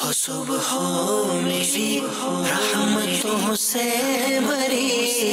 صبح میری رحمتوں سے بھری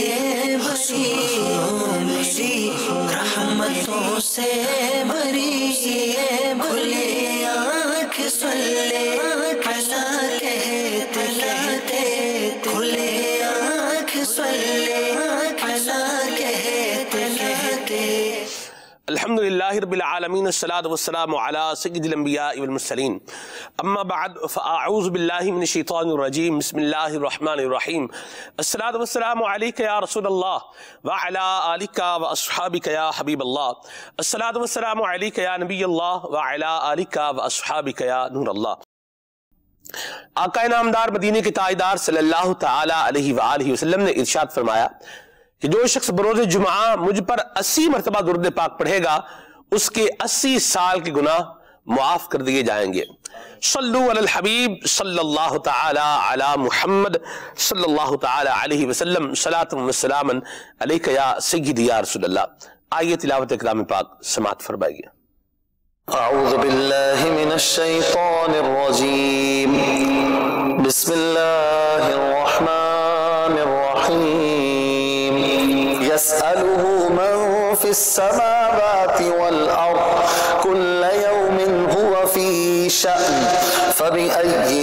میری رحمتوں سے بھری کھلے آنکھ صلی علی کہتے کہتے کھلے آنکھ صلی علی کہتے کہتے الحمدللہ رب العالمین الصلاۃ والسلام علی سید الانبیاء والمرسلین اما بعد فاعوذ باللہ من الشیطان الرجیم بسم اللہ الرحمن الرحیم الصلاۃ والسلام علیک یا رسول اللہ وعلی آلک واصحابک یا حبیب اللہ الصلاۃ والسلام علیک یا نبی اللہ وعلی آلک واصحابک یا نور اللہ۔ آقا نامدار مدینے کے تاجدار صلی اللہ تعالی علیہ وآلہ وسلم نے ارشاد فرمایا کہ جو شخص بروز جمعہ مجھ پر 80 مرتبہ درود پاک پڑھے گا اس کے 80 سال کے گناہ معاف کر دیے جائیں گے۔ صلو علی الحبیب صلی اللہ تعالی علی محمد صلی اللہ تعالی علیہ وسلم صلاۃ و سلاما علیک یا سیدی یا رسول اللہ۔ آئیے تلاوت کلام پاک سماعت فرمائیے۔ اعوذ باللہ من الشیطان الرجیم بسم اللہ الرحمن الرحیم يسأله من في السماوات والأرض كل يوم هو في شأن فبأي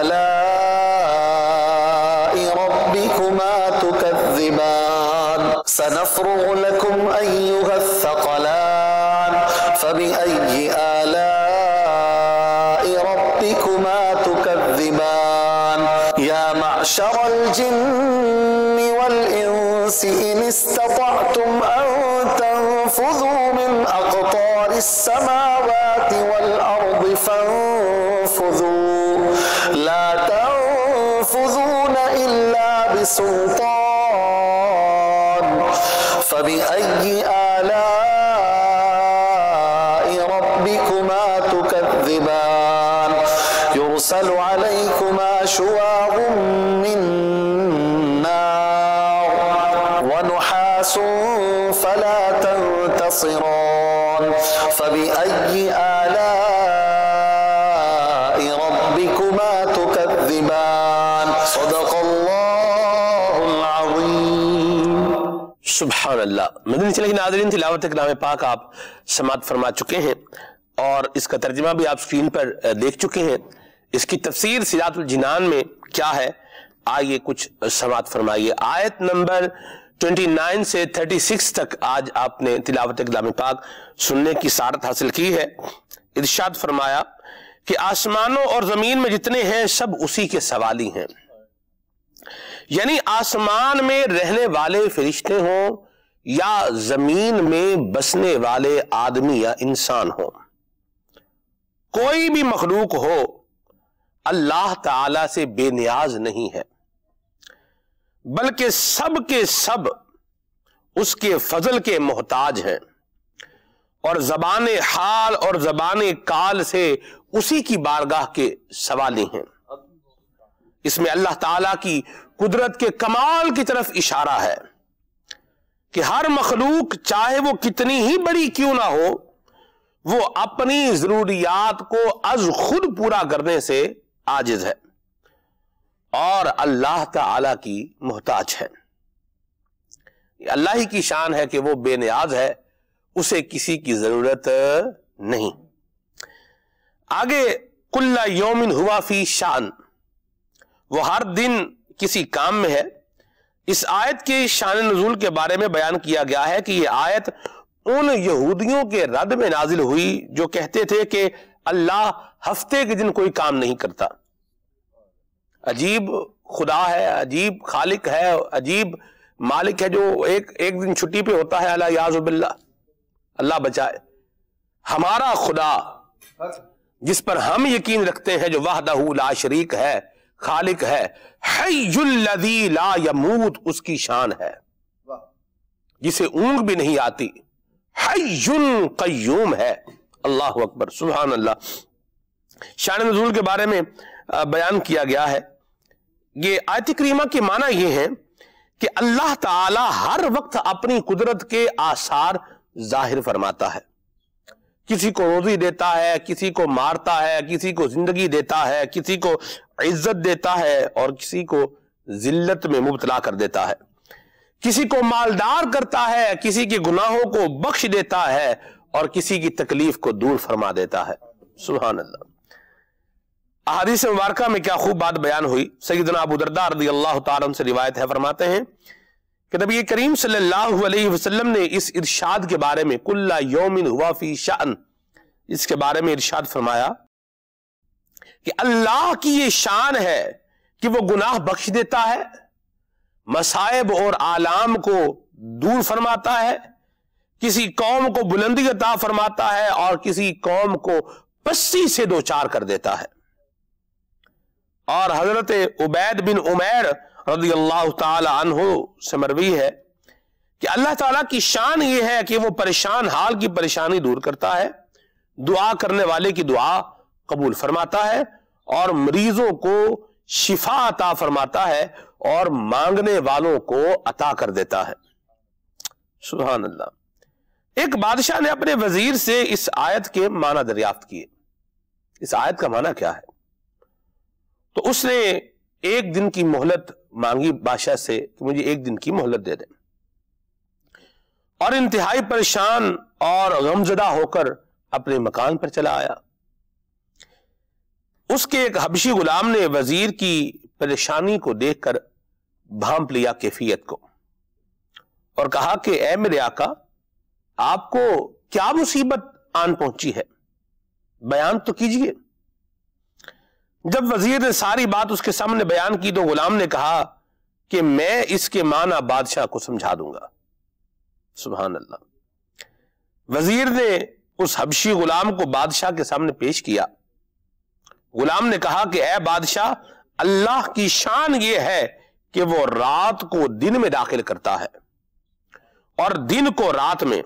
آلاء ربكما تكذبان سنفرغ لكم أيها الثقلان فبأي آلاء ربكما تكذبان يا معشر الجن والإنس إن استطعتم أن تنفذوا من أقطار السماوات والأرض فانفذوا لا تنفذون إلا بسلطان فبأي آلاء ربكما تكذبان يرسل عليكما شواظ من ونحاس فلا تنتصران فبأي آلاء ربكما تكذبان صدق اللہ العظیم۔ سبحان اللہ۔ مدنی چینل کے ناظرین، تلاوت کلام پاک آپ سماعت فرما چکے ہیں اور اس کا ترجمہ بھی آپ سکرین پر دیکھ چکے ہیں۔ اس کی تفسیر صراط الجنان میں کیا ہے آئیے کچھ سماعت فرمائیے۔ آیت نمبر 29 سے 36 تک آج آپ نے تلاوت کلام پاک سننے کی سعادت حاصل کی ہے۔ ارشاد فرمایا کہ آسمانوں اور زمین میں جتنے ہیں سب اسی کے سوالی ہیں، یعنی آسمان میں رہنے والے فرشتے ہوں یا زمین میں بسنے والے آدمی یا انسان ہوں، کوئی بھی مخلوق ہو اللہ تعالی سے بے نیاز نہیں ہے، بلکہ سب کے سب اس کے فضل کے محتاج ہیں اور زبان حال اور زبان کال سے اسی کی بارگاہ کے سوالی ہیں۔ اس میں اللہ تعالیٰ کی قدرت کے کمال کی طرف اشارہ ہے کہ ہر مخلوق چاہے وہ کتنی ہی بڑی کیوں نہ ہو، وہ اپنی ضروریات کو از خود پورا کرنے سے عاجز ہے اور اللہ تعالی کی محتاج ہے۔ اللہ ہی کی شان ہے کہ وہ بے نیاز ہے، اسے کسی کی ضرورت نہیں۔ آگے کل یوم ہوا فی شان، وہ ہر دن کسی کام میں ہے۔ اس آیت کے شان نزول کے بارے میں بیان کیا گیا ہے کہ یہ آیت ان یہودیوں کے رد میں نازل ہوئی جو کہتے تھے کہ اللہ ہفتے کے دن کوئی کام نہیں کرتا۔ عجیب خدا ہے، عجیب خالق ہے، عجیب مالک ہے جو ایک دن چھٹی پہ ہوتا ہے، اللہ یعوذ باللہ، اللہ بچائے۔ ہمارا خدا جس پر ہم یقین رکھتے ہیں جو وحدہ لا شریک ہے، خالق ہے، حی الذی لا یموت، اس کی شان ہے جسے اونگ بھی نہیں آتی، حی قیوم ہے۔ اللہ اکبر، سبحان اللہ۔ شان نزول کے بارے میں بیان کیا گیا ہے۔ یہ آیت کریمہ کے معنی یہ ہے کہ اللہ تعالی ہر وقت اپنی قدرت کے آثار ظاہر فرماتا ہے۔ کسی کو روزی دیتا ہے، کسی کو مارتا ہے، کسی کو زندگی دیتا ہے، کسی کو عزت دیتا ہے اور کسی کو ذلت میں مبتلا کر دیتا ہے، کسی کو مالدار کرتا ہے، کسی کے گناہوں کو بخش دیتا ہے اور کسی کی تکلیف کو دور فرما دیتا ہے۔ سبحان اللہ۔ احادیث مبارکہ میں کیا خوب بات بیان ہوئی۔ سیدنا ابو درداء رضی اللہ تعالیٰ عنہ سے روایت ہے، فرماتے ہیں کہ نبی کریم صلی اللہ علیہ وسلم نے اس ارشاد کے بارے میں کل یوم ہوا فی شأن، اس کے بارے میں ارشاد فرمایا کہ اللہ کی یہ شان ہے کہ وہ گناہ بخش دیتا ہے، مصائب اور آلام کو دور فرماتا ہے، کسی قوم کو بلندی عطا فرماتا ہے اور کسی قوم کو پستی سے دوچار کر دیتا ہے۔ اور حضرت عبید بن عمیر رضی اللہ تعالی عنہ سے مروی ہے کہ اللہ تعالیٰ کی شان یہ ہے کہ وہ پریشان حال کی پریشانی دور کرتا ہے، دعا کرنے والے کی دعا قبول فرماتا ہے اور مریضوں کو شفا عطا فرماتا ہے اور مانگنے والوں کو عطا کر دیتا ہے۔ سبحان اللہ۔ ایک بادشاہ نے اپنے وزیر سے اس آیت کے معنی دریافت کیے۔ اس آیت کا معنی کیا ہے؟ تو اس نے ایک دن کی مہلت مانگی بادشاہ سے کہ مجھے ایک دن کی مہلت دے دیں، اور انتہائی پریشان اور غمزدہ ہو کر اپنے مکان پر چلا آیا۔ اس کے ایک حبشی غلام نے وزیر کی پریشانی کو دیکھ کر بھانپ لیا کیفیت کو اور کہا کہ اے میرے آقا، آپ کو کیا مصیبت آن پہنچی ہے، بیان تو کیجئے۔ جب وزیر نے ساری بات اس کے سامنے بیان کی تو غلام نے کہا کہ میں اس کے معنی بادشاہ کو سمجھا دوں گا۔ سبحان اللہ۔ وزیر نے اس حبشی غلام کو بادشاہ کے سامنے پیش کیا۔ غلام نے کہا کہ اے بادشاہ، اللہ کی شان یہ ہے کہ وہ رات کو دن میں داخل کرتا ہے اور دن کو رات میں،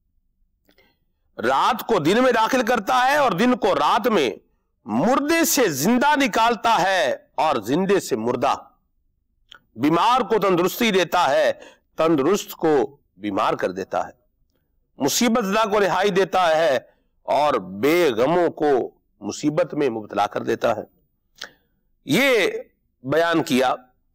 رات کو دن میں داخل کرتا ہے اور دن کو رات میں، مردے سے زندہ نکالتا ہے اور زندے سے مردہ، بیمار کو تندرستی دیتا ہے، تندرست کو بیمار کر دیتا ہے، مصیبت زدہ کو رہائی دیتا ہے اور بے غموں کو مصیبت میں مبتلا کر دیتا ہے۔ یہ بیان کیا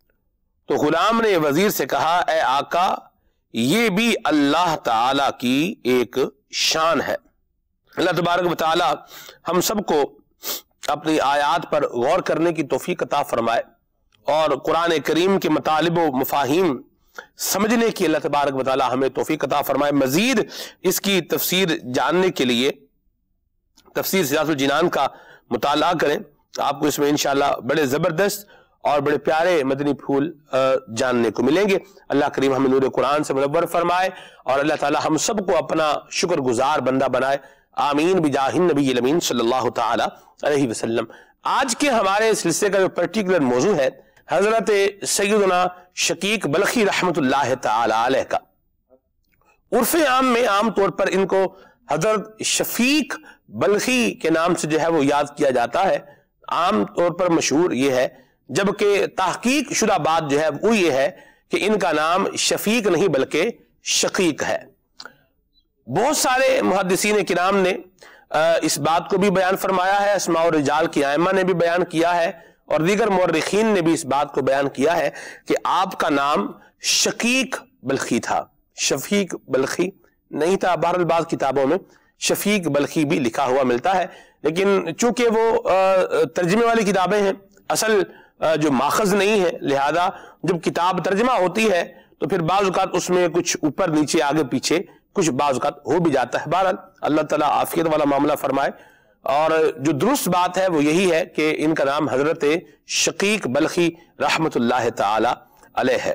تو غلام نے وزیر سے کہا اے آقا، یہ بھی اللہ تعالی کی ایک شان ہے۔ اللہ تبارک و تعالی ہم سب کو اپنی آیات پر غور کرنے کی توفیق عطا فرمائے اور قرآن کریم کے مطالب و مفاہیم سمجھنے کی اللہ تبارک و تعالی ہمیں توفیق عطا فرمائے۔ مزید اس کی تفسیر جاننے کے لیے تفسیر سیرات الجنان کا مطالعہ کریں، آپ کو اس میں انشاءاللہ بڑے زبردست اور بڑے پیارے مدنی پھول جاننے کو ملیں گے۔ اللہ کریم ہمیں نور قرآن سے منور فرمائے اور اللہ تعالی ہم سب کو اپنا شکر گزار بندہ بنائے، آمین بجاہ النبی الامین صلی اللہ تعالی علیہ وسلم۔ آج کے ہمارے سلسلے کا جو پرٹیکولر موضوع ہے حضرت سیدنا شقیق بلخی رحمت اللہ تعالی علیہ کا۔ عرف عام میں عام طور پر ان کو حضرت شفیق بلخی کے نام سے جو ہے وہ یاد کیا جاتا ہے، عام طور پر مشہور یہ ہے، جبکہ تحقیق شدہ بات جو ہے وہ یہ ہے کہ ان کا نام شفیق نہیں بلکہ شقیق ہے۔ بہت سارے محدثین کرام نے اس بات کو بھی بیان فرمایا ہے، اسماء الرجال کی ائمہ نے بھی بیان کیا ہے اور دیگر مورخین نے بھی اس بات کو بیان کیا ہے کہ آپ کا نام شقیق بلخی تھا، شفیق بلخی نہیں تھا۔ بہرحال بعض کتابوں میں شفیق بلخی بھی لکھا ہوا ملتا ہے، لیکن چونکہ وہ ترجمے والی کتابیں ہیں، اصل جو ماخذ نہیں ہے، لہذا جب کتاب ترجمہ ہوتی ہے تو پھر بعض اوقات اس میں کچھ اوپر نیچے آگے پیچھے کچھ بعض اوقات ہو بھی جاتا ہے۔ بہرحال اللہ تعالیٰ عافیت والا معاملہ فرمائے، اور جو درست بات ہے وہ یہی ہے کہ ان کا نام حضرت شقیق بلخی رحمت اللہ تعالی علیہ ہے۔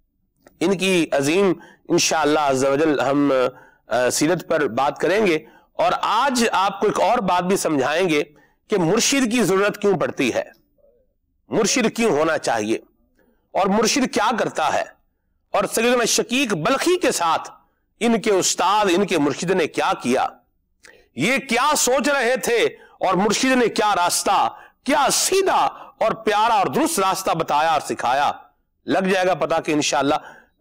ان کی عظیم انشاءاللہ عز و جل ہم سیرت پر بات کریں گے، اور آج آپ کو ایک اور بات بھی سمجھائیں گے کہ مرشد کی ضرورت کیوں پڑتی ہے، مرشد کیوں ہونا چاہیے اور مرشد کیا کرتا ہے، اور سیدنا شقیق بلخی کے ساتھ ان کے استاد ان کے مرشد نے کیا کیا، یہ کیا سوچ رہے تھے اور مرشد نے کیا راستہ، کیا سیدھا اور پیارا اور درست راستہ بتایا اور سکھایا۔ لگ جائے گا پتا کہ انشاءاللہ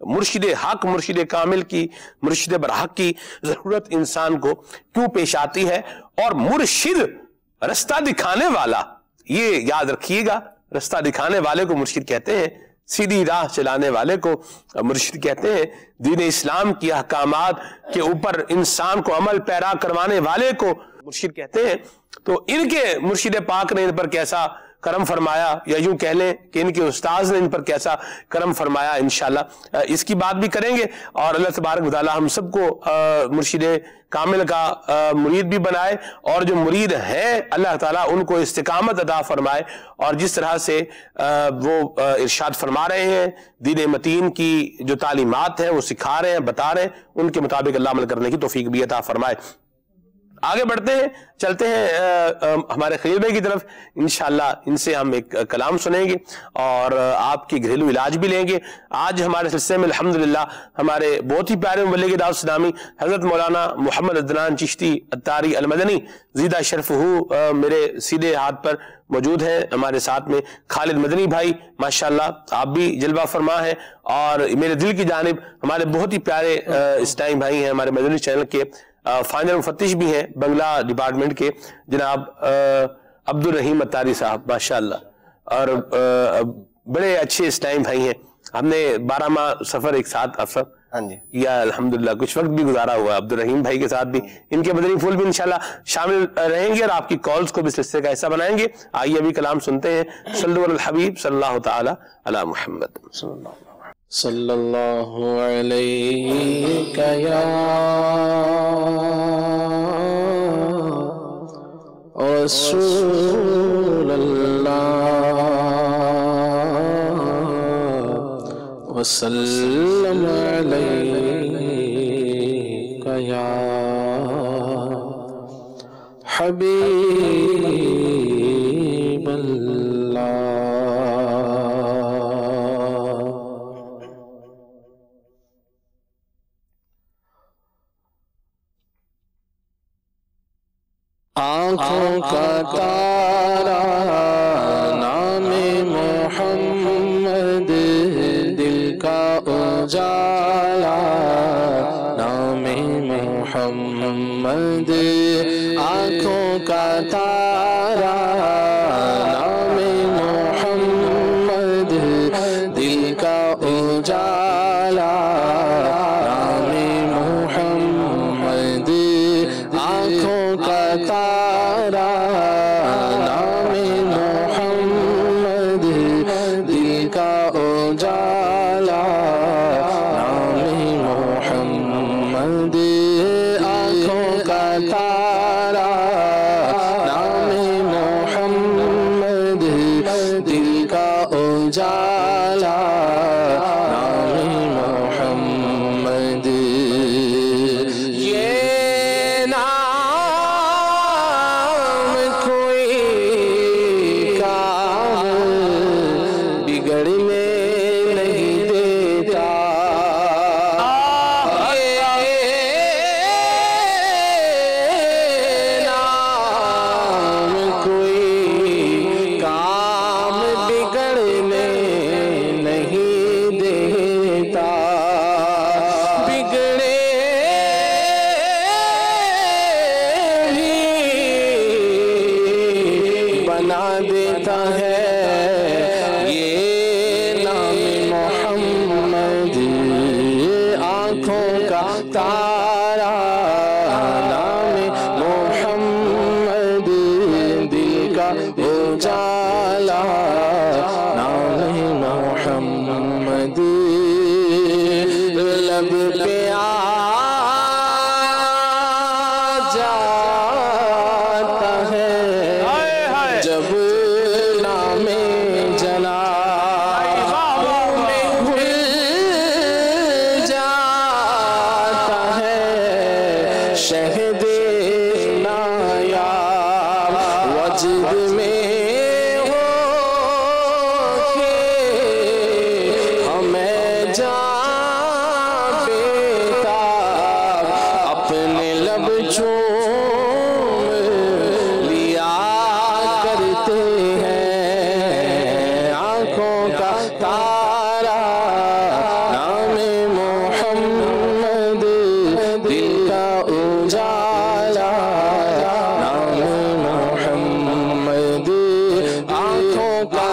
مرشد حق، مرشد کامل کی، مرشد برحق کی ضرورت انسان کو کیوں پیش آتی ہے. اور مرشد رستہ دکھانے والا، یہ یاد رکھیے گا، رستہ دکھانے والے کو مرشد کہتے ہیں، سیدھی راہ چلانے والے کو مرشد کہتے ہیں، دین اسلام کی احکامات کے اوپر انسان کو عمل پیرا کروانے والے کو مرشد کہتے ہیں. تو ان کے مرشد پاک نے ان پر کیسا کرم فرمایا، یا یوں کہہ لیں کہ ان کے استاذ نے ان پر کیسا کرم فرمایا، انشاءاللہ اس کی بات بھی کریں گے. اور اللہ تبارک و تعالی ہم سب کو مرشد کامل کا مرید بھی بنائے، اور جو مرید ہیں اللہ تعالیٰ ان کو استقامت عطا فرمائے، اور جس طرح سے وہ ارشاد فرما رہے ہیں دین متین کی جو تعلیمات ہیں وہ سکھا رہے ہیں، بتا رہے ہیں، ان کے مطابق اللہ عمل کرنے کی توفیق بھی عطا فرمائے. آگے بڑھتے ہیں، چلتے ہیں ہمارے خلیل بھائی کی طرف. انشاءاللہ ان سے ہم ایک کلام سنیں گے اور آپ کی گھریلو علاج بھی لیں گے. آج ہمارے سلسلے میں الحمدللہ ہمارے بہت ہی پیارے مبلغ دعوت اسلامی حضرت مولانا محمد عدنان چشتی الطاری المدنی زیدہ شرفہ میرے سیدھے ہاتھ پر موجود ہیں. ہمارے ساتھ میں خالد مدنی بھائی ماشاءاللہ آپ بھی جلوہ فرما ہیں، اور میرے دل کی جانب ہمارے بہت ہی پیارے اسلامی بھائی ہیں، ہمارے مدنی چینل کے فائنل مفتش بھی ہیں بنگلہ ڈپارٹمنٹ کے، جناب عبد الرحیم اتاری صاحب ماشاءاللہ، اور بڑے اچھے اسلامی بھائی ہیں. ہم نے 12 ماہ سفر ایک ساتھ افسر یا الحمدللہ کچھ وقت بھی گزارا ہوا عبد الرحیم بھائی کے ساتھ بھی. ان کے مدنی پھول بھی انشاءاللہ شامل رہیں گے اور آپ کی کالز کو بھی سلسلے کا حصہ بنائیں گے. آئیے ابھی کلام سنتے ہیں. صلو علی الحبیب صلی اللہ تعالی علی محمد صلی اللہ علیہ یا رسول اللہ وسلم علیک یا حبیب اللہ. آنکھوں کا تارا نام محمد، دل کا اجالا نام محمد. آنکھوں کا تارا نام محمد، دل کا اجالا نام محمد. آنکھوں کا تارا نام محمد، دل کا اجالا نام محمد. آنکھوں کا تارا نام محمد، دل کا اجالا نام محمد. جان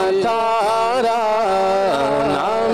تارا نام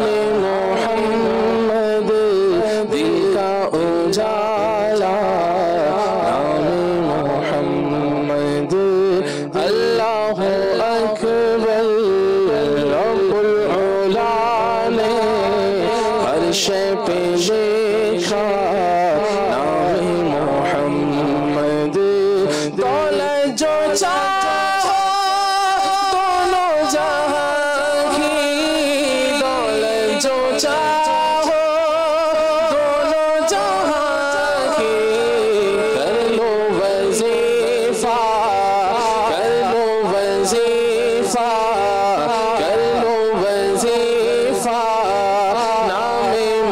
محمد دل کا اجالا نام محمد اللہ اکبر رب العلا نے ہر شے پہ دیکھا نام محمد دولت جو چاہو دونوں جہاں کی دولت جو چاہو دونوں جہاں کی کر لو وظیفہ کر لو وظیفہ کر لو وظیفہ نام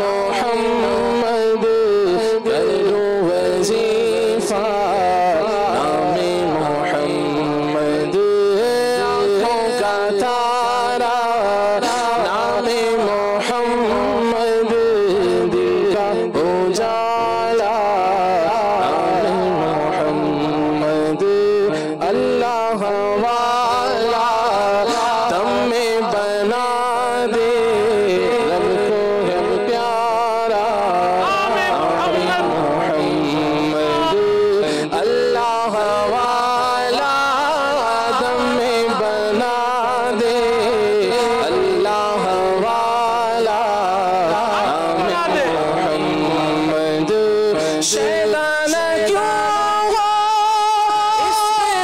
محمد کر لو وظیفہ نام محمد آنکھوں کا تارا نام محمد دل کا اجالا نام محمد اللہ والا تم میں بنا دے رب کو ہے پیارا نام محمد اللہ والا دم میں بنا دے اللہ والا نام محمد شیطان کیوں ہو اس پہ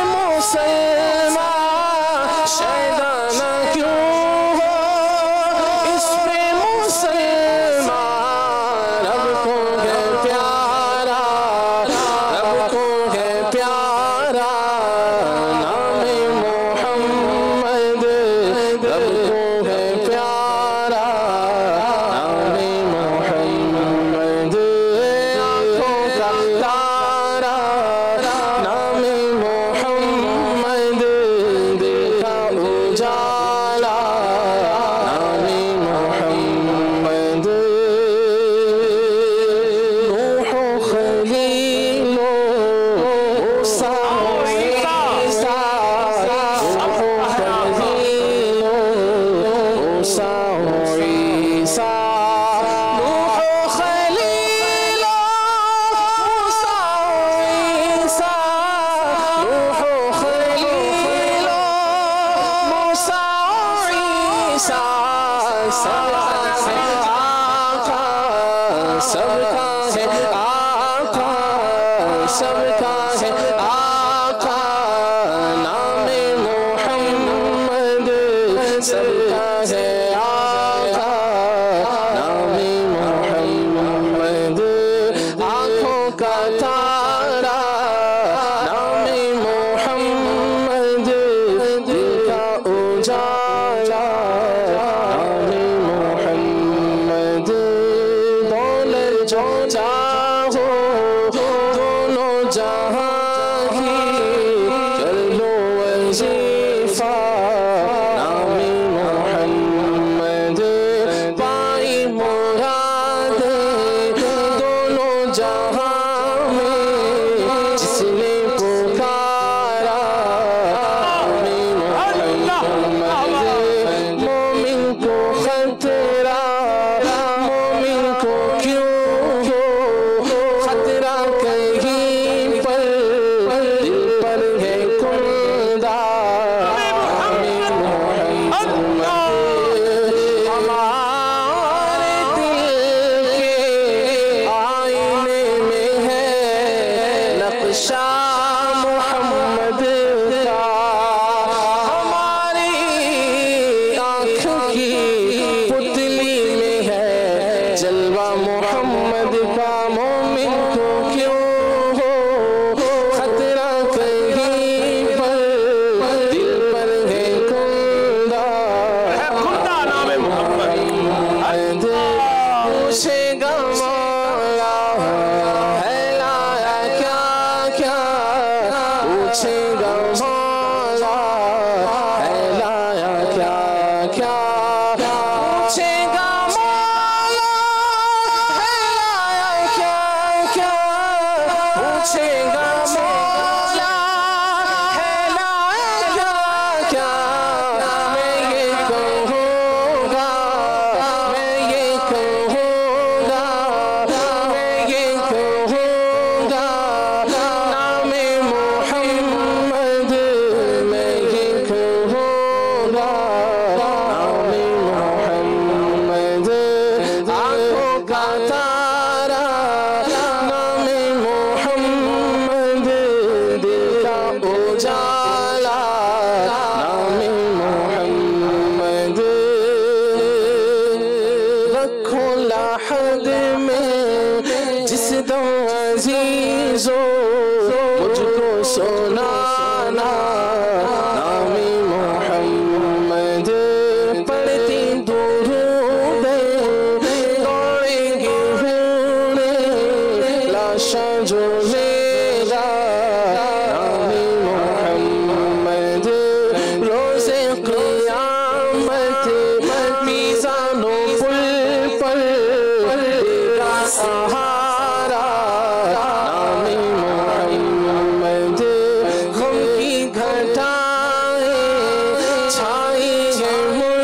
مسلمان شیطان کیوں ہو اس پہ مسلمان رب کو ہے پیارا رب کو ہے پیارا نام محمد رب کو ہے پیارا نام محمد آنکھوں کا تارا نام محمد دل کا اجالا نام محمد نوح و خلیل و موسیٰ و عیسیٰ نوح و خلیل و موسیٰ و عیسیٰ نوح و خلیل و موسیٰ و عیسیٰ نوح و خلیل و موسیٰ و عیسیٰ سب کا ہے آقا سب کا ہے آقا سب کا ہے آقا نام محمد سب کا ہے آقا نام محمد آنکھوں کا تارا نام محمد دل کا اجالا نام محمد دولت جو چاہو دونوں جہاں کی کر لو وظیفہ نام محمد پائی مراد دونوں جہاں میں جس نے پکارا نام محمد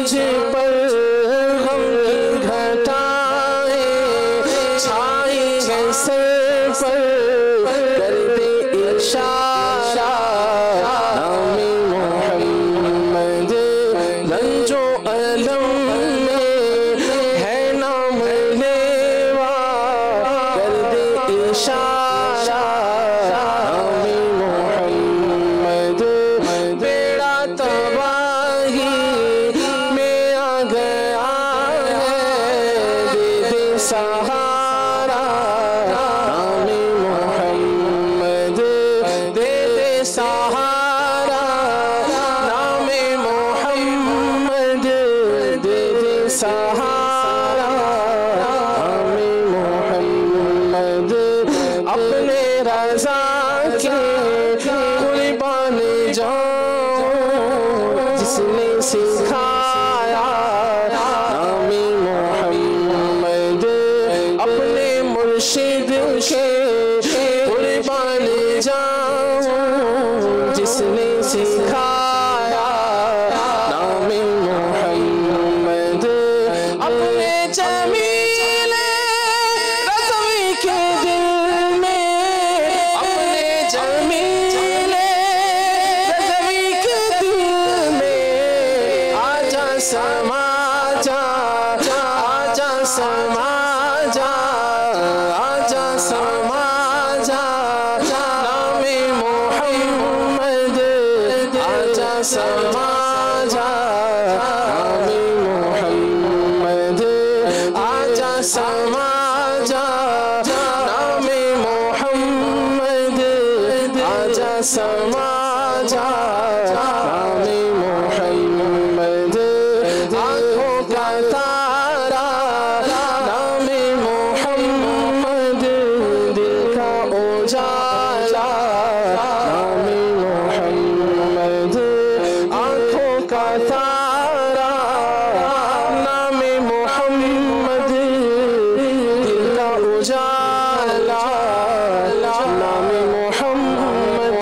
مجھ پر غم کی گھٹائیں چھائی ہے سر پر کر دے اشارہ نام محمد رنج و الم میں ہے نام لیوا کر دے اشارہ نام محمد بیڑا تباہی میں آ گیا ہے دے دے سہارا نام محمد دے دے سہارا نام محمد دے دے سہارا نام محمد اپنے رضا کے قربان جاؤں جس نے سکھایا نام محمد اپنے مرشد کے قربان جاؤں جس نے سکھایا نام محمد اپنے جمیل رضوی کے دل میں اپنے جمیل رضوی کے دل میں آجا سما جا آجا سما جا آجا سما جا نام محمد آجا سما جا نام محمد آجا سما جا نام محمد آجا سما جا نام محمد آنکھوں کا تارا نام محمد دل کا اجالا نام محمد آنکھوں کا تارا نام محمد دل کا اجالا نام محمد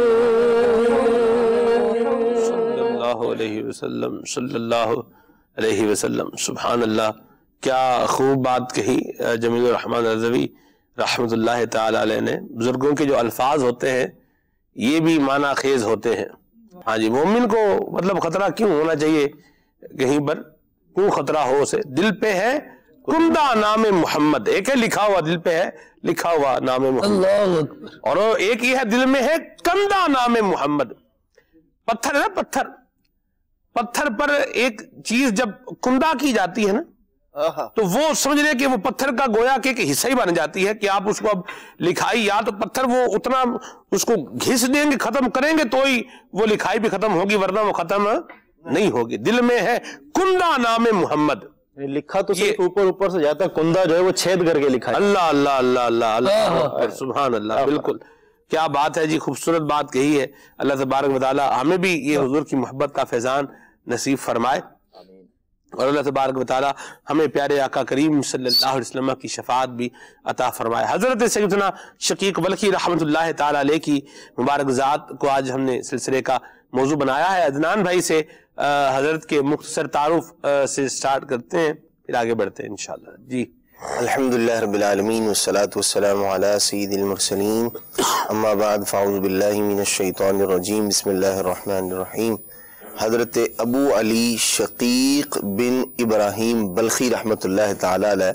صلی اللہ علیہ وسلم سبحان اللہ. کیا خوب بات کہی جمیل الرحمن رضوی رحمۃ اللہ تعالی علیہ نے. بزرگوں کے جو الفاظ ہوتے ہیں یہ بھی معنی خیز ہوتے ہیں. ہاں جی، مومن کو مطلب خطرہ کیوں ہونا چاہیے کہیں پر، کیوں خطرہ ہو اسے؟ دل پہ ہے کندہ نام محمد، ایک ہے لکھا ہوا، دل پہ ہے لکھا ہوا نام محمد، اور ایک یہ ہے دل میں ہے کندہ نام محمد. پتھر ہے نا، پتھر پر ایک چیز جب کندہ کی جاتی ہے نا تو وہ سمجھ لیں کہ وہ پتھر کا گویا کہ ایک حصہ ہی بن جاتی ہے کہ آپ اس کو اب لکھائی یا تو پتھر وہ اتنا اس کو گھس دیں گے، ختم کریں گے تو ہی وہ لکھائی بھی ختم ہوگی، ورنہ وہ ختم نہیں ہوگی. دل میں ہے کندہ نام محمد، لکھا تو صرف اوپر سے جاتا ہے، کندہ جو ہے وہ چھید کر کے لکھا ہے. اللہ اللہ اللہ اللہ اللہ سبحان اللہ. بالکل کیا بات ہے جی، خوبصورت بات کہی ہے. اللہ تبارک و تعالی ہمیں بھی یہ حضور کی محبت کا فیضان نصیب فرمائے، اور اللہ تبارک و تعالی ہمیں پیارے آقا کریم صلی اللہ علیہ وسلم کی شفاعت بھی عطا فرمائے. حضرت سیدنا شقیق بلخی رحمۃ اللہ تعالی علیہ کی مبارک ذات کو آج ہم نے سلسلے کا موضوع بنایا ہے. عدنان بھائی سے حضرت کے مختصر تعارف سے سٹارٹ کرتے ہیں، پھر آگے بڑھتے ہیں انشاءاللہ. جی الحمدللہ رب العالمین والصلاة والسلام علی سید المرسلین، اما بعد فاعوذ باللہ من الشیطان الرجیم، بسم اللہ الرحمن الرحیم. حضرت ابو علی شقیق بن ابراہیم بلخی رحمۃ اللہ تعالی علیہ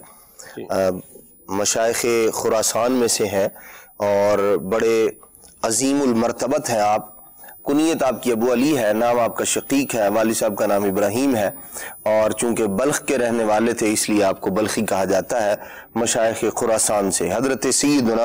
مشائخ خراسان میں سے ہیں اور بڑے عظیم المرتبت ہیں. آپ کنیت آپ کی ابو علی ہے، نام آپ کا شقیق ہے، والد صاحب کا نام ابراہیم ہے، اور چونکہ بلخ کے رہنے والے تھے اس لیے آپ کو بلخی کہا جاتا ہے. مشائخ خراسان سے حضرت سیدنا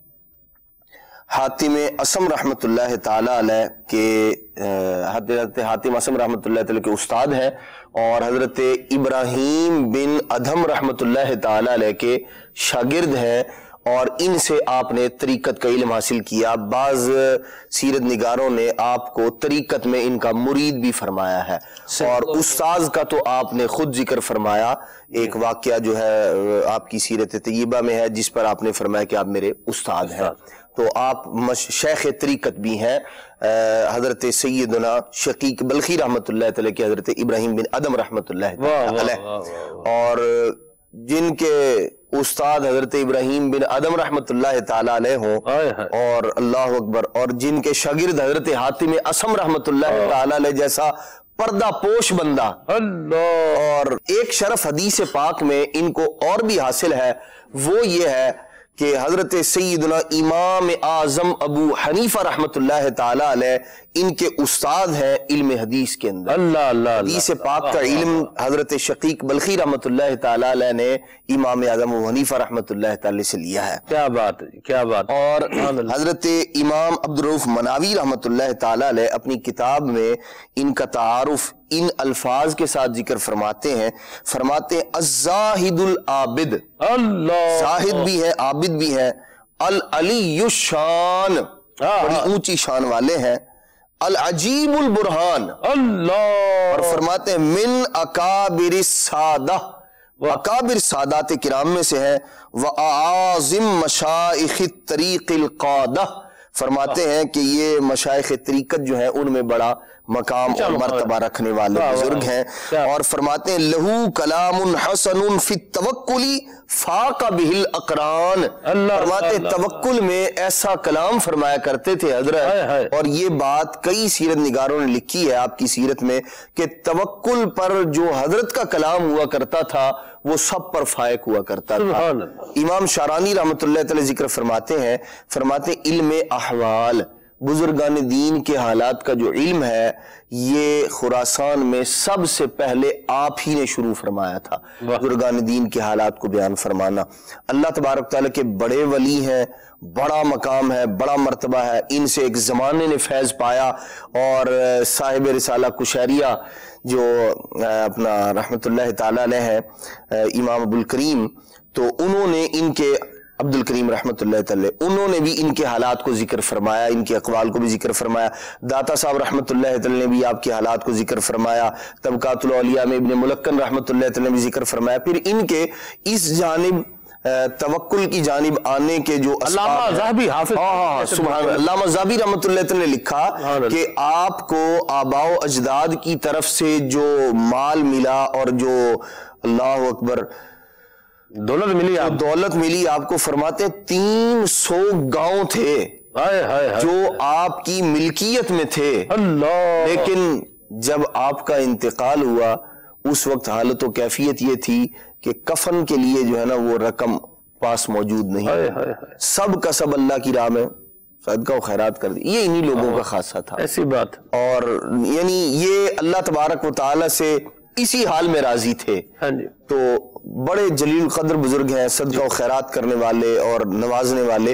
حاتم اسم رحمۃ اللہ تعالی علیہ کے حضرت حاتم اسم رحمۃ اللہ تعالی کے استاد ہیں، اور حضرت ابراہیم بن ادھم رحمۃ اللہ تعالی علیہ کے شاگرد ہیں، اور ان سے آپ نے طریقت کا علم حاصل کیا. بعض سیرت نگاروں نے آپ کو طریقت میں ان کا مرید بھی فرمایا ہے، اور استاذ کا تو آپ نے خود ذکر فرمایا. ایک واقعہ جو ہے آپ کی سیرت طیبہ میں ہے جس پر آپ نے فرمایا کہ آپ میرے استاد ہیں. تو آپ شیخ طریقت بھی ہیں حضرت سیدنا شقیق بلخی رحمۃ اللہ تعالی کے حضرت ابراہیم بن ادم رحمۃ اللہ علیہ، اور جن کے استاد حضرت ابراہیم بن ادم رحمۃ اللہ تعالی علیہ ہوں، اور اللہ اکبر، اور جن کے شاگرد حضرت حاتم اسم رحمۃ اللہ تعالی علیہ جیسا پردہ پوش بندہ، اور ایک شرف حدیث پاک میں ان کو اور بھی حاصل ہے، وہ یہ ہے کہ حضرت سیدنا امام اعظم ابو حنیفہ رحمۃ اللہ تعالی علیہ ان کے استاد ہیں علم حدیث کے اندر۔ حدیث پاک کا علم حضرت شقیق بلخی رحمۃ اللہ تعالی علیہ نے امام اعظم ابو حنیفہ رحمۃ اللہ تعالی سے لیا ہے۔ کیا بات ہے، کیا بات۔ اور حضرت امام عبدالرؤوف مناوی رحمۃ اللہ تعالی علیہ اپنی کتاب میں ان کا تعارف ان الفاظ کے ساتھ ذکر فرماتے ہیں الزاہد العابد، زاہد بھی ہے عابد بھی ہے، العلی الشان، بڑی اونچی شان والے ہیں، العجیب البرہان، اور فرماتے ہیں من اکابر السادہ، اکابر سادات کرام میں سے ہے، وَأَعَاظِمْ مَشَائِخِ الطریق القادہ، فرماتے ہیں کہ یہ مشائخ طریقت جو ہیں ان میں بڑا مقام اور مرتبہ رکھنے والے بزرگ ہیں، اور فرماتے ہیں لہو کلام حسن فی التوکل فاق بہ الاقران، فرماتے ہیں توکل میں ایسا کلام فرمایا کرتے تھے حضرت، اور یہ بات کئی سیرت نگاروں نے لکھی ہے آپ کی سیرت میں کہ توکل پر جو حضرت کا کلام ہوا کرتا تھا وہ سب پر فائق ہوا کرتا تھا۔ امام شارانی رحمۃ اللہ تعالی ذکر فرماتے ہیں علم احوال، بزرگان دین کے حالات کا جو علم ہے یہ خراسان میں سب سے پہلے آپ ہی نے شروع فرمایا تھا، بزرگان دین کے حالات کو بیان فرمانا۔ اللہ تبارک تعالیٰ کے بڑے ولی ہیں، بڑا مقام ہے، بڑا مرتبہ ہے، ان سے ایک زمانے نے فیض پایا، اور صاحب رسالہ کشیریہ جو اپنا رحمت اللہ تعالیٰ علیہ ہے امام ابو الکریم، تو انہوں نے ان کے عبد الکریم رحمت اللہ تعالی انہوں نے بھی ان کے حالات کو ذکر فرمایا، ان کے اقوال کو بھی ذکر فرمایا۔ داتا صاحب رحمت اللہ تعالی نے بھی آپ کے حالات کو ذکر فرمایا، طبقات الاولیاء میں ابن ملکن رحمت اللہ تعالی نے بھی ذکر فرمایا۔ پھر ان کے اس جانب توکل کی جانب آنے کے جو علامہ ذہبی حافظ سبحان علامہ ذہبی رحمت اللہ تعالی نے لکھا کہ آپ کو آباء و اجداد کی طرف سے جو مال ملا اور جو اللہ اکبر دولت ملی آپ کو، فرماتے 300 گاؤں تھے جو آپ کی ملکیت میں تھے، لیکن جب آپ کا انتقال ہوا اس وقت حالت و کیفیت یہ تھی کہ کفن کے لیے جو ہے نا وہ رقم پاس موجود نہیں، سب کا سب اللہ کی راہ میں صدقہ و خیرات کر دی، یہ انہی لوگوں کا خاصہ تھا، ایسی بات۔ اور یعنی یہ اللہ تبارک و تعالی سے اسی حال میں راضی تھے، تو بڑے جلیل قدر بزرگ ہیں، صدقہ و خیرات کرنے والے اور نوازنے والے۔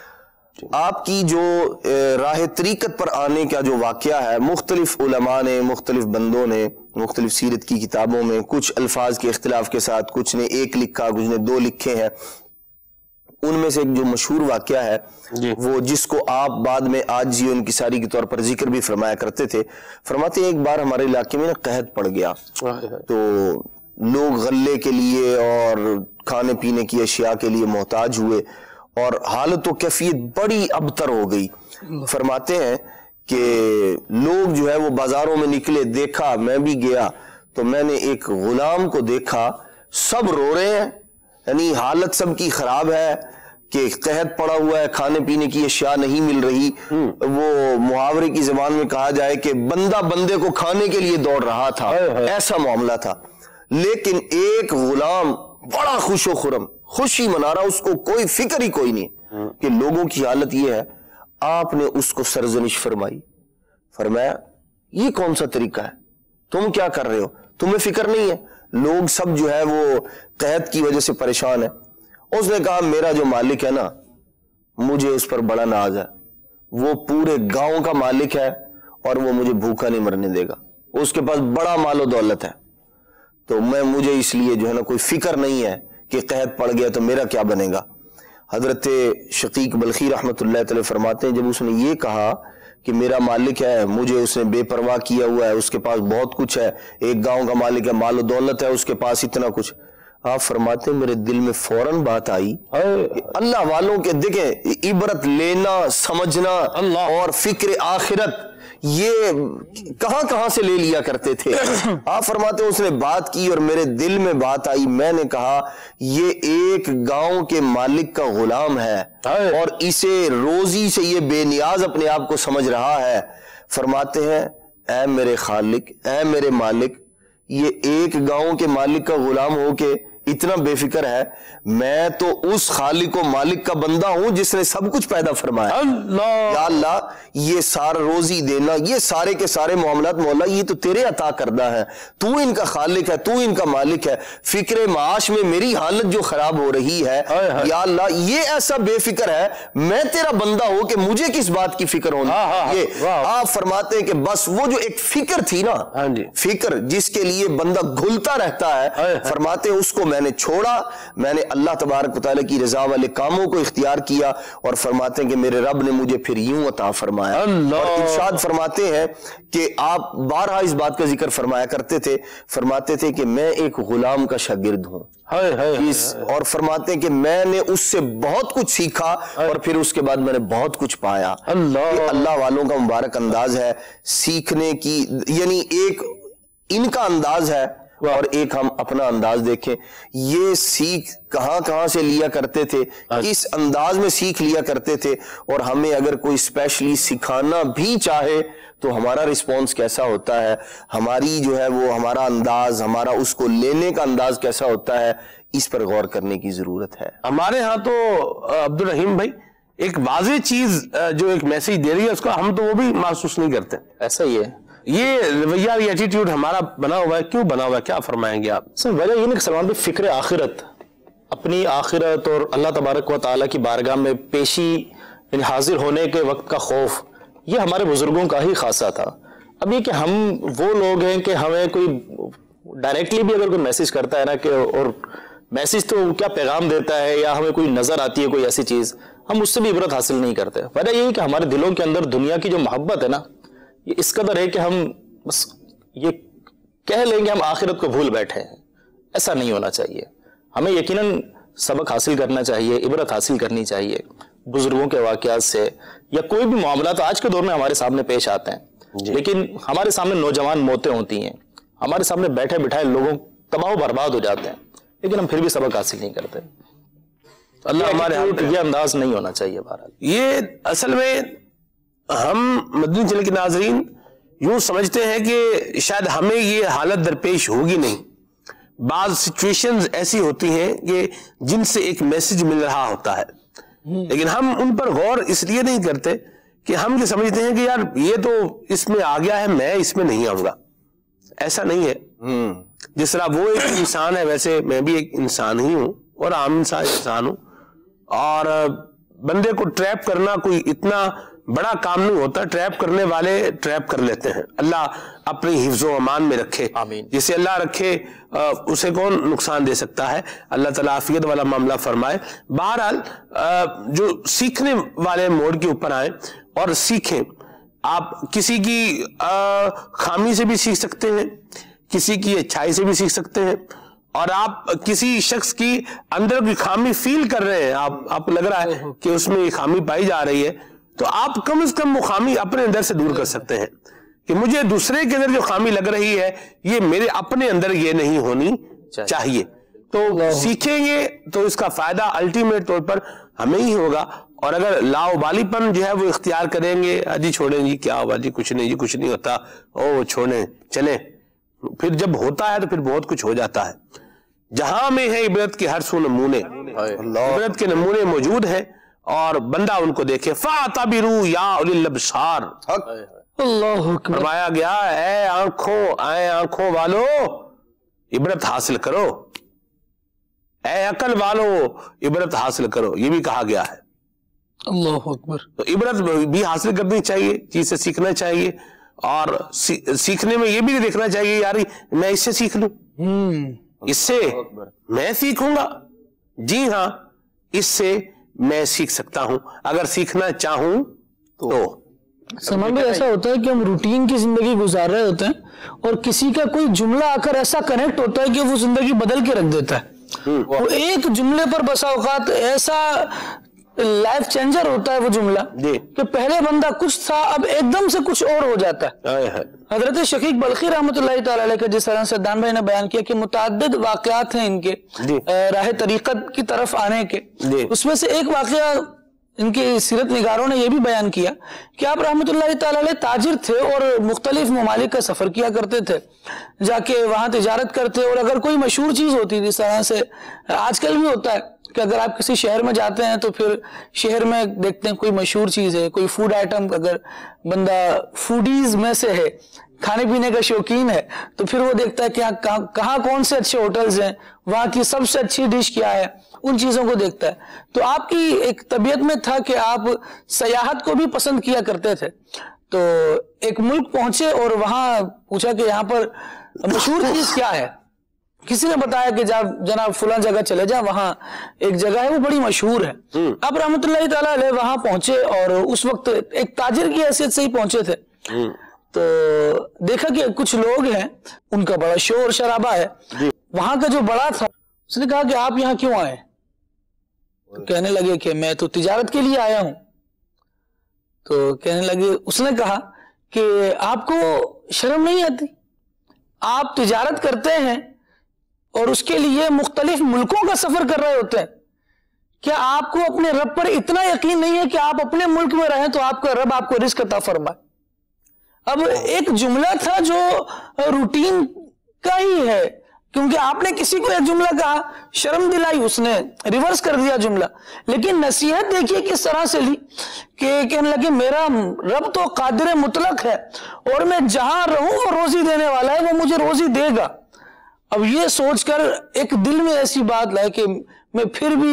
آپ کی جو راہ طریقت پر آنے کا جو واقعہ ہے، مختلف علماء نے، مختلف بندوں نے، مختلف سیرت کی کتابوں میں کچھ الفاظ کے اختلاف کے ساتھ کچھ نے 1 لکھا، کچھ نے 2 لکھے ہیں۔ ان میں سے ایک جو مشہور واقعہ ہے وہ جس کو آپ بعد میں آج ان کی ساری کے طور پر ذکر بھی فرمایا کرتے تھے، فرماتے ہیں ایک بار ہمارے علاقے میں نا قحط پڑ گیا، تو لوگ غلے کے لیے اور کھانے پینے کی اشیاء کے لیے محتاج ہوئے، اور حالت و کیفیت بڑی ابتر ہو گئی۔ فرماتے ہیں کہ لوگ جو ہے وہ بازاروں میں نکلے، دیکھا، میں بھی گیا تو میں نے ایک غلام کو دیکھا، سب رو رہے ہیں، یعنی حالت سب کی خراب ہے کہ قحط پڑا ہوا ہے، کھانے پینے کی اشیاء نہیں مل رہی، وہ محاورے کی زبان میں کہا جائے کہ بندہ بندے کو کھانے کے لیے دوڑ رہا تھا، ایسا معاملہ تھا۔ لیکن ایک غلام بڑا خوش و خرم، خوشی منا رہا، اس کو کوئی فکر ہی کوئی نہیں کہ لوگوں کی حالت یہ ہے۔ آپ نے اس کو سرزنش فرمائی، فرمایا یہ کون سا طریقہ ہے، تم کیا کر رہے ہو، تمہیں فکر نہیں ہے، لوگ سب جو ہے وہ قحط کی وجہ سے پریشان ہے۔ اس نے کہا میرا جو مالک ہے نا، مجھے اس پر بڑا ناز ہے، وہ پورے گاؤں کا مالک ہے اور وہ مجھے بھوکا نہیں مرنے دے گا، اس کے پاس بڑا مال و دولت ہے، تو مجھے اس لیے جو ہے نا کوئی فکر نہیں ہے کہ قحط پڑ گیا تو میرا کیا بنے گا۔ حضرت شقیق بلخی رحمت اللہ تعالی فرماتے ہیں جب اس نے یہ کہا کہ میرا مالک ہے، مجھے اس نے بے پرواہ کیا ہوا ہے، اس کے پاس بہت کچھ ہے، ایک گاؤں کا مالک ہے، مال و دولت ہے اس کے پاس اتنا کچھ، آپ فرماتے ہیں میرے دل میں فوراً بات آئی کہ اللہ والوں کے دیکھیں عبرت لینا سمجھنا اور فکر آخرت یہ کہاں کہاں سے لے لیا کرتے تھے. آپ فرماتے ہیں اس نے بات کی اور میرے دل میں بات آئی, میں نے کہا یہ ایک گاؤں کے مالک کا غلام ہے اور اسے روزی سے یہ بے نیاز اپنے آپ کو سمجھ رہا ہے. فرماتے ہیں اے میرے خالق, اے میرے مالک, یہ ایک گاؤں کے مالک کا غلام ہو کے اتنا بے فکر ہے, میں تو اس خالق و مالک کا بندہ ہوں جس نے سب کچھ پیدا فرمایا. یا اللہ یہ سارا روزی دینا, یہ سارے کے سارے معاملات مولا یہ تو تیرے عطا کردہ ہیں, تو ان کا خالق ہے, تو ان کا مالک ہے. فکر معاش میں میری حالت جو خراب ہو رہی ہے یا اللہ یہ ایسا بے فکر ہے, میں تیرا بندہ ہوں کہ مجھے کس بات کی فکر ہونی. یہ آپ فرماتے ہیں کہ بس وہ جو ایک فکر تھی نا, فکر جس کے لیے بندہ گھلتا رہتا ہے, فرماتے ہیں اس کو میں نے چھوڑا, میں نے اللہ تبارک و تعالیٰ کی رضا والے کاموں کو اختیار کیا. اور فرماتے ہیں کہ میرے رب نے مجھے پھر یوں عطا فرمایا. اور ارشاد فرماتے ہیں کہ آپ بارہا اس بات کا ذکر فرمایا کرتے تھے, فرماتے تھے کہ میں ایک غلام کا شاگرد ہوں, اور فرماتے ہیں کہ میں نے اس سے بہت کچھ سیکھا اور پھر اس کے بعد میں نے بہت کچھ پایا. اللہ والوں کا مبارک انداز ہے سیکھنے کی, یعنی ایک ان کا انداز ہے اور ایک ہم اپنا انداز دیکھیں. یہ سیکھ کہاں کہاں سے لیا کرتے تھے, اس انداز میں سیکھ لیا کرتے تھے. اور ہمیں اگر کوئی اسپیشلی سکھانا بھی چاہے تو ہمارا رسپانس کیسا ہوتا ہے, ہماری جو ہے وہ ہمارا انداز, ہمارا اس کو لینے کا انداز کیسا ہوتا ہے, اس پر غور کرنے کی ضرورت ہے. ہمارے ہاں تو عبد الرحیم بھائی ایک واضح چیز جو ایک میسج دے رہی ہے اس کا ہم تو وہ بھی محسوس نہیں کرتے. ایسا ہی ہے یہ رویہ, یہ ایٹیٹیوڈ ہمارا بنا ہوا ہے. کیوں بنا ہوا ہے, کیا فرمائیں گے آپ؟ سر وجہ یہ نہیں کہ سلمان بھائی فکر آخرت, اپنی آخرت اور اللہ تبارک و تعالیٰ کی بارگاہ میں پیشی یعنی حاضر ہونے کے وقت کا خوف, یہ ہمارے بزرگوں کا ہی خاصہ تھا. اب یہ کہ ہم وہ لوگ ہیں کہ ہمیں کوئی ڈائریکٹلی بھی اگر کوئی میسج کرتا ہے نا کہ, اور میسج تو کیا پیغام دیتا ہے, یا ہمیں کوئی نظر آتی ہے کوئی ایسی چیز, ہم اس سے بھی عبرت حاصل نہیں کرتے. وجہ یہی کہ ہمارے دلوں کے اندر دنیا کی جو محبت ہے نا, یہ اس قدر ہے کہ ہم بس یہ کہہ لیں گے ہم آخرت کو بھول بیٹھے ہیں. ایسا نہیں ہونا چاہیے. ہمیں یقیناً سبق حاصل کرنا چاہیے, عبرت حاصل کرنی چاہیے بزرگوں کے واقعات سے, یا کوئی بھی معاملات آج کے دور میں ہمارے سامنے پیش آتے ہیں. لیکن ہمارے سامنے نوجوان موتیں ہوتی ہیں, ہمارے سامنے بیٹھے بٹھائے لوگوں تباہ و برباد ہو جاتے ہیں, لیکن ہم پھر بھی سبق حاصل نہیں کرتے. اللہ ہمارے یہ انداز نہیں ہونا چاہیے. بہرحال یہ اصل میں ہم مدنی چینل کے ناظرین یوں سمجھتے ہیں کہ شاید ہمیں یہ حالت درپیش ہوگی نہیں. بعض سچویشنز ایسی ہوتی ہیں کہ جن سے ایک میسج مل رہا ہوتا ہے, لیکن ہم ان پر غور اس لیے نہیں کرتے کہ ہم یہ سمجھتے ہیں کہ یار یہ تو اس میں آ گیا ہے, میں اس میں نہیں آؤں گا. ایسا نہیں ہے. جس طرح وہ ایک انسان ہے ویسے میں بھی ایک انسان ہی ہوں, اور عام انسان ہوں, اور بندے کو ٹریپ کرنا کوئی اتنا بڑا کام نہیں ہوتا. ٹریپ کرنے والے ٹریپ کر لیتے ہیں. اللہ اپنی حفظ و امان میں رکھے, جسے اللہ رکھے اسے کون نقصان دے سکتا ہے. اللہ تعالیٰ عافیت والا معاملہ فرمائے. بہرحال جو سیکھنے والے موڈ کے اوپر آئیں اور سیکھیں. آپ کسی کی خامی سے بھی سیکھ سکتے ہیں, کسی کی اچھائی سے بھی سیکھ سکتے ہیں, اور آپ کسی شخص کی اندر کی خامی فیل کر رہے ہیں, آپ کو لگ رہا ہے کہ اس میں یہ خامی پائی جا رہی ہے, تو آپ کم از کم وہ خامی اپنے اندر سے دور کر سکتے ہیں کہ مجھے دوسرے کے اندر جو خامی لگ رہی ہے یہ میرے اپنے اندر یہ نہیں ہونی چاہیے. تو سیکھیں گے تو اس کا فائدہ الٹیمیٹ طور پر ہمیں ہی ہوگا. اور اگر لاؤبالی پن جو ہے وہ اختیار کریں گے, جی چھوڑیں جی کیا ہوا, جی کچھ نہیں ہوتا, او چھوڑیں چلیں, پھر جب ہوتا ہے تو پھر بہت کچھ ہو جاتا ہے. جہاں میں ہے عبرت کے ہر سو نمونے, عبرت کے نمونے موجود ہیں, اور بندہ ان کو دیکھے. فَاعْتَبِرُوا يَا أُولِي الْأَبْصَارِ, فرمایا گیا اے آنکھوں والو عبرت حاصل کرو, اے عقل والو عبرت حاصل کرو. یہ بھی کہا گیا ہے. اللہ اکبر. تو عبرت بھی حاصل کرنی چاہیے, چیز سے سیکھنا چاہیے, اور سیکھنے میں یہ بھی دیکھنا چاہیے یار میں اس سے سیکھ لوں, اس سے میں سیکھوں گا. جی ہاں, اس سے میں سیکھ سکتا ہوں اگر سیکھنا چاہوں تو. سلمان بھائی ایسا ہوتا ہے کہ ہم روٹین کی زندگی گزار رہے ہوتے ہیں اور کسی کا کوئی جملہ آ کر ایسا کنیکٹ ہوتا ہے کہ وہ زندگی بدل کے رکھ دیتا ہے. وہ ایک جملے پر بسا اوقات ایسا لائف چینجر ہوتا ہے وہ جملہ کہ پہلے بندہ کچھ تھا اب ایک دم سے کچھ اور ہو جاتا ہے. حضرت شقیق بلخی رحمۃ اللہ تعالی علیہ کا جس طرح سے دان بھائی نے بیان کیا کہ متعدد واقعات ہیں ان کے راہ طریقت کی طرف آنے کے, اس میں سے ایک واقعہ ان کے سیرت نگاروں نے یہ بھی بیان کیا کہ آپ رحمۃ اللہ تعالی علیہ تاجر تھے اور مختلف ممالک کا سفر کیا کرتے تھے, جا کے وہاں تجارت کرتے, اور اگر کوئی مشہور چیز ہوتی جس طرح سے آج کل بھی ہوتا ہے کہ اگر آپ کسی شہر میں جاتے ہیں تو پھر شہر میں دیکھتے ہیں کوئی مشہور چیز ہے, کوئی فوڈ آئٹم, اگر بندہ فوڈیز میں سے ہے, کھانے پینے کا شوقین ہے, تو پھر وہ دیکھتا ہے کہ کہاں کون سے اچھے ہوٹلز ہیں, وہاں کی سب سے اچھی ڈش کیا ہے, ان چیزوں کو دیکھتا ہے. تو آپ کی ایک طبیعت میں تھا کہ آپ سیاحت کو بھی پسند کیا کرتے تھے. تو ایک ملک پہنچے اور وہاں پوچھا کہ یہاں پر مشہور چیز کیا ہے. کسی نے بتایا کہ جناب فلاں جگہ چلے جا, وہاں ایک جگہ ہے وہ بڑی مشہور ہے. اب رحمۃ اللہ تعالیٰ علیہ وہاں پہنچے اور اس وقت ایک تاجر کی حیثیت سے ہی پہنچے تھے. تو دیکھا کہ کچھ لوگ ہیں, ان کا بڑا شور شرابہ ہے. وہاں کا جو بڑا تھا اس نے کہا کہ آپ یہاں کیوں آئے؟ تو کہنے لگے کہ میں تو تجارت کے لیے آیا ہوں. تو کہنے لگے, اس نے کہا کہ آپ کو شرم نہیں آتی؟ آپ تجارت کرتے ہیں اور اس کے لیے مختلف ملکوں کا سفر کر رہے ہوتے ہیں, کیا آپ کو اپنے رب پر اتنا یقین نہیں ہے کہ آپ اپنے ملک میں رہیں تو آپ کا رب آپ کو رزق عطا فرمائے؟ اب ایک جملہ تھا جو روٹین کا ہی ہے, کیونکہ آپ نے کسی کو ایک جملہ کہا, شرم دلائی, اس نے ریورس کر دیا جملہ. لیکن نصیحت دیکھیے کس طرح سے لی کہ کہنے لگے میرا رب تو قادر مطلق ہے اور میں جہاں رہوں وہ روزی دینے والا ہے, وہ مجھے روزی دے گا. اب یہ سوچ کر ایک دل میں ایسی بات لائے کہ میں پھر بھی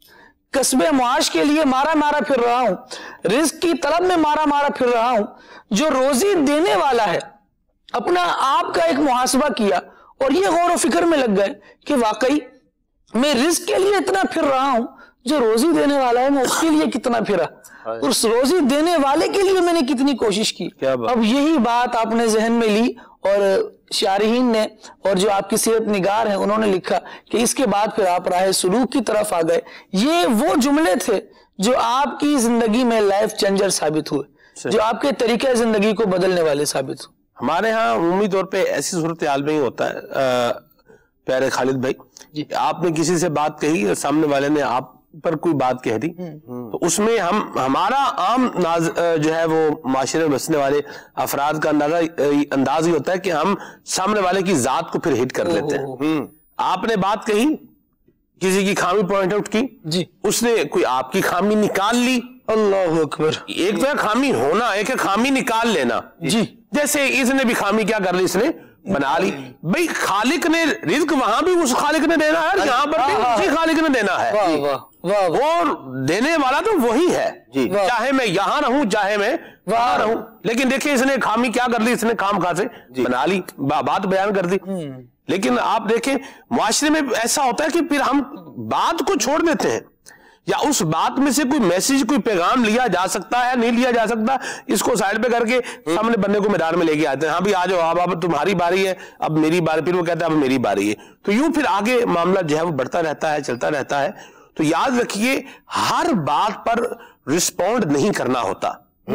کسب معاش کے لیے مارا پھر رہا ہوں, رزق کی طلب میں مارا پھر رہا ہوں. جو روزی دینے والا ہے اپنا آپ کا ایک محاسبہ کیا اور یہ غور و فکر میں لگ گئے کہ واقعی میں رزق کے لیے اتنا پھر رہا ہوں, جو روزی دینے والا ہے میں اس کے لیے کتنا پھرا, اس روزی دینے والے کے لیے میں نے کتنی کوشش کی. اب یہی بات آپ نے ذہن میں لی اور شارحین نے اور جو آپ کی سیرت نگار ہیں انہوں نے لکھا کہ اس کے بعد پھر آپ راہ سلوک کی طرف آ گئے. یہ وہ جملے تھے جو آپ کی زندگی میں لائف چینجر ثابت ہوئے, جو آپ کے طریقہ زندگی کو بدلنے والے ثابت ہوئے. ہمارے ہاں عمومی طور پہ ایسی صورتحال میں ہی ہوتا ہے پیارے خالد بھائی, آپ نے کسی سے بات کہی اور سامنے والے نے آپ پر کوئی بات کہہ دی, تو اس میں ہمارا عام جو ہے وہ معاشرے میں بسنے والے افراد کا انداز یہ ہوتا ہے کہ ہم سامنے والے کی ذات کو پھر ہٹ کر لیتے ہیں. آپ نے بات کہی, کسی کی خامی پوائنٹ آؤٹ کی, اس نے کوئی آپ کی خامی نکال لی. اللہ اکبر. ایک تو ہے خامی ہونا, ایک ہے خامی نکال لینا. جیسے اس نے بھی خامی کیا کر لی, اس نے بنا لی. بھئی خالق نے رزق وہاں بھی اس خالق نے دینا ہے, یہاں پر بھی اسی خالق نے دینا ہے, اور دینے والا تو وہی ہے, چاہے میں یہاں رہوں چاہے میں وہاں رہوں. لیکن دیکھیں اس نے خامی کیا کر لی, اس نے خام خاصے بنا لی, بات بیان کر دی. لیکن آپ دیکھیں معاشرے میں ایسا ہوتا ہے کہ پھر ہم بات کو چھوڑ دیتے ہیں, یا اس بات میں سے کوئی میسج کوئی پیغام لیا جا سکتا ہے نہیں لیا جا سکتا, اس کو سائڈ پہ کر کے سامنے بندے کو میدان میں لے کے آتے ہیں. ہاں بھی آ جاؤ, اب تمہاری باری ہے, اب میری باری. پھر وہ کہتا ہے اب میری باری ہے. تو یوں پھر آگے معاملہ جو ہے وہ بڑھتا رہتا ہے, چلتا رہتا ہے. تو یاد رکھیے ہر بات پر رسپونڈ نہیں کرنا ہوتا.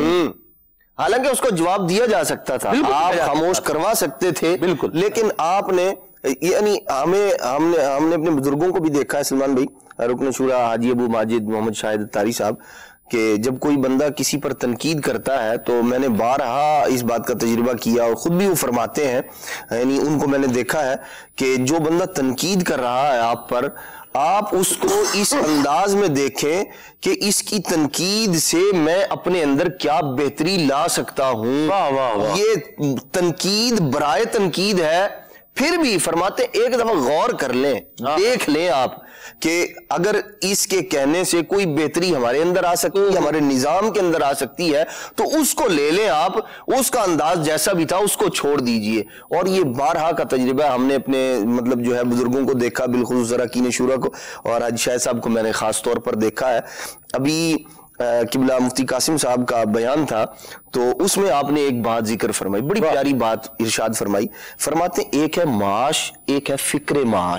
حالانکہ اس کو جواب دیا جا سکتا تھا, آپ خاموش کروا سکتے تھے, بالکل, لیکن آپ نے یعنی ہم نے اپنے بزرگوں کو بھی دیکھا ہے, سلمان بھائی, رکن شورا حاجی ابو ماجد محمد شاہد اتاری صاحب, کہ جب کوئی بندہ کسی پر تنقید کرتا ہے تو میں نے بارہا اس بات کا تجربہ کیا, اور خود بھی وہ فرماتے ہیں, یعنی ان کو میں نے دیکھا ہے کہ جو بندہ تنقید کر رہا ہے آپ پر, آپ اس کو اس انداز میں دیکھیں کہ اس کی تنقید سے میں اپنے اندر کیا بہتری لا سکتا ہوں. یہ تنقید برائے تنقید ہے. پھر بھی فرماتے ایک دفعہ غور کر لیں, دیکھ لیں آپ کہ اگر اس کے کہنے سے کوئی بہتری ہمارے اندر آ سکتی ہے, ہمارے نظام کے اندر آ سکتی ہے, تو اس کو لے لیں آپ, اس کا انداز جیسا بھی تھا اس کو چھوڑ دیجئے. اور یہ بارہا کا تجربہ ہم نے اپنے مطلب جو ہے بزرگوں کو دیکھا, بالخصوص اراکین شورا کو, اور حاجی شاہ صاحب کو میں نے خاص طور پر دیکھا ہے. ابھی قبلہ مفتی قاسم صاحب کا بیان تھا تو اس میں آپ نے ایک بات ذکر فرمائی, بڑی پیاری بات ارشاد فرمائی. فرماتے ایک ہے معاش, ایک ہے فکر معاش.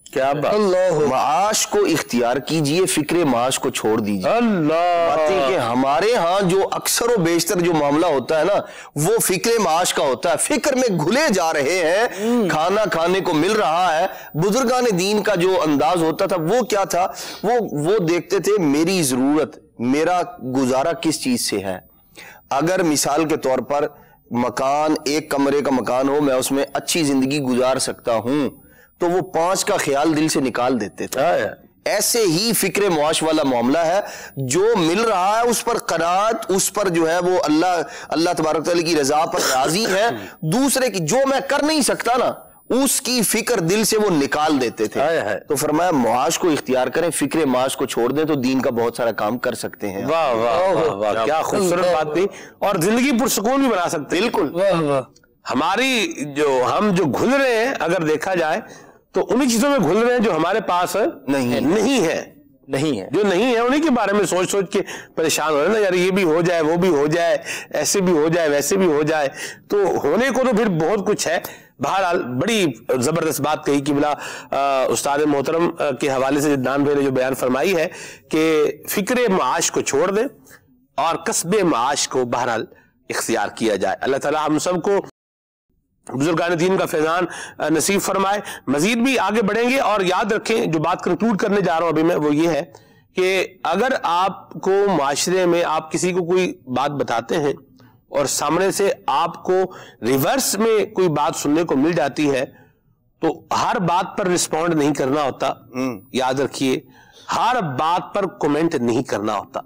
کیا بات، معاش کو اختیار کیجئے، فکر معاش کو چھوڑ دیجئے۔ اللہ، باتیں کہ ہمارے ہاں جو اکثر و بیشتر جو معاملہ ہوتا ہے نا وہ فکر معاش کا ہوتا ہے، فکر میں گھلے جا رہے ہیں، کھانا کھانے کو مل رہا ہے۔ بزرگان دین کا جو انداز ہوتا تھا وہ کیا تھا، وہ دیکھتے تھے میری ضرورت، میرا گزارا کس چیز سے ہے۔ اگر مثال کے طور پر مکان، ایک کمرے کا مکان ہو، میں اس میں اچھی زندگی گزار سکتا ہوں، تو وہ 5 کا خیال دل سے نکال دیتے تھے۔ ایسے ہی فکر معاش والا معاملہ ہے، جو مل رہا ہے اس پر قناعت، اس پر جو ہے وہ اللہ تبارک تعالیٰ کی رضا پر راضی ہے۔ دوسرے کی جو میں کر نہیں سکتا نا اس کی فکر دل سے وہ نکال دیتے تھے۔ تو فرمایا معاش کو اختیار کریں، فکر معاش کو چھوڑ دیں تو دین کا بہت سارا کام کر سکتے ہیں۔ واہ واہ واہ واہ، کیا خوبصورت بات تھی، اور زندگی پرسکون بھی بنا سکتے ہیں۔ بالکل، ہماری ہم جو گھل رہے ہیں اگر دیکھا جائے تو انہی چیزوں میں گھل رہے ہیں جو ہمارے پاس نہیں ہے، جو نہیں ہے انہی کے بارے میں سوچ کے پریشان ہو رہے ہیں نا، یار یہ بھی ہو جائے، وہ بھی ہو جائے، ایسے بھی ہو جائے، ویسے بھی ہو جائے، تو ہونے کو تو پھر بہت کچھ ہے۔ بہرحال بڑی زبردست بات کہی کہ بلا استاد محترم کے حوالے سے جدان بھائی نے جو بیان فرمائی ہے کہ فکر معاش کو چھوڑ دیں اور کسب معاش کو بہرحال اختیار کیا جائے۔ اللہ تعالی ہم سب کو بزرگان دین کا فیضان نصیب فرمائے۔ مزید بھی آگے بڑھیں گے، اور یاد رکھیں جو بات کنکلوڈ کرنے جا رہا ہوں ابھی میں، وہ یہ ہے کہ اگر آپ کو معاشرے میں آپ کسی کو کوئی بات بتاتے ہیں اور سامنے سے آپ کو ریورس میں کوئی بات سننے کو مل جاتی ہے تو ہر بات پر رسپونڈ نہیں کرنا ہوتا۔ یاد رکھیے، ہر بات پر کومنٹ نہیں کرنا ہوتا۔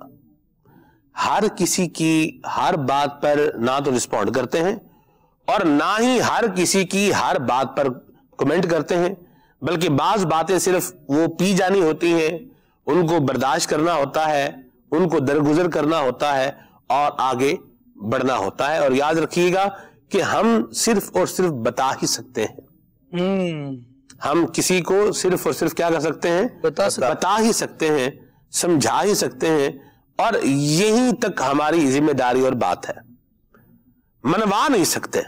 ہر کسی کی ہر بات پر نہ تو رسپونڈ کرتے ہیں اور نہ ہی ہر کسی کی ہر بات پر کومنٹ کرتے ہیں، بلکہ بعض باتیں صرف وہ پی جانی ہوتی ہیں، ان کو برداشت کرنا ہوتا ہے، ان کو درگزر کرنا ہوتا ہے اور آگے بڑھنا ہوتا ہے۔ اور یاد رکھیے گا کہ ہم صرف اور صرف بتا ہی سکتے ہیں، ہم کسی کو صرف اور صرف کیا کر سکتے ہیں، بتا ہی سکتے ہیں، سمجھا ہی سکتے ہیں، اور یہیں تک ہماری ذمہ داری اور بات ہے، منوا نہیں سکتے،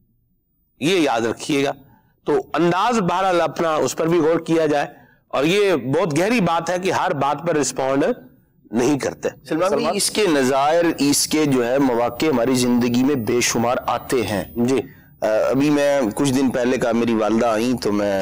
یہ یاد رکھیے گا۔ تو انداز بہرحال اپنا اس پر بھی غور کیا جائے، اور یہ بہت گہری بات ہے کہ ہر بات پر رسپونڈ نہیں کرتے۔ سلمان بھائی، اس کے نظائر، اس کے جو ہے مواقع ہماری زندگی میں بے شمار آتے ہیں۔ جی، ابھی میں کچھ دن پہلے کا میری والدہ آئیں تو میں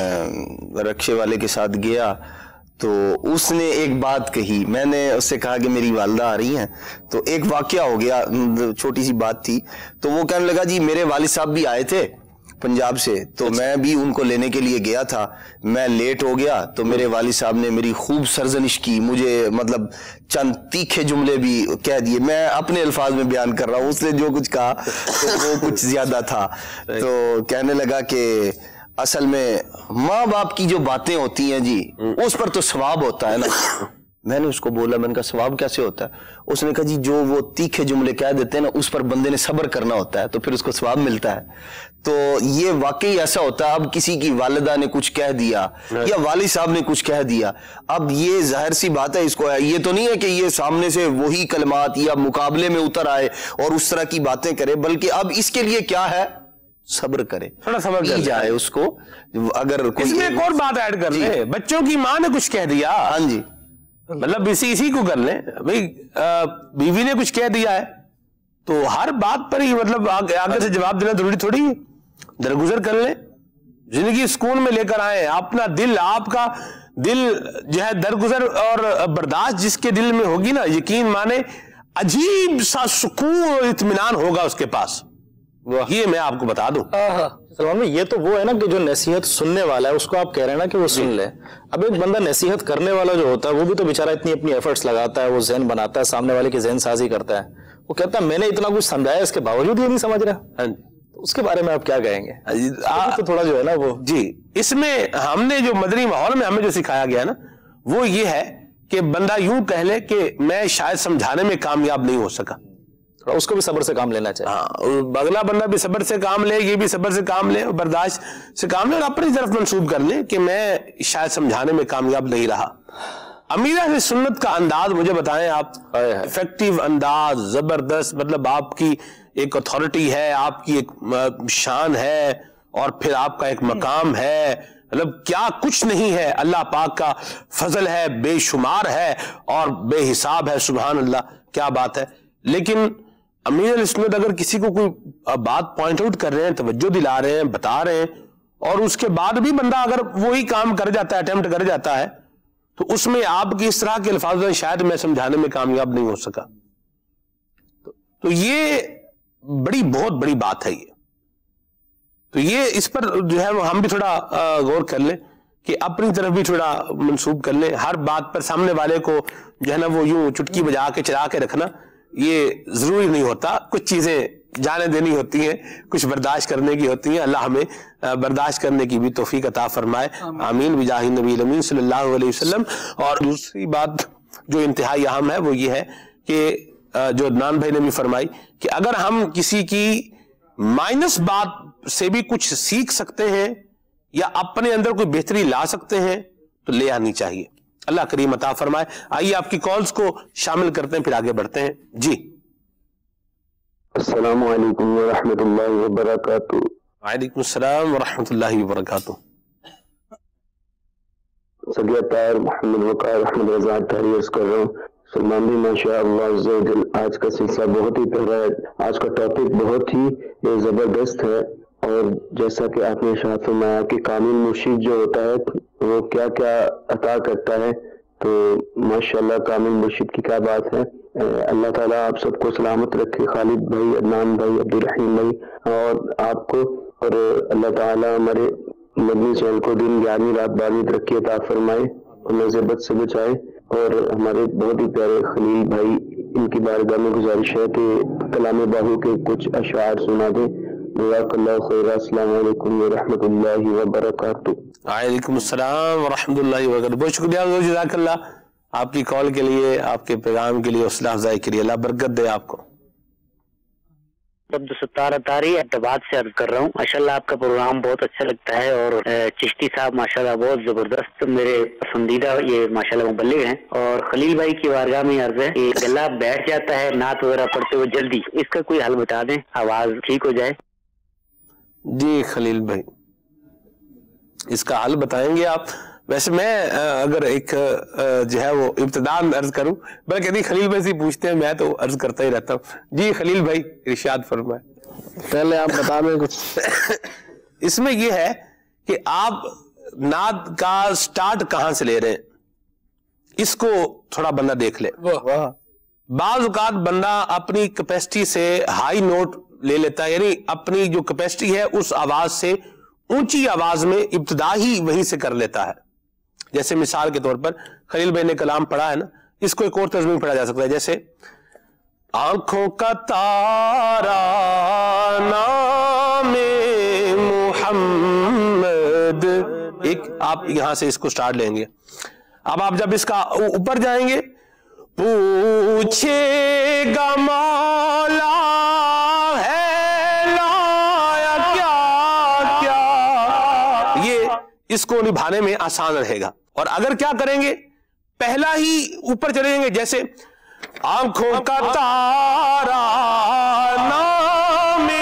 رکشے والے کے ساتھ گیا تو اس نے ایک بات کہی، میں نے اس سے کہا کہ میری والدہ آ رہی ہیں، تو ایک واقعہ ہو گیا، چھوٹی سی بات تھی، تو وہ کہنے لگا جی میرے والد صاحب بھی آئے تھے پنجاب سے، تو میں بھی ان کو لینے کے لیے گیا تھا، میں لیٹ ہو گیا تو میرے والد صاحب نے میری خوب سرزنش کی، مجھے مطلب چند تیکھے جملے بھی کہہ دیے، میں اپنے الفاظ میں بیان کر رہا ہوں، اس نے جو کچھ کہا تو وہ کچھ زیادہ تھا، تو کہنے لگا کہ اصل میں ماں باپ کی جو باتیں ہوتی ہیں جی اس پر تو ثواب ہوتا ہے نا۔ میں نے اس کو بولا، میں نے کہا ثواب کیسے ہوتا ہے؟ اس نے کہا جی جو وہ تیکھے جملے کہہ دیتے ہیں نا اس پر بندے نے صبر کرنا ہوتا ہے تو پھر اس کو ثواب ملتا ہے۔ تو یہ واقعی ایسا ہوتا ہے، اب کسی کی والدہ نے کچھ کہہ دیا یا والد صاحب نے کچھ کہہ دیا، اب یہ ظاہر سی بات ہے، اس کو یہ تو نہیں ہے کہ یہ سامنے سے وہی کلمات یا مقابلے میں اتر آئے اور اس طرح کی باتیں کرے، بلکہ اب اس کے لیے کیا ہے، صبر کرے، تھوڑا صبر کر جائے اس کو۔ اگر اس میں ایک اور بات ایڈ کر لیں، بچوں کی ماں نے کچھ کہہ دیا، ہاں جی، مطلب اسی کو کر لیں بھئی، بیوی نے کچھ کہہ دیا ہے تو ہر بات پر ہی مطلب آگے سے جواب دینا ضروری تھوڑی ہے، درگزر کر لیں، زندگی سکون میں لے کر آئیں۔ اپنا دل، آپ کا دل جو ہے درگزر اور برداشت جس کے دل میں ہوگی نا، یقین مانے عجیب سا سکون اور اطمینان ہوگا اس کے پاس، یہ میں آپ کو بتا دوں۔ سلمان بھائی، یہ تو وہ ہے نا کہ جو نصیحت سننے والا ہے اس کو آپ کہہ رہے ہیں نا کہ وہ سن لے، اب ایک بندہ نصیحت کرنے والا جو ہوتا ہے وہ بھی تو بیچارہ اتنی اپنی ایفرٹس لگاتا ہے، وہ ذہن بناتا ہے، سامنے والے کی ذہن سازی کرتا ہے، وہ کہتا ہے میں نے اتنا کچھ سمجھایا اس کے باوجود یہ نہیں سمجھ رہا، اس کے بارے میں آپ کیا کہیں گے؟ تو تھوڑا جو ہے نا وہ جی، اس میں ہم نے جو مدنی ماحول میں ہمیں جو سکھایا گیا نا وہ یہ ہے کہ بندہ یوں کہہ لے کہ میں شاید سمجھانے میں کامیاب نہیں ہو سکا، اس کو بھی صبر سے کام لینا چاہیے۔ ہاں، اگلا بندہ بھی صبر سے کام لے، یہ بھی صبر سے کام لے، برداشت سے کام لے، اور اپنی طرف منسوب کر لے کہ میں شاید سمجھانے میں کامیاب نہیں رہا۔ امیر اہل سنت کا انداز مجھے بتائیں آپ، افیکٹو انداز، زبردست، مطلب آپ کی ایک اتھارٹی ہے، آپ کی ایک شان ہے، اور پھر آپ کا ایک مقام ہے، مطلب کیا کچھ نہیں ہے، اللہ پاک کا فضل ہے، بے شمار ہے اور بے حساب ہے، سبحان اللہ، کیا بات ہے۔ لیکن امیر السنت اگر کسی کو کوئی بات پوائنٹ آؤٹ کر رہے ہیں، توجہ دلا رہے ہیں، بتا رہے ہیں، اور اس کے بعد بھی بندہ اگر وہی کام کر جاتا ہے، اٹیمپٹ کر جاتا ہے، تو اس میں آپ کی اس طرح کے الفاظ شاید میں سمجھانے میں کامیاب نہیں ہو سکا۔ تو یہ بہت بڑی بات ہے یہ۔ تو یہ اس پر جو ہے وہ ہم بھی تھوڑا غور کر لیں کہ اپنی طرف بھی تھوڑا منسوب کر لیں۔ ہر بات پر سامنے والے کو جو ہے نا وہ یوں چٹکی بجا کے چلا کے رکھنا یہ ضروری نہیں ہوتا، کچھ چیزیں جانے دینی ہوتی ہیں، کچھ برداشت کرنے کی ہوتی ہیں۔ اللہ ہمیں برداشت کرنے کی بھی توفیق عطا فرمائے، آمین بجاہ نبی الامین صلی اللہ علیہ وسلم۔ اور دوسری بات جو انتہائی اہم ہے وہ یہ ہے کہ جو عدنان بھائی نے بھی فرمائی کہ اگر ہم کسی کی مائنس بات سے بھی کچھ سیکھ سکتے ہیں یا اپنے اندر کوئی بہتری لا سکتے ہیں تو لے آنی چاہیے۔ اللہ کریم عطا فرمائے۔ آئیے آپ کی کالز کو شامل کرتے ہیں، پھر آگے بڑھتے ہیں۔ جی السلام علیکم ورحمۃ اللہ وبرکاتہ۔ وعلیکم السلام ورحمۃ اللہ وبرکاتہ۔ سگیا طاہر محمد وقار احمد رضا تحریر کر رہا ہوں۔ سلمان بھی ماشاء اللہ عز و جل آج کا سلسلہ بہت ہی پیارا ہے، آج کا ٹاپک بہت ہی زبردست ہے، اور جیسا کہ آپ نے ارشاد فرمایا کہ کامل مرشد جو ہوتا ہے وہ کیا کیا عطا کرتا ہے، تو ماشاءاللہ کامل مرشد کی کیا بات ہے۔ اللہ تعالیٰ آپ سب کو سلامت رکھے، خالد بھائی، عدنان بھائی، عبدالرحیم بھائی اور آپ کو، اور اللہ تعالیٰ ہمارے مدنی چینل کو دن 11ویں رات 12ویں ترقی عطا فرمائے اور مذہبت سے بچائے۔ اور ہمارے بہت ہی پیارے خلیل بھائی، ان کی بارگاہ میں گزارش ہے کہ کلام باہو کے کچھ اشعار سنا دیں۔ جزاک اللہ خیر۔ السلام علیکم ورحمۃ اللہ وبرکاتہ۔ وعلیکم السلام ورحمۃ اللہ وبرکاتہ۔ بہت شکریہ، جزاک اللہ آپ کی کال کے لیے، آپ کے پیغام کے لیے، حوصلہ افزائی کے لیے، اللہ برکت دے آپ کو۔ عبدالستار اطاری احتباد سے عرض کر رہا ہوں، ماشاءاللہ آپ کا پروگرام بہت اچھا لگتا ہے، اور چشتی صاحب ماشاءاللہ بہت زبردست میرے پسندیدہ یہ ماشاءاللہ مبلغ ہیں۔ اور خلیل بھائی کی بارگاہ میں عرض ہے کہ گلا بیٹھ جاتا ہے نعت وغیرہ پڑھتے ہوئے جلدی، اس کا کوئی حل بتا دیں، آواز ٹھیک ہو جائے۔ جی خلیل بھائی، اس کا حل بتائیں گے آپ؟ ویسے میں اگر ایک جو ہے وہ ابتداءً عرض کروں، بلکہ نہیں خلیل بھائی سے پوچھتے ہیں، میں تو عرض کرتا ہی رہتا ہوں۔ جی خلیل بھائی ارشاد فرمائے۔ پہلے آپ بتا دیں کچھ۔ اس میں یہ ہے کہ آپ نعت کا سٹارٹ کہاں سے لے رہے ہیں، اس کو تھوڑا بندہ دیکھ لے۔ بعض اوقات بندہ اپنی کیپیسٹی سے ہائی نوٹ لے لیتا ہے، یعنی اپنی جو کیپیسٹی ہے اس آواز سے اونچی آواز میں ابتدا ہی وہیں سے کر لیتا ہے۔ جیسے مثال کے طور پر خلیل بھائی نے کلام پڑھا ہے نا، اس کو ایک اور طرز میں پڑھا جا سکتا ہے، جیسے آنکھوں کا تارا نام محمد، ایک آپ یہاں سے اس کو سٹارٹ لیں گے۔ اب آپ جب اس کا اوپر جائیں گے، پوچھے گا مولا ہے لایا کیا کیا، یہ اس کو نبھانے میں آسان رہے گا۔ اور اگر کیا کریں گے، پہلا ہی اوپر چلے جائیں گے، جیسے آنکھوں کا تارا نام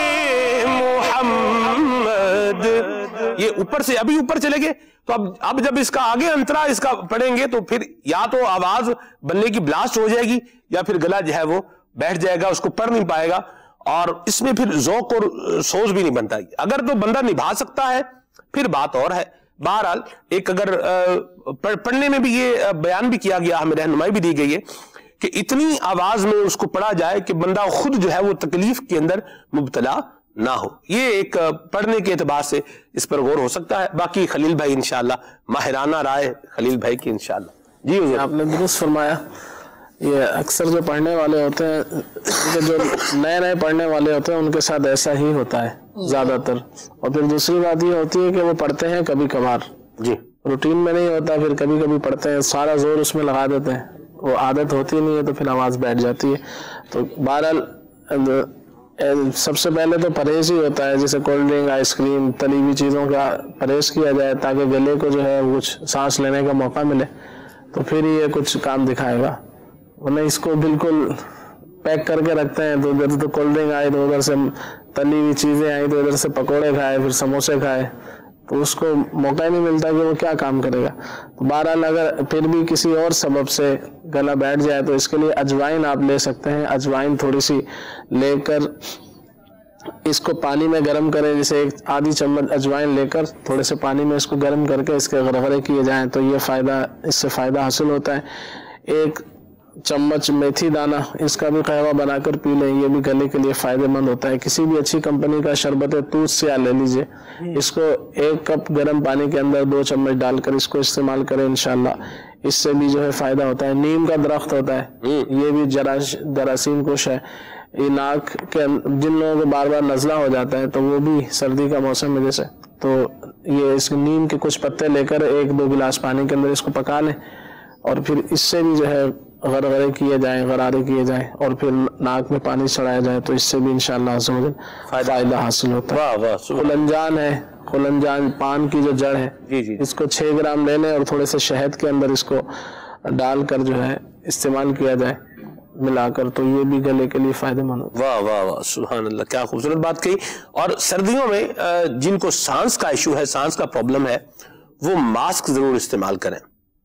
محمد، یہ اوپر سے ابھی اوپر چلے گئے، تو اب جب اس کا آگے انترا اس کا پڑھیں گے تو پھر یا تو آواز بننے کی بلاسٹ ہو جائے گی یا پھر گلا جو ہے وہ بیٹھ جائے گا، اس کو پڑھ نہیں پائے گا، اور اس میں پھر ذوق اور سوز بھی نہیں بنتا۔ اگر تو بندہ نبھا سکتا ہے پھر بات اور ہے۔ بہرحال ایک اگر پڑھنے میں بھی یہ بیان بھی کیا گیا، ہمیں رہنمائی بھی دی گئی ہے کہ اتنی آواز میں اس کو پڑھا جائے کہ بندہ خود جو ہے وہ تکلیف کے اندر مبتلا نہ ہو۔ یہ ایک پڑھنے کے اعتبار سے اس پر غور ہو سکتا ہے۔ باقی خلیل بھائی انشاءاللہ ماہرانہ رائے خلیل بھائی کی انشاءاللہ۔ جی حضور، آپ نے درست فرمایا۔ یہ اکثر جو پڑھنے والے ہوتے ہیں، جو نئے پڑھنے والے ہوتے ہیں، ان کے ساتھ ایسا ہی ہوتا ہے زیادہ تر۔ اور پھر دوسری بات یہ ہوتی ہے کہ وہ پڑھتے ہیں کبھی کبھار، جی روٹین میں نہیں ہوتا، پھر کبھی کبھی پڑھتے ہیں، سارا زور اس میں لگا دیتے ہیں، وہ عادت ہوتی نہیں ہے تو پھر آواز بیٹھ جاتی ہے۔ تو بہرحال سب سے پہلے تو پرہیز ہی ہوتا ہے، جیسے کولڈ ڈرنک، آئس کریم، تلی ہوئی چیزوں کا پرہیز کیا جائے تاکہ گلے کو جو ہے کچھ سانس لینے کا موقع ملے، تو پھر یہ کچھ کام دکھائے گا۔ ورنہ اس کو بالکل پیک کر کے رکھتے ہیں، تو ادھر تو کولڈ ڈرنک آئی تو ادھر سے تلی ہوئی چیزیں آئی تو ادھر سے پکوڑے کھائے، پھر سموسے کھائے، تو اس کو موقع نہیں ملتا کہ وہ کیا کام کرے گا. تو بہرحال اگر پھر بھی کسی اور سبب سے گلا بیٹھ جائے تو اس کے لیے اجوائن آپ لے سکتے ہیں. اجوائن تھوڑی سی لے کر اس کو پانی میں گرم کریں، جیسے ایک آدھی چمچ اجوائن لے کر تھوڑے سے پانی میں اس کو گرم کر کے اس کے غرغرے کیے جائیں تو یہ فائدہ، اس سے فائدہ حاصل ہوتا ہے. ایک چمچ میتھی دانہ اس کا بھی قہوہ بنا کر پی لیں، یہ بھی گلے کے لیے فائدہ مند ہوتا ہے. کسی بھی اچھی کمپنی کا شربت توت سیاہ لے لیجئے، اس کو 1 کپ گرم پانی کے اندر 2 چمچ ڈال کر اس کو استعمال کریں، انشاءاللہ اس سے بھی جو ہے فائدہ ہوتا ہے. نیم کا درخت ہوتا ہے، یہ بھی جراثیم کش ہے. یہ ناک کے جن لوگوں کو بار بار نزلہ ہو جاتا ہے تو وہ بھی سردی کا موسم ہے جیسے، تو یہ اس نیم کے کچھ پتے لے کر 1-2 گلاس پانی کے اندر اس کو پکا لیں اور پھر اس سے بھی جو ہے غرغرے کیے جائیں، غرارے کیے جائیں اور پھر ناک میں پانی چڑھایا جائے تو اس سے بھی انشاءاللہ عزوجل فائدہ حاصل ہوتا ہے. خلنجان ہے، خلنجان پان کی جو جڑ ہے، اس کو 6 گرام لے لیں اور تھوڑے سے شہد کے اندر اس کو ڈال کر جو ہے استعمال کیا جائے ملا کر، تو یہ بھی گلے کے لیے فائدہ مند ہوتا ہے. واہ واہ واہ، سبحان اللہ، کیا خوبصورت بات کہی. اور سردیوں میں جن کو سانس کا ایشو ہے، سانس کا پرابلم ہے، وہ ماسک ضرور استعمال کریں.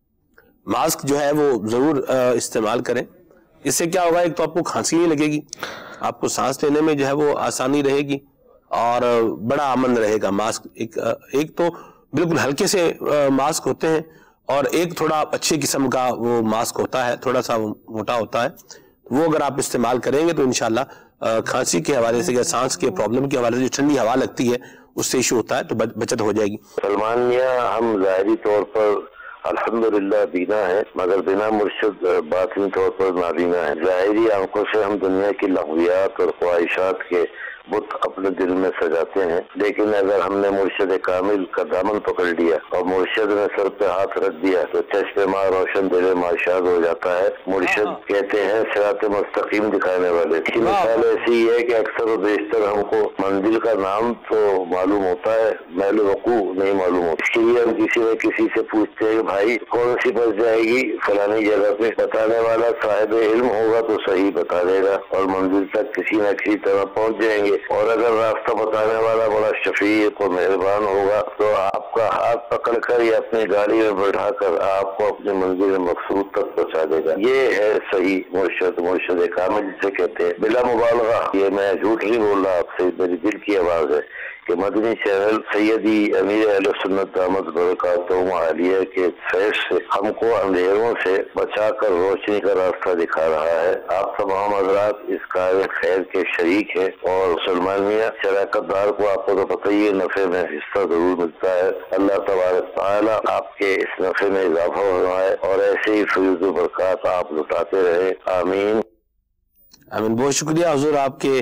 ماسک جو ہے وہ ضرور استعمال کریں. اس سے کیا ہوگا، ایک تو آپ کو کھانسی نہیں لگے گی، آپ کو سانس لینے میں جو ہے وہ آسانی رہے گی اور بڑا امن رہے گا. ماسک ایک تو بالکل ہلکے سے ماسک ہوتے ہیں اور ایک تھوڑا اچھے قسم کا وہ ماسک ہوتا ہے، تھوڑا سا موٹا ہوتا ہے. وہ اگر آپ استعمال کریں گے تو انشاءاللہ کھانسی کے حوالے سے یا سانس کے پرابلم کے حوالے سے جو ٹھنڈی ہوا لگتی ہے اس سے ایشو ہوتا ہے تو بچت ہو جائے گی. سلمان میاں، ہم ظاہری طور پر الحمدللہ بینا ہے مگر بنا مرشد باطنی طور پر نابینا ہے. ظاہری آنکھوں سے ہم دنیا کی لغویات اور خواہشات کے بت اپنے دل میں سجاتے ہیں، لیکن اگر ہم نے مرشد کامل کا دامن پکڑ لیا اور مرشد نے سر پہ ہاتھ رکھ دیا تو چشم ماں روشن دل ماشاد ہو جاتا ہے. مرشد کہتے ہیں صراط مستقیم دکھانے والے. اس کی مثال ایسی ہے کہ اکثر و بیشتر ہم کو منزل کا نام تو معلوم ہوتا ہے، محل وقوع نہیں معلوم ہوتا. اس کے لیے ہم کسی سے پوچھتے ہیں بھائی کون سی بس جائے گی فلانی جگہ پہ، بتانے والا صاحب علم ہوگا تو صحیح بتا دے گا اور منزل تک کسی نہ کسی طرح پہنچ جائیں گے. اور اگر راستہ بتانے والا بڑا شفیق اور مہربان ہوگا تو آپ کا ہاتھ پکڑ کر یا اپنی گاڑی میں بٹھا کر آپ کو اپنے منزل مقصود تک پہنچا دے گا. یہ ہے صحیح مرشد کامل جسے کہتے ہیں. بلا مبالغہ، یہ میں جھوٹ نہیں بول رہا آپ سے، میری دل کی آواز ہے کہ مدنی چینل سیدی امیر اہل سنت دامت برکاتہم عالیہ کے فیض سے ہم کو اندھیروں سے بچا کر روشنی کا راستہ دکھا رہا ہے. آپ تمام حضرات اس کار خیر کے شریک ہیں اور سلمان میاں شراکت دار کو آپ کو تو پتہ ہی ہے نفع میں حصہ ضرور ملتا ہے. اللہ تبارک تعالی آپ کے اس نفع میں اضافہ فرمائے اور ایسے ہی فیض و برکات آپ لٹاتے رہے. آمین آمین. بہت شکریہ حضور آپ کے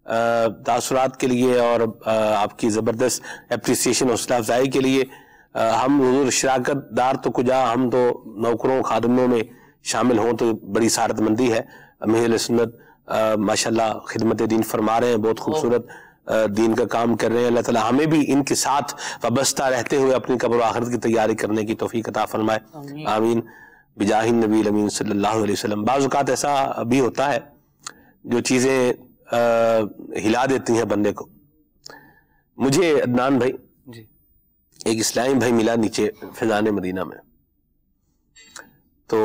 تاثرات کے لیے اور آپ کی زبردست اپریسیشن حوصلہ افزائی کے لیے. ہم حضور شراکت دار تو کجا، ہم تو نوکروں خادموں میں شامل ہوں تو بڑی سعادت مندی ہے. اہل سنت ماشاءاللہ خدمت دین فرما رہے ہیں، بہت خوبصورت دین کا کام کر رہے ہیں. اللہ تعالی ہمیں بھی ان کے ساتھ وابستہ رہتے ہوئے اپنی قبر و آخرت کی تیاری کرنے کی توفیق عطا فرمائے. آمین بجاہ النبی الامین صلی اللہ علیہ وسلم. بعض اوقات ایسا بھی ہوتا ہے جو چیزیں ہلا دیتی ہیں بندے کو. مجھے عدنان بھائی ایک اسلامی بھائی ملا نیچے فیضان مدینہ میں، تو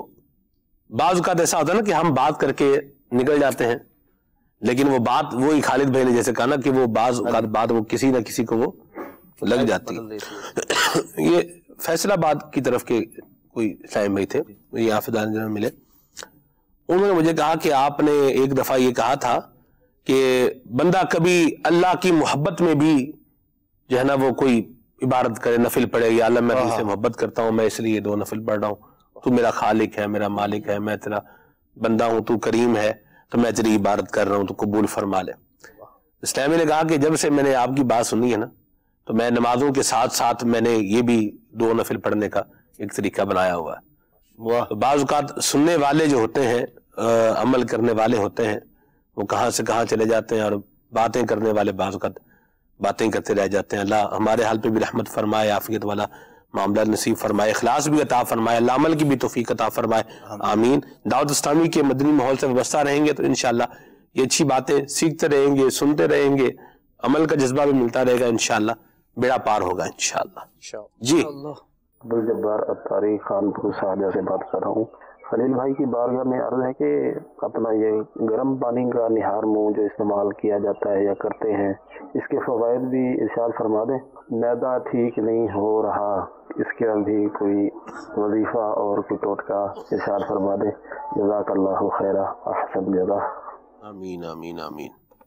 بعض اوقات ایسا ہوتا ہے نا کہ ہم بات کر کے نکل جاتے ہیں لیکن وہ بات وہی خالد بھائی نے جیسے کہا نا کہ وہ بعض اوقات بات وہ کسی نہ کسی کو وہ لگ جاتی. یہ فیصلہ آباد کی طرف کے کوئی اسلامی بھائی تھے، یہاں فیضان میں ملے. انہوں نے مجھے کہا کہ آپ نے ایک دفعہ یہ کہا تھا کہ بندہ کبھی اللہ کی محبت میں بھی جو ہے نا وہ کوئی عبادت کرے، نفل پڑھے، یا اللہ میں تجھ سے محبت کرتا ہوں، میں اس لیے 2 نفل پڑھ رہا ہوں، تو میرا خالق ہے، میرا مالک ہے، میں تیرا بندہ ہوں، تو کریم ہے، تو میں تیری عبادت کر رہا ہوں، تو قبول فرما لے. اسلامی نے کہا کہ جب سے میں نے آپ کی بات سنی ہے نا تو میں نمازوں کے ساتھ ساتھ میں نے یہ بھی 2 نفل پڑھنے کا ایک طریقہ بنایا ہوا ہے. تو بعض اوقات سننے والے جو ہوتے ہیں، عمل کرنے والے ہوتے ہیں، وہ کہاں سے کہاں چلے جاتے ہیں اور باتیں کرنے والے بعض اوقات باتیں کرتے رہ جاتے ہیں. اللہ ہمارے حال پہ بھی رحمت فرمائے، عافیت والا معاملہ نصیب فرمائے، اخلاص بھی عطا فرمائے، اللہ عمل کی بھی توفیق عطا فرمائے. آمین. دعوت اسلامی کے مدنی ماحول سے وابستہ رہیں گے تو انشاءاللہ یہ اچھی باتیں سیکھتے رہیں گے، سنتے رہیں گے، عمل کا جذبہ بھی ملتا رہے گا انشاءاللہ. بیڑا پار ہوگا انشاءاللہ۔ جی عبدالجبار اتاری خانپور سعدیہ سے بات کر رہا ہوں۔ خلیل بھائی کی بارگاہ میں عرض ہے کہ اپنا یہ گرم پانی کا نہار منہ جو استعمال کیا جاتا ہے یا کرتے ہیں، اس کے فوائد بھی ارشاد فرما دیں۔ معدہ ٹھیک نہیں ہو رہا، اس کے بھی کوئی وظیفہ اور کوئی ٹوٹکا ارشاد فرما دیں۔ جزاک اللہ خیرہ احسن جزا۔ آمین آمین آمین۔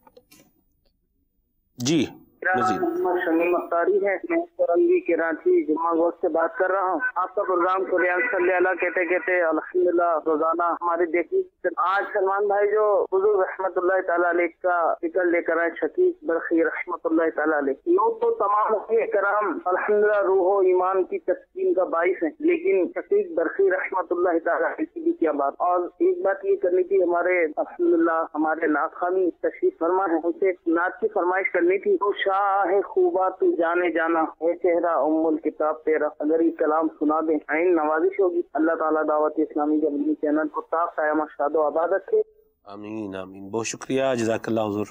جی مزید محمد شمیم اختاری ہے، میں فرنگی کراچی جمعہ گوشت سے بات کر رہا ہوں۔ آپ کا پروگرام قرآن صلی اللہ کہتے کہتے الحمدللہ روزانہ ہمارے دیکھی۔ آج سلمان بھائی جو حضور رحمت اللہ تعالیٰ علیہ کا فکر لے کر آئے، شکیق برقی رحمت اللہ تعالیٰ علیہ، لوگ تو تمام کرام الحمدللہ روح و ایمان کی تسکین کا باعث ہیں، لیکن شکیق برقی رحمت اللہ تعالیٰ علیہ کی بھی کیا بات۔ اور ایک بات یہ کرنی تھی، ہمارے الحمدللہ ہمارے نعت خانی تشریف فرما ہے، ان سے نعت کی فرمائش کرنی تھی۔ تو شاہ خوبا تو جانے جانا ہے چہرہ ام الکتاب تیرا، اگر یہ کلام سنا دیں عین نوازش ہوگی۔ اللہ تعالیٰ دعوت اسلامی جمعی چینل کو صاف قائم شاد و آباد رکھے۔ آمین آمین، بہت شکریہ، جزاک اللہ حضور۔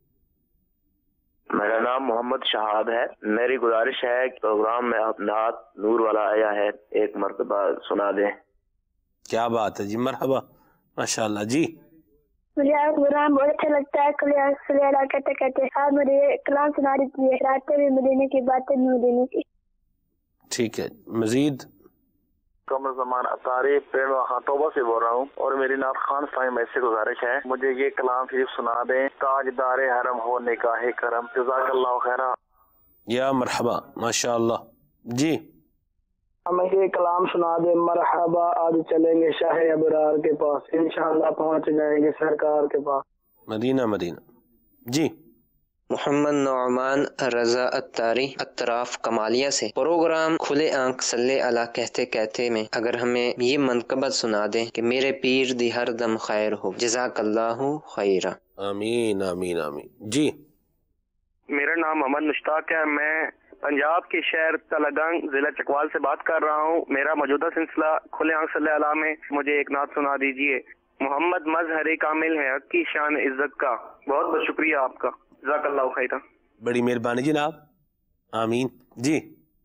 میرا نام محمد شہاد ہے، میری گزارش ہے کہ پروگرام میں آپ نعت نور والا آیا ہے، ایک مرتبہ سنا دیں۔ کیا بات ہے جی، مرحبا، ماشاءاللہ۔ جی مجھے آپ پروگرام بہت اچھا لگتا ہے، کلیہ کہتے کہتے آپ مجھے کلام سنا دیتی ہے، راتیں بھی مدینے کی باتیں بھی مدینے کی۔ ٹھیک ہے، مزید قمر زمان اتاری پینڈ توبہ سے بول رہا ہوں، اور میری نعت خان صاحب میں سے گزارش ہے مجھے یہ کلام شریف سنا دیں، تاجدار حرم ہو نکاح کرم، جزاک اللہ خیرہ۔ یا مرحبا، ماشاءاللہ۔ جی ہمیں یہ کلام سنا دے، مرحبا آج چلیں گے شاہ ابرار کے پاس، انشاءاللہ پہنچ جائیں گے سرکار کے پاس۔ مدینہ مدینہ۔ جی محمد نعمان رضا اتاری اطراف کمالیہ سے، پروگرام کھلے آنکھ صلی اللہ کہتے کہتے میں اگر ہمیں یہ منقبت سنا دیں کہ میرے پیر دی ہر دم خیر ہو، جزاک اللہ خیرہ۔ آمین آمین آمین۔ جی میرا نام محمد مشتاق ہے، میں پنجاب کے شہر تلگنگ ضلع چکوال سے بات کر رہا ہوں۔ میرا موجودہ سلسلہ کھلے آنکھ صلی اللہ میں مجھے ایک نعت سنا دیجیے۔ محمد مظہر کامل ہے، حق کی شان عزت کا، بہت بہت شکریہ آپ کا، جزاک اللہ خیرہ۔ بڑی مہربانی جناب، آمین۔ جی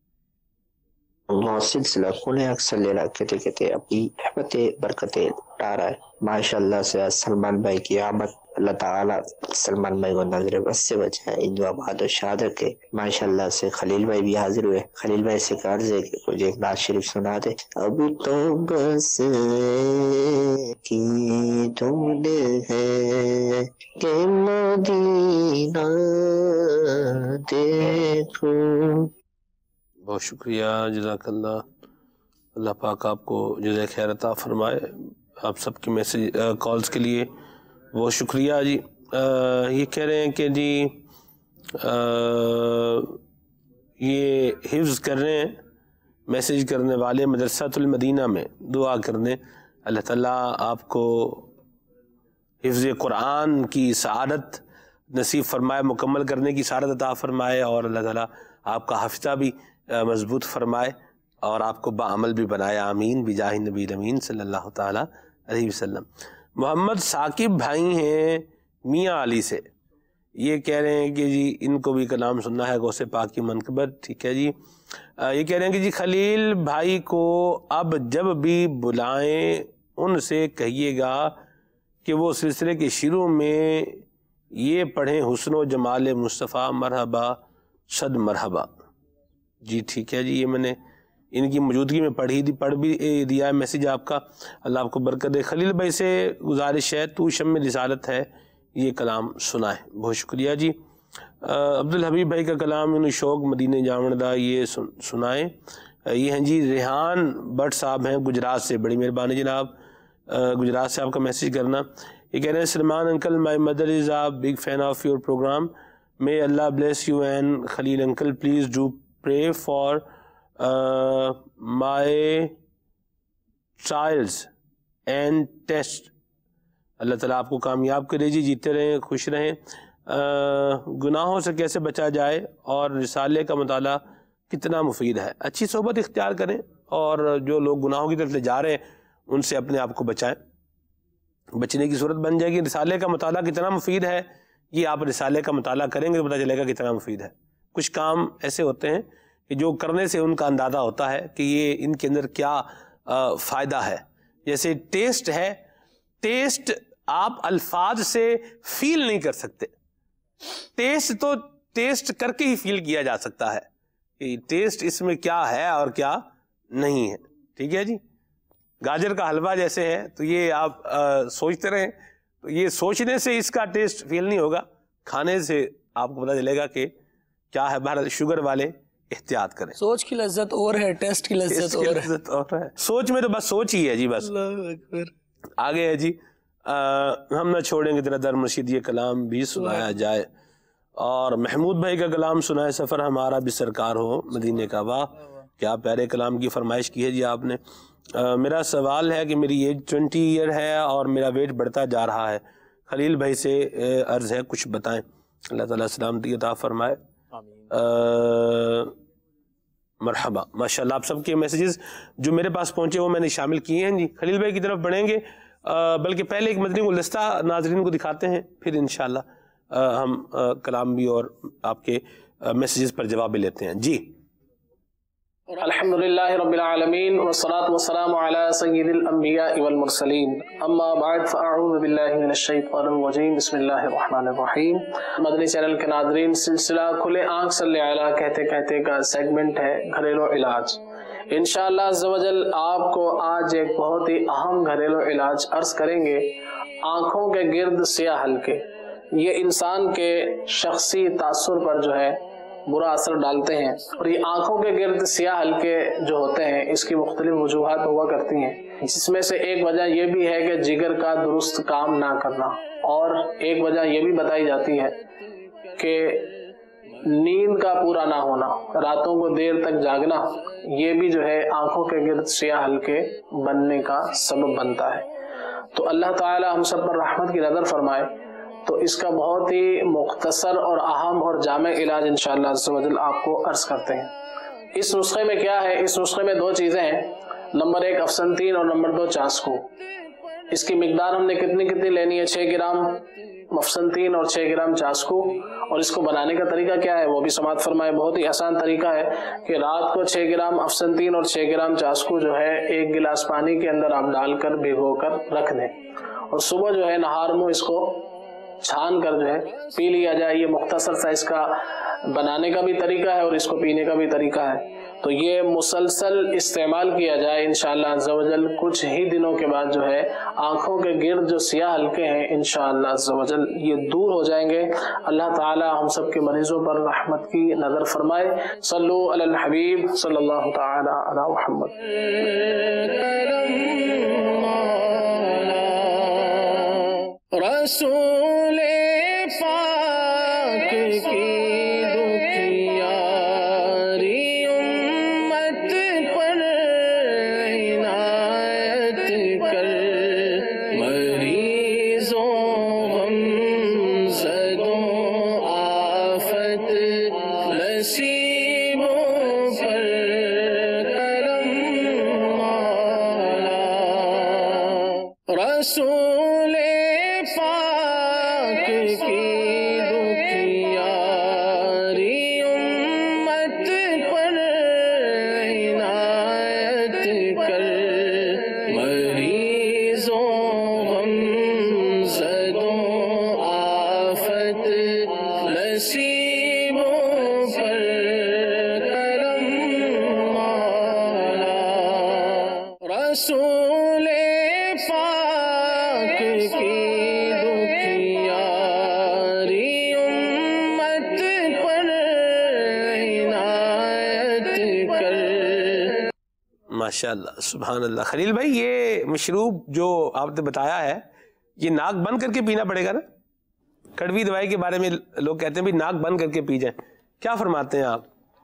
سلسلہ کھلے آنکھ صلی اللہ کہتے کہتے اپنی رحمت برکتیں لا رہا ہے، ماشاءاللہ سے سلمان بھائی کی آمد اللہ تعالیٰ سلمان بھائی کو نظر بس سے بچائے، ان دعا بہت شاد رکھے۔ ماشاءاللہ سے خلیل بھائی بھی حاضر ہوئے، خلیل بھائی سے قرض ہے کہ مجھے ایک نعت شریف سنا دے۔ اب تو بس کی دھند ہے کہ مدینہ دیکھوں۔ بہت شکریہ، جزاک اللہ، اللہ پاک آپ کو جزائے خیر عطا فرمائے۔ آپ سب کی میسج کالز کے لیے بہت شکریہ جی۔ یہ کہہ رہے ہیں کہ جی یہ حفظ کر رہے ہیں، میسج کرنے والے مدرسۃ المدینہ میں دعا کرنے، اللہ تعالیٰ آپ کو حفظ قرآن کی سعادت نصیب فرمائے، مکمل کرنے کی سعادت عطا فرمائے، اور اللہ تعالیٰ آپ کا حافظہ بھی مضبوط فرمائے اور آپ کو بعمل بھی بنائے، آمین بجاہ نبی الامین صلی اللہ تعالیٰ علیہ وسلم۔ محمد ثاقب بھائی ہیں میاں علی سے، یہ کہہ رہے ہیں کہ جی ان کو بھی کلام سننا ہے غوث پاک کی منقبت۔ ٹھیک ہے جی، یہ کہہ رہے ہیں کہ جی خلیل بھائی کو اب جب بھی بلائیں ان سے کہیے گا کہ وہ سلسلے کے شروع میں یہ پڑھیں، حسن و جمال مصطفیٰ مرحبا صد مرحبا۔ جی ٹھیک ہے جی، یہ میں نے ان کی موجودگی میں پڑھ بھی دیا ہے میسج آپ کا، اللہ آپ کو برکت دے۔ خلیل بھائی سے گزارش ہے، تو شم رسالت ہے، یہ کلام سنا ہے، بہت شکریہ جی۔ عبدالحبیب بھائی کا کلام ان شوق مدینہ جامندہ، یہ سنائیں۔ یہ ہیں جی ریحان بٹ صاحب ہیں گجرات سے، بڑی مہربانی جناب گجرات سے آپ کا میسج کرنا۔ یہ کہہ رہے ہیں Salman uncle, my mother is a big fan of your program, may Allah bless you and Khalil uncle, please do pray for my trials and tests۔ اللہ تعالیٰ آپ کو کامیاب کرے جی، جیتے رہیں، خوش رہیں۔ گناہوں سے کیسے بچا جائے اور رسالے کا مطالعہ کتنا مفید ہے، اچھی صحبت اختیار کریں، اور جو لوگ گناہوں کی طرف لے جا رہے ہیں ان سے اپنے آپ کو بچائیں، بچنے کی صورت بن جائے گی۔ رسالے کا مطالعہ کتنا مفید ہے، یہ آپ رسالے کا مطالعہ کریں گے تو پتہ چلے گا کتنا مفید ہے۔ کچھ کام ایسے ہوتے ہیں کہ جو کرنے سے ان کا اندازہ ہوتا ہے کہ یہ ان کے اندر کیا فائدہ ہے. جیسے ٹیسٹ ہے، ٹیسٹ آپ الفاظ سے فیل نہیں کر سکتے، ٹیسٹ تو ٹیسٹ کر کے ہی فیل کیا جا سکتا ہے کہ ٹیسٹ اس میں کیا ہے اور کیا نہیں ہے. ٹھیک ہے جی. گاجر کا حلوہ جیسے ہے تو یہ آپ سوچتے رہیں تو یہ سوچنے سے اس کا ٹیسٹ فیل نہیں ہوگا، کھانے سے آپ کو پتہ چلے گا کہ کیا ہے. بہرحال شوگر والے احتیاط کریں. سوچ کی لذت اور ہے، ٹیسٹ کی لذت اور ہے. سوچ میں تو بس سوچ ہی ہے جی. بس آگے ہے جی، ہم نہ چھوڑیں گے تیرا در مرشد یہ کلام بھی سنایا جائے. اور محمود بھائی کا کلام سنائے سفر ہمارا بھی سرکار ہو مدینے کا. واہ کیا پیارے کلام کی فرمائش کی ہے جی آپ نے. میرا سوال ہے کہ میری ایج 20 ایئر ہے اور میرا ویٹ بڑھتا جا رہا ہے. خلیل بھائی سے عرض ہے کچھ بتائیں. اللہ تعالیٰ سلامتی عطا فرمائے. مرحبا ماشاءاللہ. آپ سب کے میسیجز جو میرے پاس پہنچے وہ میں نے شامل کیے ہیں جی. خلیل بھائی کی طرف بڑھیں گے، بلکہ پہلے ایک مدنی گلدستہ ناظرین کو دکھاتے ہیں، پھر انشاءاللہ ہم کلام بھی اور آپ کے میسیجز پر جواب بھی لیتے ہیں جی. الحمدللہ رب العالمین والصلاة والسلام علی سید الانبیاء والمرسلین، اما بعد فاعوذ باللہ من الشیطان الرجیم، بسم اللہ الرحمن الرحیم. مدنی چینل کے ناظرین، سلسلہ کھلے آنکھ صلی علی کہتے کہتے کا سیگمنٹ ہے گھریلو علاج. انشاءاللہ عز و جل آپ کو آج ایک بہت ہی اہم گھریلو علاج عرض کریں گے. آنکھوں کے گرد سیاہ حلقے یہ انسان کے شخصی تاثر پر جو ہے برا اثر ڈالتے ہیں، اور یہ آنکھوں کے گرد سیاہ حلقے جو ہوتے ہیں اس کی مختلف وجوہات ہوا کرتی ہیں، جس میں سے ایک وجہ یہ بھی ہے کہ جگر کا درست کام نہ کرنا، اور ایک وجہ یہ بھی بتائی جاتی ہے کہ نیند کا پورا نہ ہونا، راتوں کو دیر تک جاگنا، یہ بھی جو ہے آنکھوں کے گرد سیاہ حلقے بننے کا سبب بنتا ہے. تو اللہ تعالی ہم سب پر رحمت کی نظر فرمائے. تو اس کا بہت ہی مختصر اور اہم اور جامع علاج انشاءاللہ عز و جل آپ کو عرض کرتے ہیں. اس نسخے میں کیا ہے؟ اس نسخے میں دو چیزیں ہیں، نمبر 1 افسنتین اور نمبر 2 چاسکو. اس کی مقدار ہم نے کتنی لینی ہے؟ 6 گرام افسنتین اور 6 گرام چاسکو. اور اس کو بنانے کا طریقہ کیا ہے وہ بھی سماعت فرمائے. بہت ہی آسان طریقہ ہے کہ رات کو 6 گرام افسنتین اور 6 گرام چاسکو جو ہے 1 گلاس پانی کے اندر آپ ڈال کر بھگو کر رکھ دیں، اور صبح جو ہے نہار منہ اس کو چھان کر جو ہے پی لیا جائے. یہ مختصر سا اس کا بنانے کا بھی طریقہ ہے اور اس کو پینے کا بھی طریقہ ہے. تو یہ مسلسل استعمال کیا جائے انشاءاللہ عز و جل. کچھ ہی دنوں کے بعد جو ہے آنکھوں کے گرد جو سیاہ حلقے ہیں انشاءاللہ عز و جل یہ دور ہو جائیں گے. اللہ تعالی ہم سب کے مریضوں پر رحمت کی نظر فرمائے. صلو علی الحبیب صلی اللہ تعالی علی محمد. رسول پاک کی دکھیاری امت پر عنایت کر، مریضوں غم زدوں آفت نصیبوں پر کرم مولا. رسول پاک کی دکھیاری امت پر عنایت کر، مریضوں غم زدوں آفت نصیبوں پر کرم مولا. رسول پاک کی ماشاءاللہ سبحان اللہ. خلیل بھائی یہ مشروب جو آپ نے بتایا ہے یہ ناک بند کر کے پینا پڑے گا نا؟ کڑوی دوائی کے بارے میں لوگ کہتے ہیں بھی ناک بند کر کے پی جائیں، کیا فرماتے ہیں آپ؟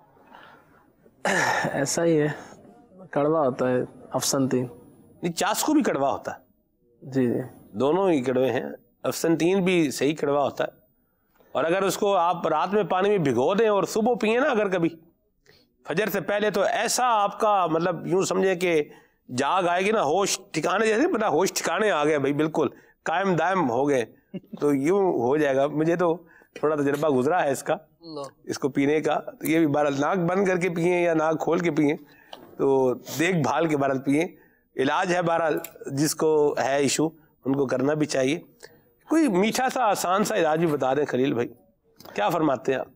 ایسا ہی ہے، کڑوا ہوتا ہے افسنتین. چاسکو بھی کڑوا ہوتا ہے؟ جی جی دونوں ہی کڑوے ہیں. افسنتین بھی صحیح کڑوا ہوتا ہے، اور اگر اس کو آپ رات میں پانی میں بھگو دیں اور صبح پئیں نا اگر کبھی فجر سے پہلے، تو ایسا آپ کا مطلب یوں سمجھے کہ جاگ آئے گی نا، ہوش ٹھکانے جیسے پتا ہوش ٹھکانے آ گئے بھائی، بالکل قائم دائم ہو گئے، تو یوں ہو جائے گا. مجھے تو تھوڑا تجربہ گزرا ہے اس کا. اس کو پینے کا. تو یہ بھی بہرحال ناک بند کر کے پئیں یا ناک کھول کے پئیں, تو دیکھ بھال کے بہرحال پئیں. علاج ہے بہرحال, جس کو ہے ایشو ان کو کرنا بھی چاہیے. کوئی میٹھا سا آسان سا علاج بھی بتا دیں خلیل بھائی, کیا فرماتے ہیں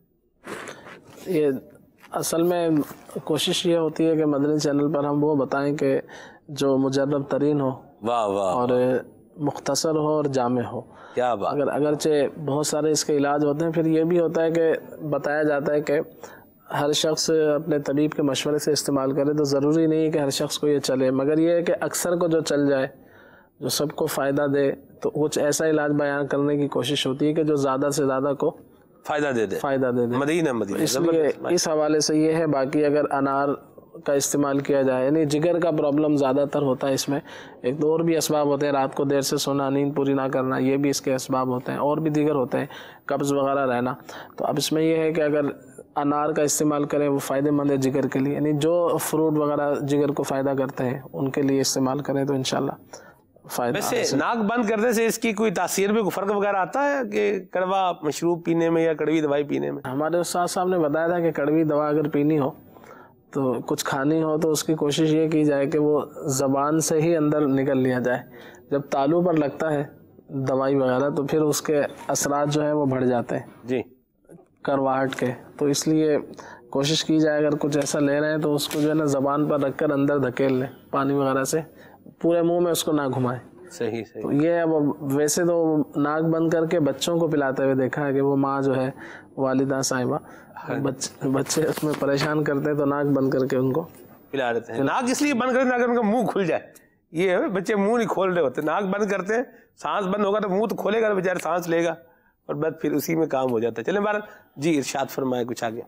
آپ؟ یہ اصل میں کوشش یہ ہوتی ہے کہ مدنی چینل پر ہم وہ بتائیں کہ جو مجرب ترین ہو, واہ واہ, اور مختصر ہو اور جامع ہو. کیا بات. اگرچہ بہت سارے اس کے علاج ہوتے ہیں, پھر یہ بھی ہوتا ہے کہ بتایا جاتا ہے کہ ہر شخص اپنے طبیب کے مشورے سے استعمال کرے, تو ضروری نہیں ہے کہ ہر شخص کو یہ چلے, مگر یہ ہے کہ اکثر کو جو چل جائے, جو سب کو فائدہ دے, تو کچھ ایسا علاج بیان کرنے کی کوشش ہوتی ہے کہ جو زیادہ سے زیادہ کو فائدہ دے دے. مدینہ اس لیے اس حوالے سے یہ ہے. باقی اگر انار کا استعمال کیا جائے, یعنی جگر کا پرابلم زیادہ تر ہوتا ہے اس میں, ایک تو اور بھی اسباب ہوتے ہیں, رات کو دیر سے سونا, نیند پوری نہ کرنا, یہ بھی اس کے اسباب ہوتے ہیں, اور بھی دیگر ہوتے ہیں, قبض وغیرہ رہنا. تو اب اس میں یہ ہے کہ اگر انار کا استعمال کریں وہ فائدہ مند ہے جگر کے لیے, یعنی جو فروٹ وغیرہ جگر کو فائدہ کرتے ہیں ان کے لیے استعمال کریں تو انشاءاللہ فائدہ. ویسے ناک بند کرنے سے اس کی کوئی تاثیر میں کوئی فرق وغیرہ آتا ہے کہ کڑوا مشروب پینے میں یا کڑوی دوائی پینے میں؟ ہمارے استاد صاحب نے بتایا تھا کہ کڑوی دوا اگر پینی ہو تو کچھ کھانی ہو تو اس کی کوشش یہ کی جائے کہ وہ زبان سے ہی اندر نکل لیا جائے. جب تالو پر لگتا ہے دوائی وغیرہ تو پھر اس کے اثرات جو ہیں وہ بڑھ جاتے ہیں جی کرواہٹ کے. تو اس لیے کوشش کی جائے اگر کچھ ایسا لے رہے ہیں تو اس کو جو ہے نا زبان پر رکھ کر اندر دھکیل لیں پانی وغیرہ سے, پورے منہ میں اس کو نہ گھمائیں. صحیح. تو یہ اب ویسے تو ناک بند کر کے بچوں کو پلاتے ہوئے دیکھا ہے کہ وہ ماں جو ہے والدہ صاحبہ بچے اس میں پریشان کرتے ہیں تو ناک بند کر کے ان کو پلا دیتے ہیں. ناک اس لیے بند کرتے ہیں اگر ان کا منہ کھل جائے. یہ ہے بچے منہ نہیں کھول رہے ہوتے, ناک بند کرتے ہیں, سانس بند ہوگا تو منہ تو کھولے گا, بیچارہ سانس لے گا اور بس پھر اسی میں کام ہو جاتا ہے. چلیں بہرحال جی ارشاد فرمائے کچھ آگے.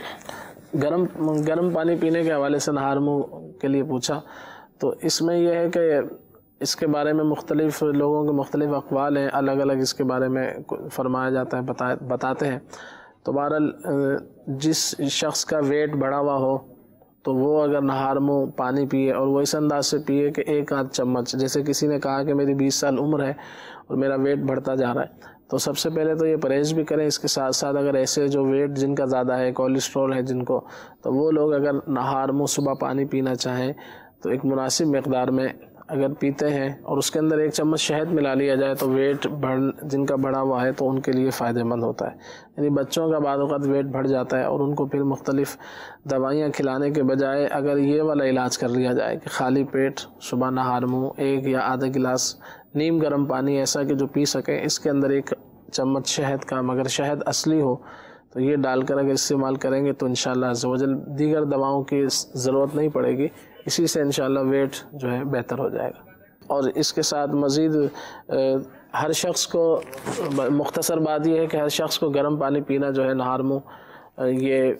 گرم پانی پینے کے حوالے سے نہار منہ کے لیے پوچھا, تو اس میں یہ ہے کہ اس کے بارے میں مختلف لوگوں کے مختلف اقوال ہیں, الگ الگ اس کے بارے میں فرمایا جاتا ہے, بتاتے ہیں. تو بہرحال جس شخص کا ویٹ بڑھا ہوا ہو تو وہ اگر نہار منہ پانی پیے اور وہ اس انداز سے پیے کہ 1 آدھ چمچ, جیسے کسی نے کہا کہ میری 20 سال عمر ہے اور میرا ویٹ بڑھتا جا رہا ہے, تو سب سے پہلے تو یہ پرہیز بھی کریں. اس کے ساتھ ساتھ اگر ایسے جو ویٹ جن کا زیادہ ہے, کولیسٹرول ہے جن کو, تو وہ لوگ اگر نہار منہ صبح پانی پینا چاہیں تو ایک مناسب مقدار میں اگر پیتے ہیں اور اس کے اندر 1 چمچ شہد ملا لیا جائے تو ویٹ جن کا بڑھا ہوا ہے تو ان کے لیے فائدہ مند ہوتا ہے. یعنی بچوں کا بعض اوقات ویٹ بڑھ جاتا ہے اور ان کو پھر مختلف دوائیاں کھلانے کے بجائے اگر یہ والا علاج کر لیا جائے کہ خالی پیٹ صبح نہار منہ 1 یا آدھا گلاس نیم گرم پانی ایسا کہ جو پی سکیں, اس کے اندر 1 چمچ شہد کا, مگر شہد اصلی ہو, تو یہ ڈال کر اگر استعمال کریں گے تو انشاءاللہ عز و جل دیگر دواؤں کی ضرورت نہیں پڑے گی. اسی سے انشاءاللہ ویٹ جو ہے بہتر ہو جائے گا. اور اس کے ساتھ مزید ہر شخص کو مختصر بات یہ ہے کہ ہر شخص کو گرم پانی پینا جو ہے نہار منہ, یہ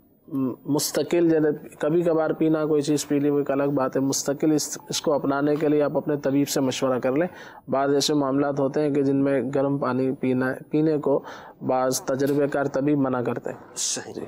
مستقل جیسے کبھی کبھار پینا کوئی چیز پی لی وہ ایک الگ بات ہے, مستقل اس کو اپنانے کے لیے آپ اپنے طبیب سے مشورہ کر لیں. بعض ایسے معاملات ہوتے ہیں کہ جن میں گرم پانی پینے کو بعض تجربے کار طبیب منع کرتے ہیں. صحیح.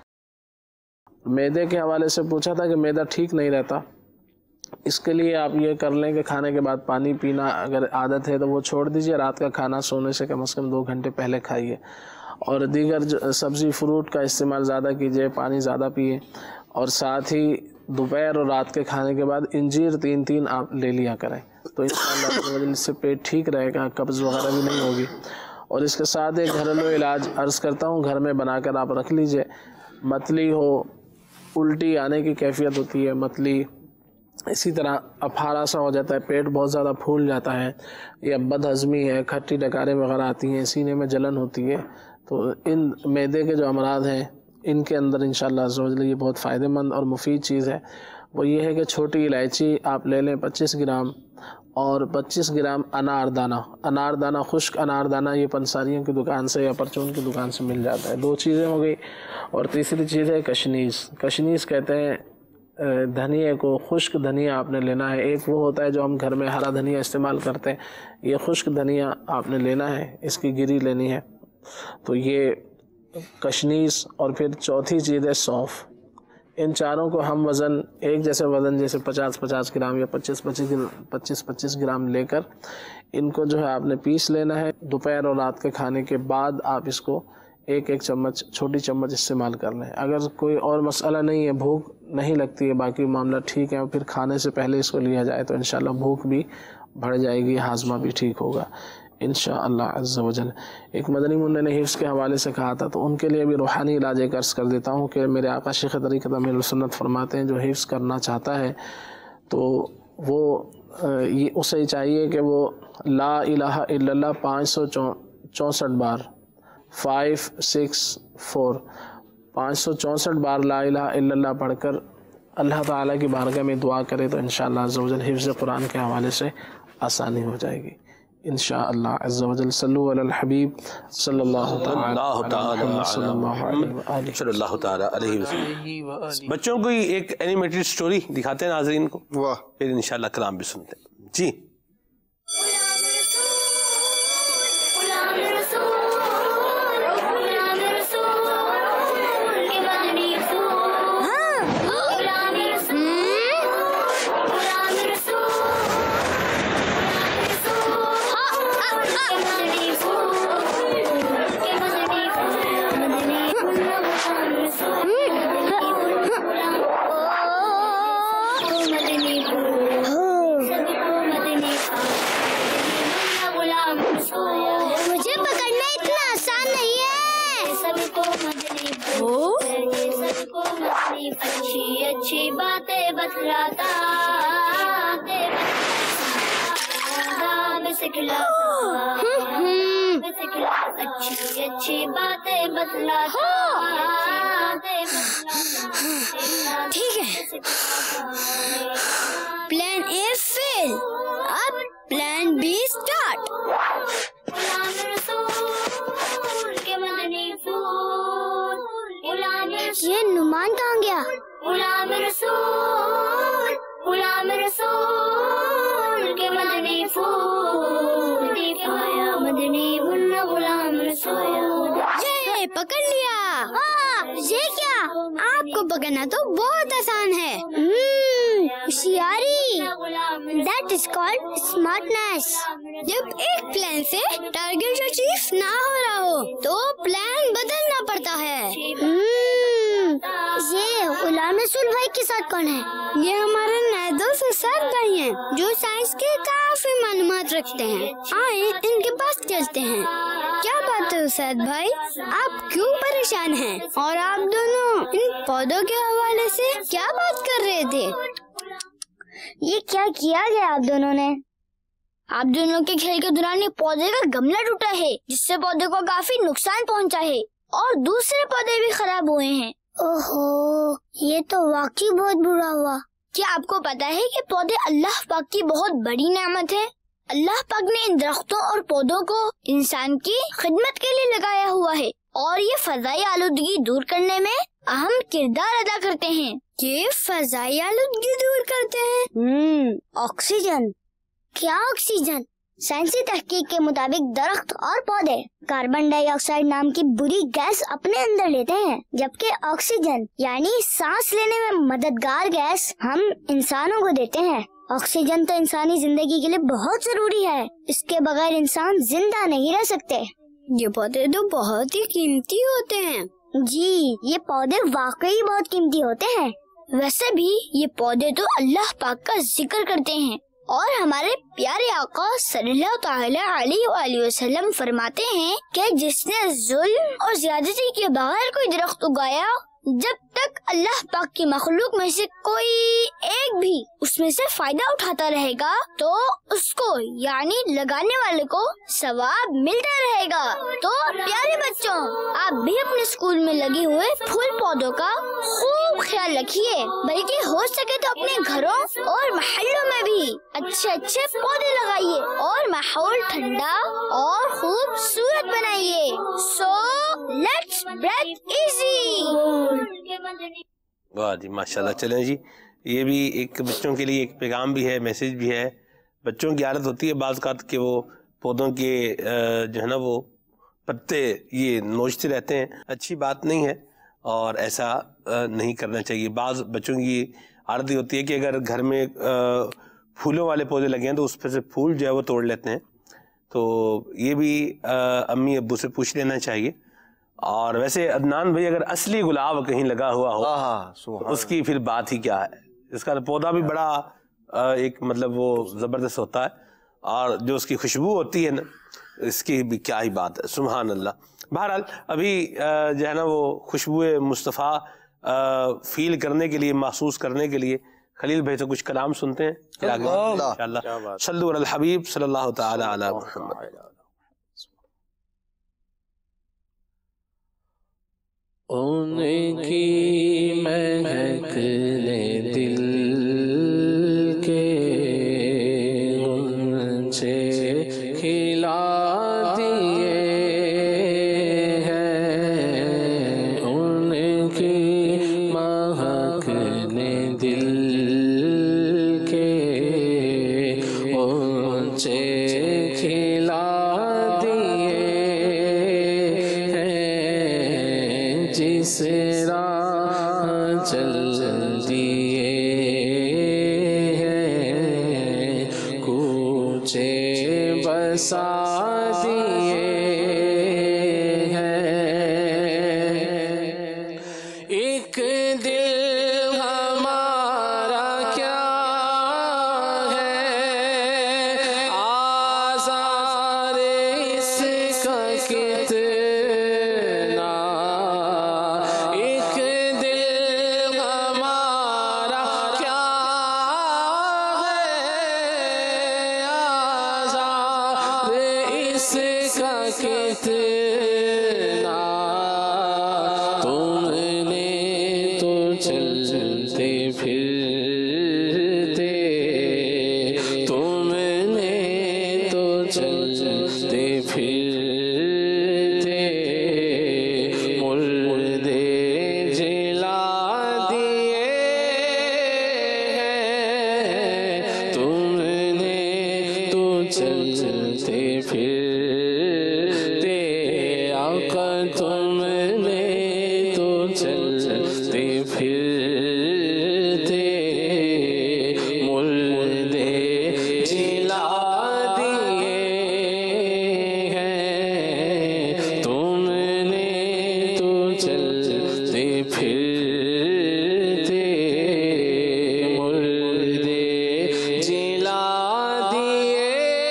معدے کے حوالے سے پوچھا تھا کہ معدہ ٹھیک نہیں رہتا, اس کے لیے آپ یہ کر لیں کہ کھانے کے بعد پانی پینا اگر عادت ہے تو وہ چھوڑ دیجئے, رات کا کھانا سونے سے کم از کم 2 گھنٹے پہلے کھائیے, اور دیگر سبزی فروٹ کا استعمال زیادہ کیجئے, پانی زیادہ پیئے, اور ساتھ ہی دوپہر اور رات کے کھانے کے بعد انجیر 3 آپ لے لیا کریں, تو انشاءاللہ اس سے پیٹ ٹھیک رہے گا, قبض وغیرہ بھی نہیں ہوگی. اور اس کے ساتھ ایک گھریلو علاج عرض کرتا ہوں, گھر میں بنا کر آپ رکھ لیجئے. متلی ہو, الٹی آنے کی کیفیت ہوتی ہے, متلی اسی طرح اپھارا سا ہو جاتا ہے, پیٹ بہت زیادہ پھول جاتا ہے, یا بد ہضمی ہے, کھٹی ڈکاریں وغیرہ آتی ہیں, سینے میں جلن ہوتی ہے, تو ان معدے کے جو امراض ہیں ان کے اندر انشاءاللہ عز و جل یہ بہت فائدہ مند اور مفید چیز ہے. وہ یہ ہے کہ چھوٹی الائچی آپ لے لیں 25 گرام, اور 25 گرام انار دانہ خشک انار دانہ, یہ پنساریوں کی دکان سے یا پرچون کی دکان سے مل جاتا ہے. 2 چیزیں ہو گئی. اور تیسری چیز ہے کشنیز کہتے ہیں دھنیے کو, خشک دھنیا آپ نے لینا ہے. ایک وہ ہوتا ہے جو ہم گھر میں ہرا دھنیا استعمال کرتے ہیں, یہ خشک دھنیا آپ نے لینا ہے, اس کی گری لینی ہے. تو یہ کشنیز, اور پھر چوتھی چیز ہے سونف. ان چاروں کو ہم وزن ایک جیسے وزن جیسے 50 گرام یا 25 گرام لے کر ان کو جو ہے آپ نے پیس لینا ہے. دوپہر اور رات کے کھانے کے بعد آپ اس کو एक एक चम्मच, छोटी चम्मच इस्तेमाल कर लें। अगर कोई और मसला नहीं है, भूख नहीं लगती है, बाकी मामला ठीक है, फिर खाने से पहले इसको लिया जाए तो इंशाअल्लाह भूख भी बढ़ जाएगी, हाजमा भी ठीक होगा इंशाअल्लाह अज़्ज़ा वजल। एक मदनी मुन्ने ने हिफ्ज़ के हवाले से कहा था, तो उनके लिए भी रूहानी इलाज एक अर्ज़ कर देता हूँ कि मेरे आका शेख तरीक़त अमीरुल सुन्नत फरमाते हैं, जो हिफ्ज़ करना चाहता है तो वो ये उसे चाहिए कि वो ला इलाहा इल्लल्लाह 564 बार 564 बार ला इलाहा इल्लल्लाह पढ़कर अल्लाह ताला की बारगाह में दुआ करे तो इंशाअल्लाह अज़्ज़ा वजल हिफ्ज़ कुरान के हवाले से आसानी हो जाएगी इंशाअल्लाह अज़्ज़ा वजल। सल्लु अलल हबीब सल्लल्लाहु ताला अलैहि वसल्लम। बच्चों को एक एनिमेटेड स्टोरी दिखाते हैं नाज़रीन को, फिर इंशाअल्लाह कलाम भी सुनते हैं जी। अच्छी बातें बतलाता अच्छी बातें बतलाता। ठीक है, प्लान ए फेल, अब प्लान बी स्टार्ट। ये नुमान कहाँ गया? गुलाम रसूल के मदनी फूल दिखाया, मदनी मुन्ना गुलाम रसूल। ये पकड़ लिया। ये क्या? आपको पकड़ना तो बहुत आसान है। होशियारी, दैट इज कॉल्ड स्मार्टनेस। जब एक प्लान से टारगेट अचीव ना हो रहा हो तो प्लान बदलना पड़ता है। ये गुलाम रसूल भाई के साथ कौन है? ये हमारे नए दोस्त उस्ताद भाई हैं, जो साइंस के काफी मालूमात रखते हैं। आए इनके पास चलते हैं। क्या बात है उस्ताद भाई, आप क्यों परेशान हैं? और आप दोनों इन पौधों के हवाले से क्या बात कर रहे थे? ये क्या किया गया आप दोनों ने? आप दोनों के खेल के दौरान पौधे का गमला टूटा है, जिससे पौधे को काफी नुकसान पहुंचा है और दूसरे पौधे भी खराब हुए हैं। ओहो, ये तो वाकई बहुत बुरा हुआ। क्या आपको पता है कि पौधे अल्लाह पाक की बहुत बड़ी नेमत है? अल्लाह पाक ने इन दरख्तों और पौधों को इंसान की खिदमत के लिए लगाया हुआ है और ये फजाई आलूदगी दूर करने में अहम किरदार अदा करते हैं। ये फजाई आलूदगी दूर करते हैं? ऑक्सीजन। क्या ऑक्सीजन? साइंसी तहकीक के मुताबिक दरख्त और पौधे कार्बन डाइऑक्साइड नाम की बुरी गैस अपने अंदर लेते हैं, जबकि ऑक्सीजन यानी सांस लेने में मददगार गैस हम इंसानों को देते हैं। ऑक्सीजन तो इंसानी जिंदगी के लिए बहुत जरूरी है, इसके बगैर इंसान जिंदा नहीं रह सकते। ये पौधे तो बहुत ही कीमती होते हैं। जी, ये पौधे वाकई बहुत कीमती होते हैं। वैसे भी ये पौधे तो अल्लाह पाक का जिक्र करते हैं और हमारे प्यारे आका सल्लल्लाहु ताला अलैहि वसल्लम फरमाते हैं कि जिसने जुल्म और ज्यादती के बगैर कोई दरख्त उगाया, जब तक अल्लाह पाक की मखलूक में से कोई एक भी उसमें से फायदा उठाता रहेगा तो उसको यानी लगाने वाले को सवाब मिलता रहेगा। तो प्यारे बच्चों, आप भी अपने स्कूल में लगे हुए फूल पौधों का खूब ख्याल रखिए, बल्कि हो सके तो अपने घरों और महल्लों में भी अच्छे अच्छे पौधे लगाइए और माहौल ठंडा और खूबसूरत बनाइए। So let's breathe easy. वाह जी, माशाल्लाह। चलें जी, ये भी एक बच्चों के लिए एक पैगाम भी है, मैसेज भी है। बच्चों की आदत होती है बाज़ औक़ात कि वो पौधों के जो है ना वो पत्ते ये नोचते रहते हैं, अच्छी बात नहीं है और ऐसा नहीं करना चाहिए। बाज़ बच्चों की आदत होती है कि अगर घर में फूलों वाले पौधे लगे हैं तो उस पर से फूल जो है वो तोड़ लेते हैं। तो ये भी अम्मी अब्बू से पूछ लेना चाहिए اور ویسے عدنان بھائی اگر اصلی گلاب کہیں لگا ہوا ہو اس کی پھر بات ہی کیا ہے. اس کا پودا بھی بڑا ایک مطلب وہ زبردست ہوتا ہے, اور جو اس کی خوشبو ہوتی ہے نا اس کی بھی کیا ہی بات ہے, سبحان اللہ. بہرحال ابھی جو ہے نا وہ خوشبو مصطفیٰ فیل کرنے کے لیے, محسوس کرنے کے لیے خلیل بھائی سے کچھ کلام سنتے ہیں, پھر آگے انشاءاللہ. صلو علی الحبیب صلی اللہ تعالی علی محمد. ان کی مہک نے دل کے غنچے کھلا دیے ہیں, ان کی مہک نے دل کے غنچے کھلا جس راہ چل دیے ہیں, کوچے بسا دیے ہیں. ایک دل ہمارا کیا ہے, آزار اس کا کتنا. کتنا تم نے تو چلتے پھرتے, تم نے تو چلتے پھرتے مردے جلا دیے ہیں, تم نے تو چلتے پھرتے, تم نے تو چلتے پھرتے مردے جلا دیے ہیں, تم نے تو چلتے پھرتے مردے جلا دیے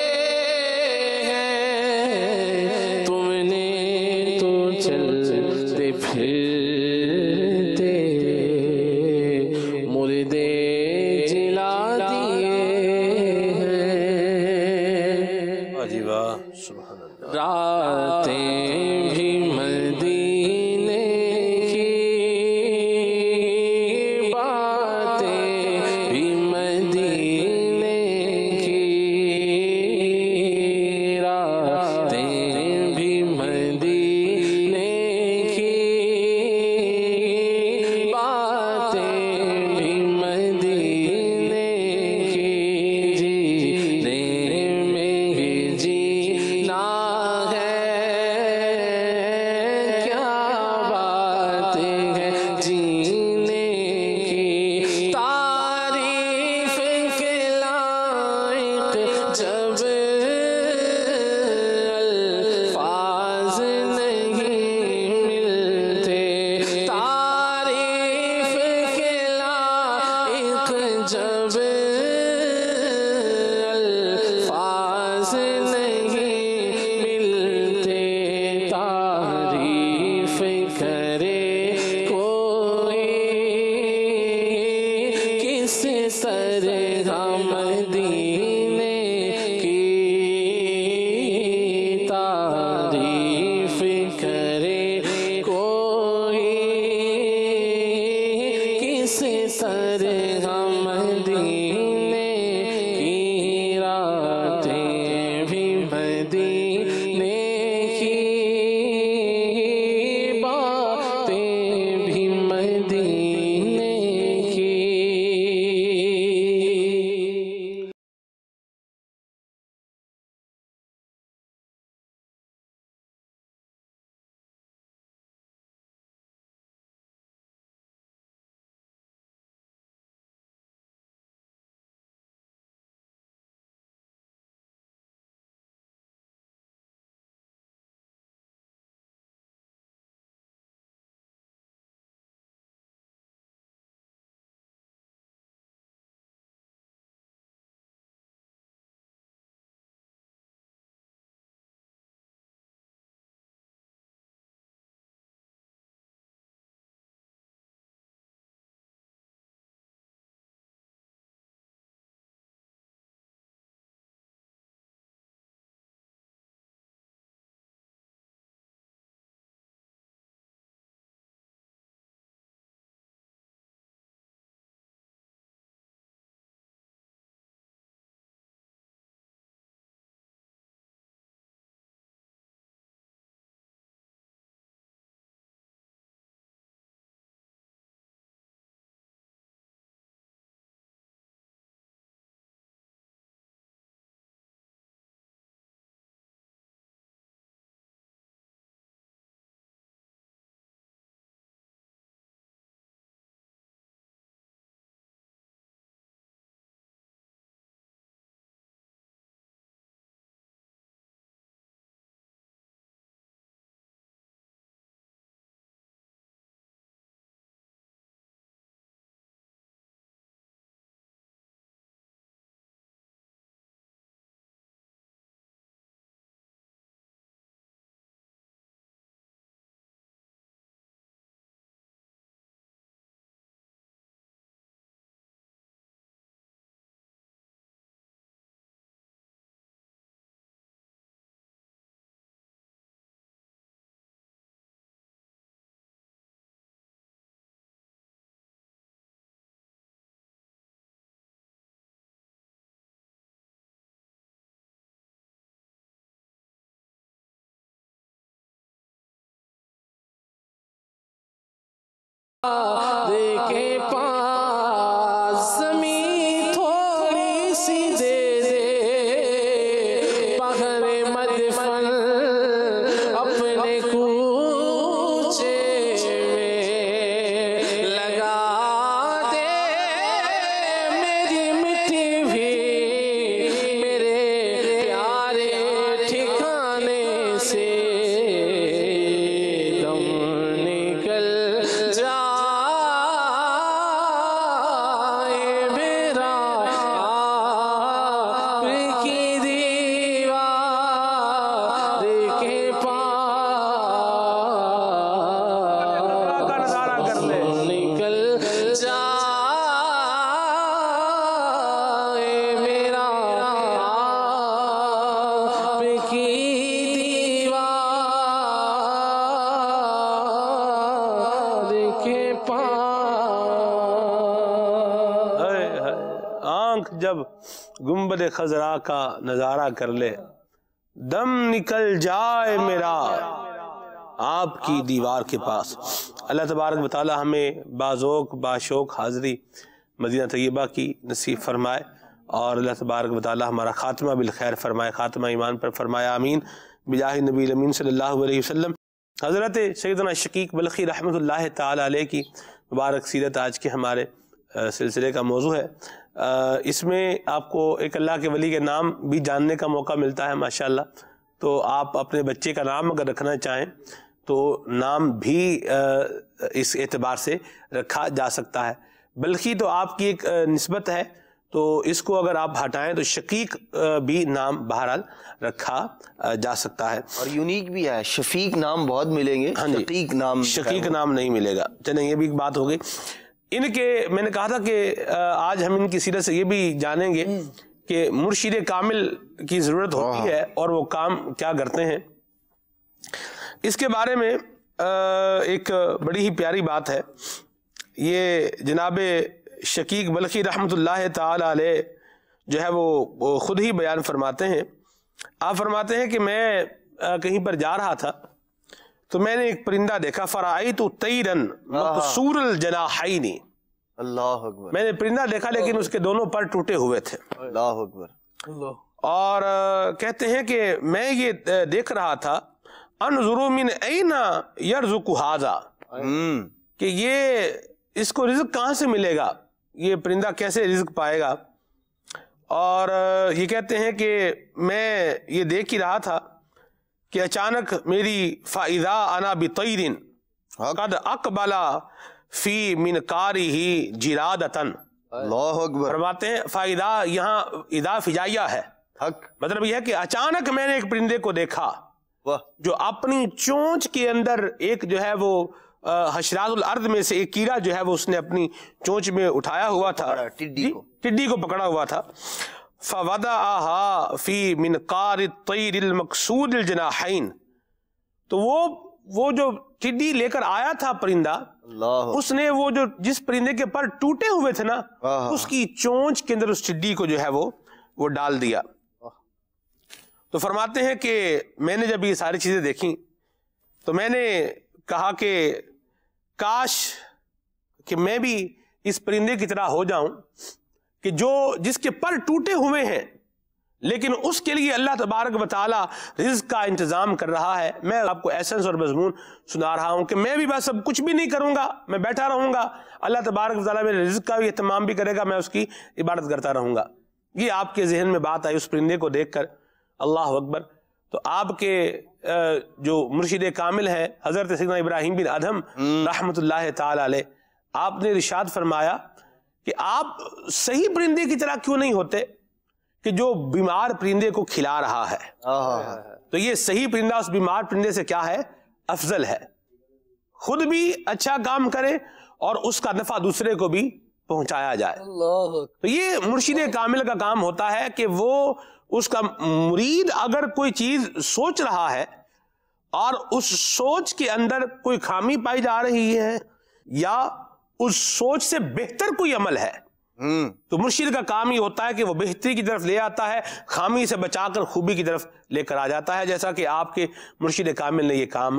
ہیں, تم نے تو چلتے پھرتے مردے جلا دیے ہیں. واہ واہ, سبحان اللہ. راتیں بھی مدینے کی, باتیں بھی مدینے کی, راتیں بھی مدینے کی, باتیں بھی مدینے کی, جینے میں بھی جینا ہے, کیا بات ہے جینے کی, تعریف کے لائق جب الفاظ نہیں ملتے, تعریف کے لائق جب الفاظ نہیں ملتے, تعریف کرے کوئی کس طرح مدینے کی, تعریف کرے کوئی کس طرح مدینے کی, راتیں بھی مدینے کی, باتیں بھی مدینے देखे पास ज़मीं थोड़ी सी दे दे, पहरे मदफन अपने कूचे में लगा दे, मेरी मिट्टी भी मेरे प्यारे ठिकाने से दम निकल जाए मेरा आपकी दीवार के पास निकल जाए मेरा आपकी दीवार के पास। आंख जब गुंबद खजरा का नजारा कर ले, दम निकल जाए मेरा आपकी दीवार के पास। अल्लाह तबारक व तआला हमें बाज़ौक़ बाशौक़ हाज़री मदीना तय्यबा की नसीब फरमाए और अल्लाह तबारक व तआला हमारा खात्मा बिल खैर फरमाए, खात्मा ईमान पर फरमाए, आमीन बिजाहि नबी अमीन सल्लल्लाहु अलैहि वसल्लम। हज़रत सैयदना शकीक बल्खी रहमतुल्लाह ताला अलैह की मुबारक सीरत आज के हमारे सिलसिले का मौजू है। इसमें आपको एक अल्लाह के वली के नाम भी जानने का मौका मिलता है माशाअल्लाह। तो आप अपने बच्चे का नाम अगर रखना चाहें तो नाम भी इस एतबार से रखा जा सकता है। बल्कि तो आपकी एक निस्बत है, तो इसको अगर आप हटाएं तो शकीक भी नाम बहरहाल रखा जा सकता है। और यूनिक भी है, शफीक नाम बहुत मिलेंगे, शकीक नाम नहीं मिलेगा। चलें, ये भी एक बात हो गई। इनके मैंने कहा था कि आज हम इनकी सीरत से ये भी जानेंगे कि मुर्शिद कामिल की ज़रूरत होती है और वो काम क्या करते हैं। इसके बारे में एक बड़ी ही प्यारी बात है। ये जनाब शकीक बल्खी रहमतुल्लाह ताला अलैह जो है वो खुद ही बयान फरमाते हैं। आप फरमाते हैं कि मैं कहीं पर जा रहा था तो मैंने एक परिंदा देखा, फराइतु तैरन मकसूरल जनाहैनी। अल्लाह अकबर। मैंने परिंदा देखा लेकिन उसके दोनों पर टूटे हुए थे। अल्लाह अकबर। और कहते हैं कि मैं ये देख रहा था, अनजुरु मिन ऐना यरजुकु हाजा, कि ये इसको रिज़्क कहाँ से मिलेगा, ये परिंदा कैसे रिज़्क पाएगा। और ये कहते हैं कि मैं ये देख ही रहा था कि अचानक मेरी फ़ाइदा अना बितैरिन कद अकबला फी मिन कारिही जिरादतन। अल्लाह अकबर। फरमाते हैं फ़ाइदा यहाँ इदा फिजाइया है, मतलब यह है कि अचानक मैंने एक परिंदे को देखा जो अपनी चोंच के अंदर एक जो है वो हशरातुल अर्द में से एक कीड़ा जो है वो उसने अपनी चोंच में उठाया हुआ था, टिड्डी को पकड़ा हुआ था। फवदअहा फी मिन कारित तैरिल मकसूदिल जनाहैन, तो वो जो टिड्डी लेकर आया था परिंदा, उसने वो जो जिस परिंदे के पर टूटे हुए थे ना, उसकी चोंच के अंदर उस टिड्डी को जो है वो डाल दिया। तो फरमाते हैं कि मैंने जब ये सारी चीजें देखी तो मैंने कहा कि काश कि मैं भी इस परिंदे की तरह हो जाऊं कि जिसके पर टूटे हुए हैं लेकिन उसके लिए अल्लाह तबारक व तआला रिज़्क का इंतज़ाम कर रहा है। मैं आपको एसेंस और मज़मून सुना रहा हूँ कि मैं भी बस अब कुछ भी नहीं करूँगा, मैं बैठा रहूँगा, अल्लाह तबारक व तआला मेरे रिज़्क का भी एहतमाम भी करेगा, मैं उसकी इबादत करता रहूँगा। ये आपके जहन में बात आई उस परिंदे को देख कर। अल्लाह अकबर। तो आपके जो मुर्शिद कामिल है हज़रत सैयदना इब्राहीम बिन अदहम रहमतुल्लाह ताला अलैह, आपने इरशाद फरमाया कि आप सही परिंदे की तरह क्यों नहीं होते कि जो बीमार परिंदे को खिला रहा है। तो ये सही परिंदा उस बीमार परिंदे से क्या है, अफजल है, खुद भी अच्छा काम करे और उसका नफा दूसरे को भी पहुंचाया जाए। तो ये मुर्शिद कामिल का काम होता है कि वो उसका मुरीद अगर कोई चीज सोच रहा है और उस सोच के अंदर कोई खामी पाई जा रही है या उस सोच से बेहतर कोई अमल है, तो मुर्शिद का काम ही होता है कि वो बेहतरी की तरफ ले आता है, खामी से बचाकर खूबी की तरफ लेकर आ जाता है, जैसा कि आपके मुर्शिद कामिल ने ये काम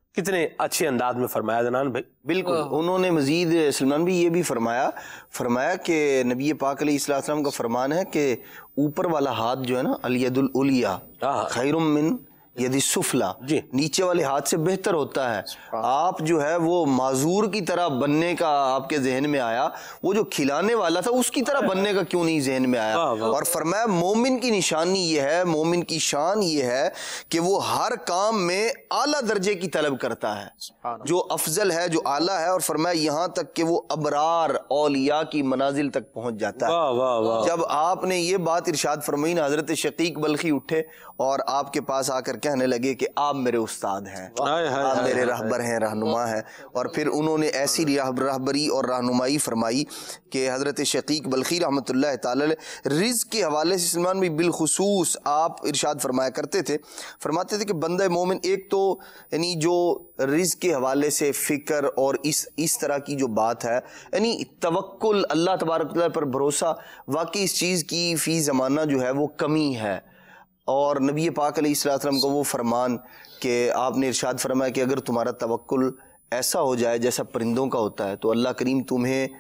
कितने अच्छे अंदाज में फरमाया जनान भाई। बिल्कुल, उन्होंने मजीद सलमान भी ये भी फरमाया कि नबी पाक अलैहिस्सलाम का फरमान है कि ऊपर वाला हाथ जो है ना, अल यदुल उलिया खैरुम मिन यदि सुफला, नीचे वाले हाथ से बेहतर होता है। आप जो है वो माजूर की तरह बनने का आपके जहन में आया, वो जो खिलाने वाला था उसकी तरह बनने का क्यों नहीं जहन में आया। और फरमाया मोमिन की निशानी ये है, मोमिन की शान ये है कि वो हर काम में आला दर्जे की तलब करता है, जो अफजल है, जो आला है। और फरमाया यहाँ तक कि वो अबरार औलिया की मनाजिल तक पहुंच जाता है। जब आपने ये बात इरशाद फरमाई ना, हजरत शकीक बल्खी उठे और आपके पास आकर कहने लगे कि आप मेरे उस्ताद हैं, आप मेरे रहबर हैं, रहनुमा हैं। और फिर उन्होंने ऐसी रहबरी और रहनुमाई फरमाई कि हज़रत शकीक बल्खी रहमतुल्लाह ताला रिज़्क़ के हवाले से सलमान भी बिलखुसूस आप इरशाद फरमाया करते थे, फरमाते थे कि बंदा मोमिन एक तो यानी जो रिज़्क़ के हवाले से फ़िक्र और इस तरह की जो बात है, यानी तवक्कुल, अल्लाह तबारक व तआला पर भरोसा, वाकई इस चीज़ की फ़ी ज़माना जो है वो कमी है। और नबी पाक अलैहिस्सलाम का वो फरमान कि आपने इरशाद फरमाया कि अगर तुम्हारा तवक्कुल ऐसा हो जाए जैसा परिंदों का होता है, तो अल्लाह करीम तुम्हें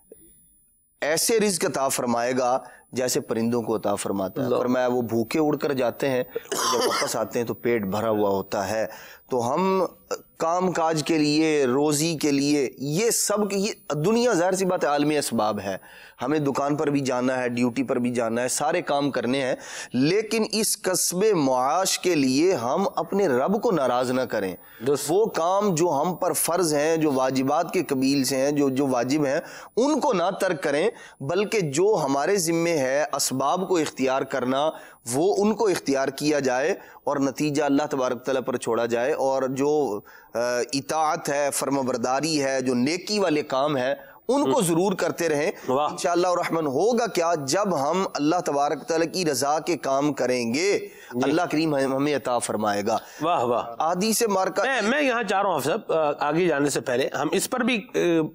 ऐसे रिज़्क़ अता फरमाएगा जैसे परिंदों को अता फरमाता है। फरमाया वो भूखे उड़कर जाते हैं, जब वापस आते हैं तो पेट भरा हुआ होता है। तो हम काम काज के लिए, रोज़ी के लिए, ये सब ये दुनिया ज़ाहिर सी बात है आलमी असबाब है, हमें दुकान पर भी जाना है, ड्यूटी पर भी जाना है, सारे काम करने हैं, लेकिन इस कस्बे मुआश के लिए हम अपने रब को नाराज़ ना करें। वो काम जो हम पर फ़र्ज़ हैं, जो वाजिबात के कबील से हैं, जो वाजिब हैं, उनको ना तर्क करें, बल्कि जो हमारे ज़िम्मे है असबाब को इख्तियार करना, वो उनको इख्तियार किया जाए और नतीजा अल्लाह तबारक तआला पर छोड़ा जाए। और जो इताअत है, फर्माबरदारी है, जो नेकी वाले काम है, उनको जरूर करते रहें। इंशाअल्लाह रहमान होगा क्या, जब हम अल्लाह तबारक तआला की रजा के काम करेंगे, अल्लाह करीम हमें अता फरमाएगा। वाह वाह। आदि से मार्का मैं यहाँ चाह रहा हूँ साहब, आगे जाने से पहले हम इस पर भी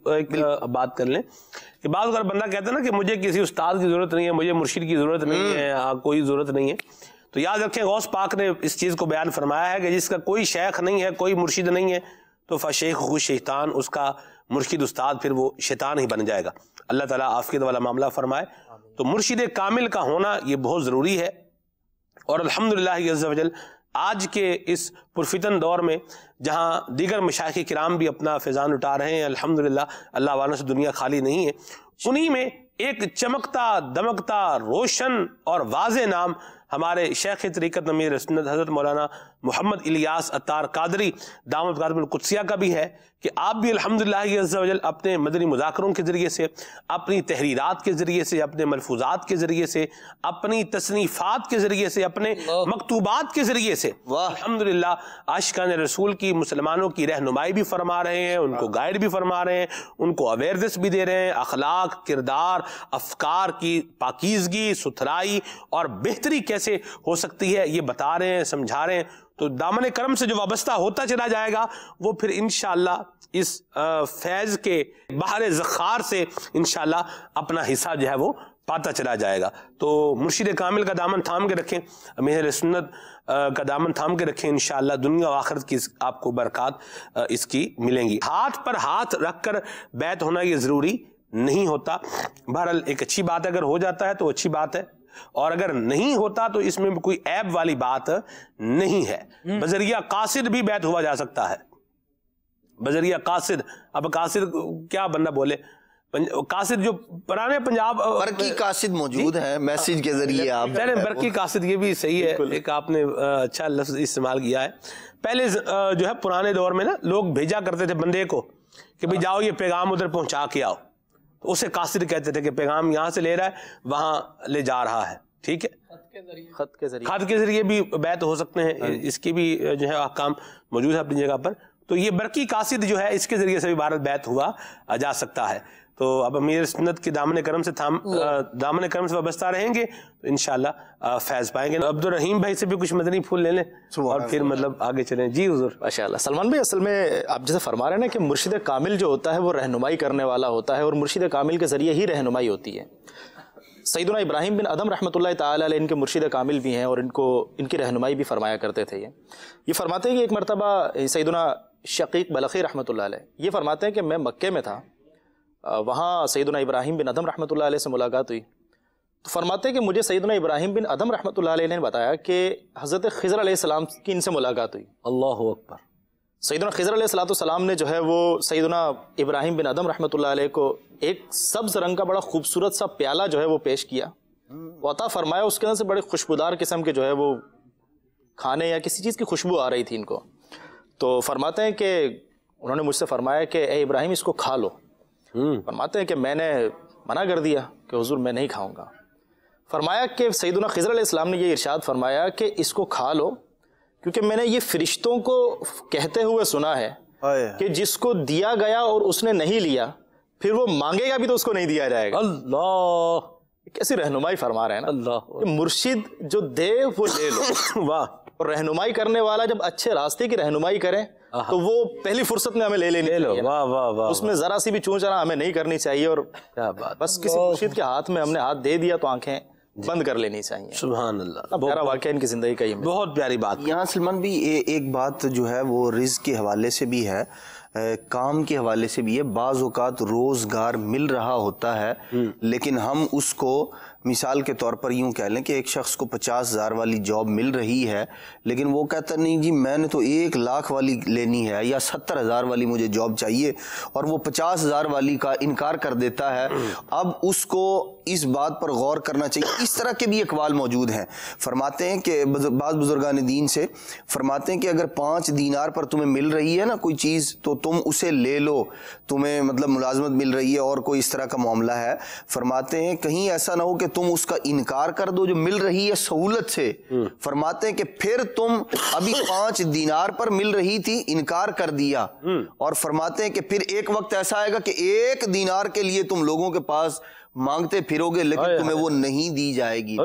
एक बात कर लें कि बाद अगर बंदा कहता है ना कि मुझे किसी उस्ताद की जरूरत नहीं है, मुझे मुर्शिद की जरूरत नहीं है, कोई जरूरत नहीं है, तो याद रखें गौस पाक ने इस चीज को बयान फरमाया है कि जिसका कोई शेख नहीं है, कोई मुर्शिद नहीं है, तो फशेख शैतान, उसका मुर्शिद उस्ताद फिर वो शैतान ही बन जाएगा। अल्लाह ताला आफियत वाला मामला फरमाए। तो मुर्शिद कामिल का होना ये बहुत ज़रूरी है। और अल्हम्दुलिल्लाह अज़्ज़ व जल आज के इस पुरफितन दौर में जहाँ दीगर मशाइख किराम भी अपना फैज़ान उठा रहे हैं, अल्हम्दुलिल्लाह, अल्लाह वालों से दुनिया खाली नहीं है, उन्हीं में एक चमकता दमकता रोशन और वाज़े नाम हमारे शेख तरीक़त अमीर सुन्नत हज़रत मौलाना मोहम्मद इलियास अत्तार कादरी दामत क़ादिमुल क़ुद्सिया का भी है कि आप भी अल्हम्दुलिल्लाह अज़्ज़ व जल अपने मदनी मुज़ाकरों के ज़रिए से, अपनी तहरीरात के ज़रिए से, अपने मलफूज़ात के ज़रिए से, अपनी तसनीफ़ात के ज़रिए से, अपने मकतूबात के ज़रिए से अल्हम्दुलिल्लाह आशिकान रसूल की, मुसलमानों की रहनुमाई भी फरमा रहे हैं, उनको गाइड भी फरमा रहे हैं, उनको अवेयरनेस भी दे रहे हैं, अखलाक, किरदार, अफकार की पाकीज़गी, सुथराई और बेहतरी कैसे हो सकती है ये बता रहे हैं, समझा रहे हैं। तो दामन करम से जो वाबस्ता होता चला जाएगा, वो फिर इंशाअल्लाह इस फैज़ के बहार ज़ख़ार से इंशाअल्लाह अपना हिस्सा जो है वो पाता चला जाएगा। तो मुर्शिद कामिल का दामन थाम के रखें, अमीर सुन्नत का दामन थाम के रखें, इंशाअल्लाह दुनिया व आखिरत की आपको बरक़ात इसकी मिलेंगी। हाथ पर हाथ रख कर बैत होना ये ज़रूरी नहीं होता। बहरहाल एक अच्छी बात अगर हो जाता है तो अच्छी बात है, और अगर नहीं होता तो इसमें भी कोई ऐब वाली बात नहीं है। बजरिया कासिद भी बैत हुआ जा सकता है, बजरिया कासिद। अब कासिद क्या बंदा बोले, कासिद जो पुराने पंजाब बरकी कासिद मौजूद है, मैसेज के जरिए आप बरकी कासिद, ये भी सही है, एक आपने अच्छा लफ्ज इस्तेमाल किया है। पहले जो है पुराने दौर में ना लोग भेजा करते थे बंदे को कि भाई जाओ ये पैगाम उधर पहुंचा के आओ, तो उसे कासिद कहते थे कि पैगाम यहाँ से ले रहा है वहां ले जा रहा है, ठीक है। खत के जरिए भी बैत हो सकते हैं, इसकी भी जो है अहकाम मौजूद है अपनी जगह पर। तो ये बरकी कासिद जो है इसके जरिए से भी भारत बैत हुआ जा सकता है। तो अब अमीर सुन्नत के दामन करम से दामन करम से वाबस्ता रहेंगे तो इंशाअल्लाह फैज़ पाएंगे। अब्दुल रहीम भाई से भी कुछ मदनी फूल ले लें और फिर मतलब आगे चलें। जी हुजूर। माशाअल्लाह। सलमान भाई, असल में आप जैसे फरमा रहे हैं ना कि मुर्शिद कामिल जो होता है वो रहनुमाई करने वाला होता है, और मुर्शिद कामिल के ज़रिए ही रहनुमाई होती है। सैयदना इब्राहिम बिन अदम रहमतुल्लाह ताला अलैह इनके मुर्शिद कामिल भी हैं और इनकी रहनुमाई भी फरमाया करते थे। ये फरमाते हैं कि एक मरतबा सैयदना شقیق بلخی رحمۃ اللہ علیہ یہ فرماتے ہیں کہ میں مکے میں تھا، وہاں سیدنا ابراہیم بن ادھم رحمۃ اللہ علیہ سے ملاقات ہوئی، تو فرماتے ہیں کہ مجھے سیدنا ابراہیم بن ادھم رحمۃ اللہ علیہ نے بتایا کہ حضرت خضر علیہ السلام کی ان سے ملاقات ہوئی۔ اللہ اکبر۔ سیدنا خضر علیہ السلام نے جو ہے وہ سیدنا ابراہیم بن ادھم رحمۃ اللہ علیہ کو ایک سبز رنگ کا بڑا خوبصورت سا پیالہ جو ہے وہ پیش کیا، وہ عطا فرمایا، اس کے اندر سے بڑے خوشبودار قسم کے جو ہے وہ کھانے یا کسی چیز کی خوشبو آ رہی تھی ان کو، تو فرماتے ہیں کہ انہوں نے مجھ سے فرمایا کہ اے ابراہیم اس کو کھا لو، فرماتے ہیں کہ میں نے منع کر دیا کہ حضور میں نہیں کھاؤں گا، فرمایا کہ سیدنا خضر علیہ السلام نے یہ ارشاد فرمایا کہ اس کو کھا لو، کیونکہ میں نے یہ فرشتوں کو کہتے ہوئے سنا ہے کہ جس کو دیا گیا اور اس نے نہیں لیا پھر وہ مانگے گا بھی تو اس کو نہیں دیا جائے گا۔ اللہ، کیسی رہنمائی فرما رہے ہیں نا اللہ، کہ مرشد جو دے وہ لے لو۔ واہ، اور رہنمائی کرنے والا جب اچھے راستے کی رہنمائی کرے تو وہ پہلی فرصت میں ہمیں لے لینی چاہیے، واہ واہ واہ، اس میں ذرا سی بھی چون چرا ہمیں نہیں کرنی چاہیے، اور کیا بات، بس کسی مرشد کے ہاتھ میں ہم نے ہاتھ دے دیا تو آنکھیں بند کر لینی چاہیے۔ سبحان اللہ، پیارا واقعہ ان کی زندگی کا، بہت پیاری بات۔ یہاں سلمان بھی ایک بات جو ہے وہ رزق کے حوالے سے بھی ہے، کام کے حوالے سے بھی ہے، بعض اوقات روزگار مل رہا ہوتا ہے لیکن ہم اس کو مثال کے طور پر یوں کہہ لیں کہ ایک شخص کو 50,000 والی جاب مل رہی ہے لیکن وہ کہتا نہیں جی میں نے تو 1 لاکھ والی لینی ہے یا 70,000 والی مجھے جاب چاہیے، اور وہ 50,000 والی کا انکار کر دیتا ہے۔ اب اس کو اس بات پر غور کرنا چاہیے۔ اس طرح کے بھی اقوال موجود ہیں، فرماتے ہیں کہ بعض بزرگان دین سے فرماتے ہیں کہ اگر 5 دینار پر تمہیں مل رہی ہے نا کوئی چیز تو تم اسے لے لو، تمہیں مطلب ملازمت مل رہی ہے اور کوئی اس طرح کا معاملہ ہے، فرماتے ہیں کہیں ایسا نہ ہو کہ تم اس کا انکار کر دو جو مل رہی ہے سہولت سے، فرماتے ہیں کہ پھر تم ابھی 5 دینار پر مل رہی تھی انکار کر دیا، اور فرماتے ہیں کہ پھر ایک وقت ایسا آئے گا کہ 1 دینار کے لیے تم لوگوں کے پاس مانگتے پھرو گے لیکن تمہیں وہ نہیں دی جائے گی،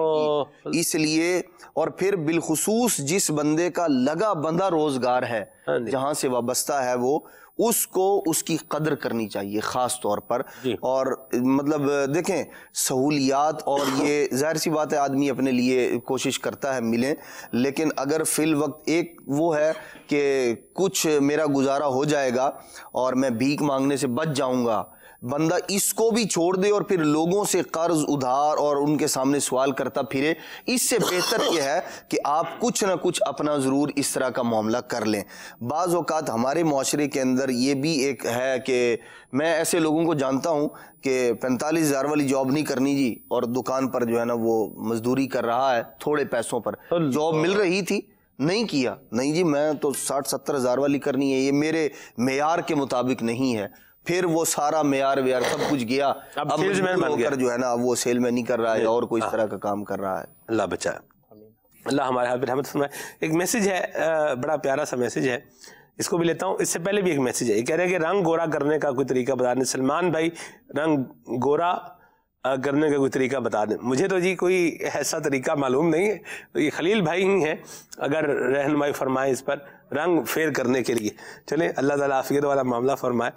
اس لیے، اور پھر بالخصوص جس بندے کا لگا بندہ روزگار ہے جہاں سے وابستہ ہے وہ، اس کو اس کی قدر کرنی چاہیے خاص طور پر۔ اور مطلب دیکھیں سہولیات اور یہ ظاہر سی بات ہے آدمی اپنے لیے کوشش کرتا ہے ملیں، لیکن اگر فی الوقت ایک وہ ہے کہ کچھ میرا گزارا ہو جائے گا اور میں بھیک مانگنے سے بچ جاؤں گا، بندہ اس کو بھی چھوڑ دے اور پھر لوگوں سے قرض ادھار اور ان کے سامنے سوال کرتا پھرے، اس سے بہتر یہ ہے کہ آپ کچھ نہ کچھ اپنا ضرور اس طرح کا معاملہ کر لیں۔ بعض اوقات ہمارے معاشرے کے اندر یہ بھی ایک ہے کہ میں ایسے لوگوں کو جانتا ہوں کہ 45,000 والی جاب نہیں کرنی جی، اور دکان پر جو ہے نا وہ مزدوری کر رہا ہے تھوڑے پیسوں پر، جاب مل رہی تھی نہیں کیا، نہیں جی میں تو 60-70,000 والی کرنی ہے، یہ میرے معیار کے مطابق نہیں ہے، پھر وہ سارا معیار ویار سب کچھ گیا، اب سیلز مین بن گیا جو ہے نا وہ سیل میں نہیں کر رہا ہے اور کوئی اس طرح کا کام کر رہا ہے۔ اللہ بچائے، اللہ ہمارے حافظ رحمت فرمائے۔ ایک میسج ہے، بڑا پیارا سا میسج ہے، اس کو بھی لیتا ہوں۔ اس سے پہلے بھی ایک میسج ہے، یہ کہہ رہے ہیں کہ رنگ گورا کرنے کا کوئی طریقہ بتا دیں سلمان بھائی، رنگ گورا کرنے کا کوئی طریقہ بتا دیں۔ مجھے تو جی کوئی ایسا طریقہ معلوم نہیں ہے، یہ خلیل بھائی ہی ہیں اگر رہنمائی فرمائیں اس پر رنگ فیر کرنے کے لیے، چلیں اللہ تعالیٰ عافیت والا معاملہ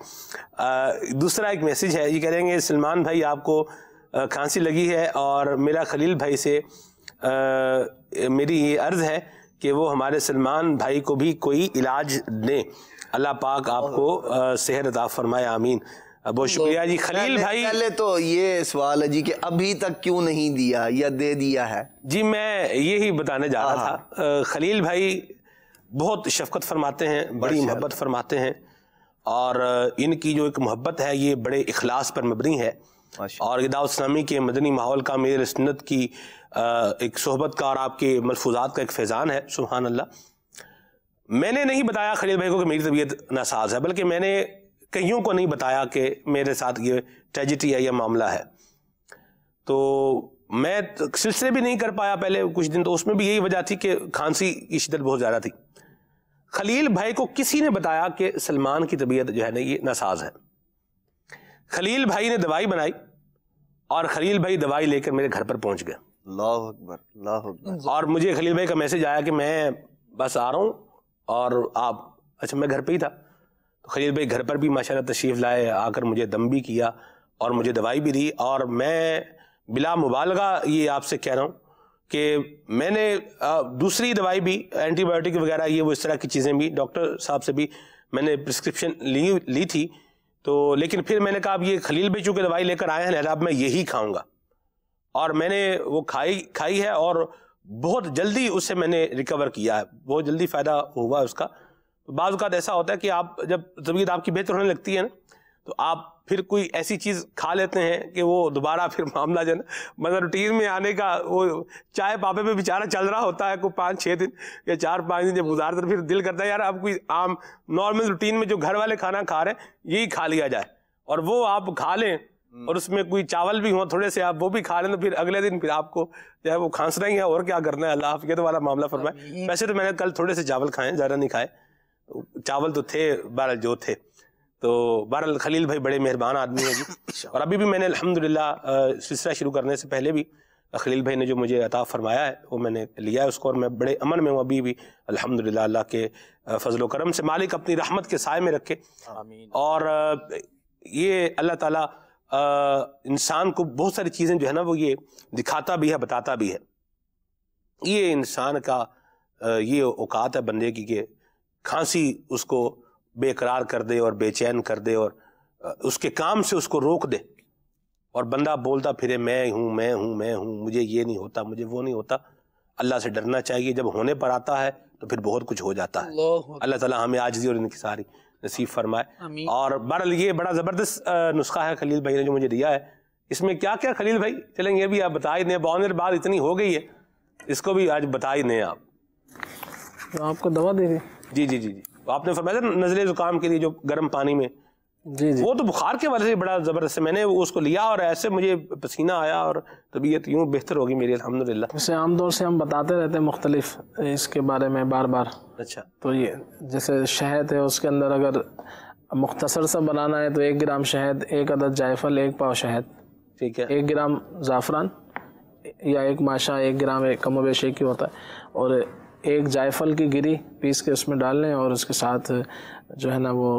فرمائے۔ دوسرا ایک میسج ہے، یہ کہہ رہے ہیں کہ سلمان بھائی آپ کو کھانسی لگی ہے اور میرا خلیل بھائی سے میری یہ عرض ہے کہ وہ ہمارے سلمان بھائی کو بھی کوئی علاج دیں، اللہ پاک آپ کو صحت عطا فرمائے، آمین۔ بہت شکریہ جی خلیل بھائی۔ پہلے تو یہ سوال ہے جی کہ ابھی تک کیوں نہیں دیا یا دے دیا ہے؟ جی میں یہی بتانے جا رہا تھا، خلیل بھائی بہت شفقت فرماتے ہیں، بڑی محبت فرماتے ہیں، اور ان کی جو ایک محبت ہے یہ بڑے اخلاص پر مبنی ہے، اور دعوت اسلامی کے مدنی ماحول کا، میرے سنت کی ایک صحبت کا اور آپ کے ملفوظات کا ایک فیضان ہے، سبحان اللہ۔ میں نے نہیں بتایا خلیل بھائی کو کہ میری طبیعت ناساز ہے، بلکہ میں نے کئیوں کو نہیں بتایا کہ میرے ساتھ یہ ٹریجڈی ہے، یہ معاملہ ہے، تو میں سلسلے بھی نہیں کر پایا پہلے کچھ دن، تو اس میں بھی یہی وجہ تھی کہ کھانسی کی شدت بہت زیادہ تھی۔ خلیل بھائی کو کسی نے بتایا کہ سلمان کی طبیعت جو ہے نا یہ ناساز ہے، خلیل بھائی نے دوائی بنائی اور خلیل بھائی دوائی لے کر میرے گھر پر پہنچ گئے۔ اللہ اکبر، اللہ اکبر۔ اور مجھے خلیل بھائی کا میسج آیا کہ میں بس آ رہا ہوں، اور آپ، اچھا میں گھر پہ ہی تھا، تو خلیل بھائی گھر پر بھی ماشاءاللہ تشریف لائے، آ کر مجھے دم بھی کیا اور مجھے دوائی بھی دی، اور میں بلا مبالغہ یہ آپ سے کہہ رہا ہوں کہ میں نے دوسری دوائی بھی اینٹی بایوٹک وغیرہ یہ وہ اس طرح کی چیزیں بھی ڈاکٹر صاحب سے بھی میں نے پرسکرپشن لی تھی، تو لیکن پھر میں نے کہا اب یہ خلیل بھائی چونکہ دوائی لے کر آئے ہیں لہٰذا اب میں یہی کھاؤں گا، اور میں نے وہ کھائی ہے اور بہت جلدی اس سے میں نے ریکور کیا ہے، بہت جلدی فائدہ ہوا اس کا۔ بعض اوقات ایسا ہوتا ہے کہ آپ جب طبیعت آپ کی بہتر ہونے لگتی ہے نا تو آپ پھر کوئی ایسی چیز کھا لیتے ہیں کہ وہ دوبارہ پھر معاملہ جو ہے نا مطلب روٹین میں آنے کا، وہ چائے پاپے پہ بیچارہ چل رہا ہوتا ہے کوئی 5-6 دن یا 4-5 دن جب گزارتے پھر دل کرتا ہے یار اب کوئی عام نارمل روٹین میں جو گھر والے کھانا کھا رہے ہیں یہی کھا لیا جائے، اور وہ آپ کھا لیں اور اس میں کوئی چاول بھی ہوں تھوڑے سے آپ وہ بھی کھا لیں تو پھر اگلے دن پھر آپ کو جو ہے وہ کھانسنا ہی ہے اور کیا کرنا ہے، اللہ عافیت والا معاملہ فرمائے۔ ویسے تو میں نے کل تھوڑے سے چاول کھائے، زیادہ نہیں کھائے، چاول تو تھے بہرحال جو تھے، تو بہرحال خلیل بھائی بڑے مہربان آدمی ہیں جی، اور ابھی بھی میں نے الحمدللہ سلسلہ شروع کرنے سے پہلے بھی خلیل بھائی نے جو مجھے عطا فرمایا ہے وہ میں نے لیا ہے اس کو، اور میں بڑے امن میں ہوں ابھی بھی الحمدللہ، اللہ کے فضل و کرم سے مالک اپنی رحمت کے سائے میں رکھے۔ اور یہ اللہ تعالیٰ انسان کو بہت ساری چیزیں جو ہے نا وہ یہ دکھاتا بھی ہے بتاتا بھی ہے، یہ انسان کا یہ اوقات ہے بندے کی کہ کھانسی اس کو بے قرار کر دے اور بے چین کر دے اور اس کے کام سے اس کو روک دے، اور بندہ بولتا پھرے میں ہوں میں ہوں میں ہوں، مجھے یہ نہیں ہوتا مجھے وہ نہیں ہوتا۔ اللہ سے ڈرنا چاہیے، جب ہونے پر آتا ہے تو پھر بہت کچھ ہو جاتا ہے۔ اللہ تعالیٰ ہمیں عاجزی اور انکساری نصیب فرمائے۔ اور بہرحال یہ بڑا زبردست نسخہ ہے خلیل بھائی نے جو مجھے دیا ہے، اس میں کیا کیا خلیل بھائی چلیں یہ بھی آپ بتا ہی دیں، بہت بات اتنی ہو گئی ہے اس کو بھی آج بتا ہی دیں آپ۔ آپ کو دوا دے دیں؟ جی جی جی جی، آپ نے فرمایا تھا نزلے زکام کے لیے جو گرم پانی میں، جی جی وہ تو بخار کے وجہ سے بڑا زبردست ہے، میں نے اس کو لیا اور ایسے مجھے پسینہ آیا اور طبیعت یوں بہتر ہوگی میری الحمدللہ۔ اسے عام طور سے ہم بتاتے رہتے ہیں مختلف اس کے بارے میں بار بار۔ اچھا، تو یہ جیسے شہد ہے اس کے اندر اگر مختصر سا بنانا ہے تو 1 گرام شہد، 1 عدد جائفل، 1 پاؤ شہد، ٹھیک ہے، 1 گرام زعفران یا 1 ماشا، 1 گرام کم و بیش ایک ہی ہوتا ہے، اور 1 جائفل کی گری پیس کے اس میں ڈال لیں، اور اس کے ساتھ جو ہے نا وہ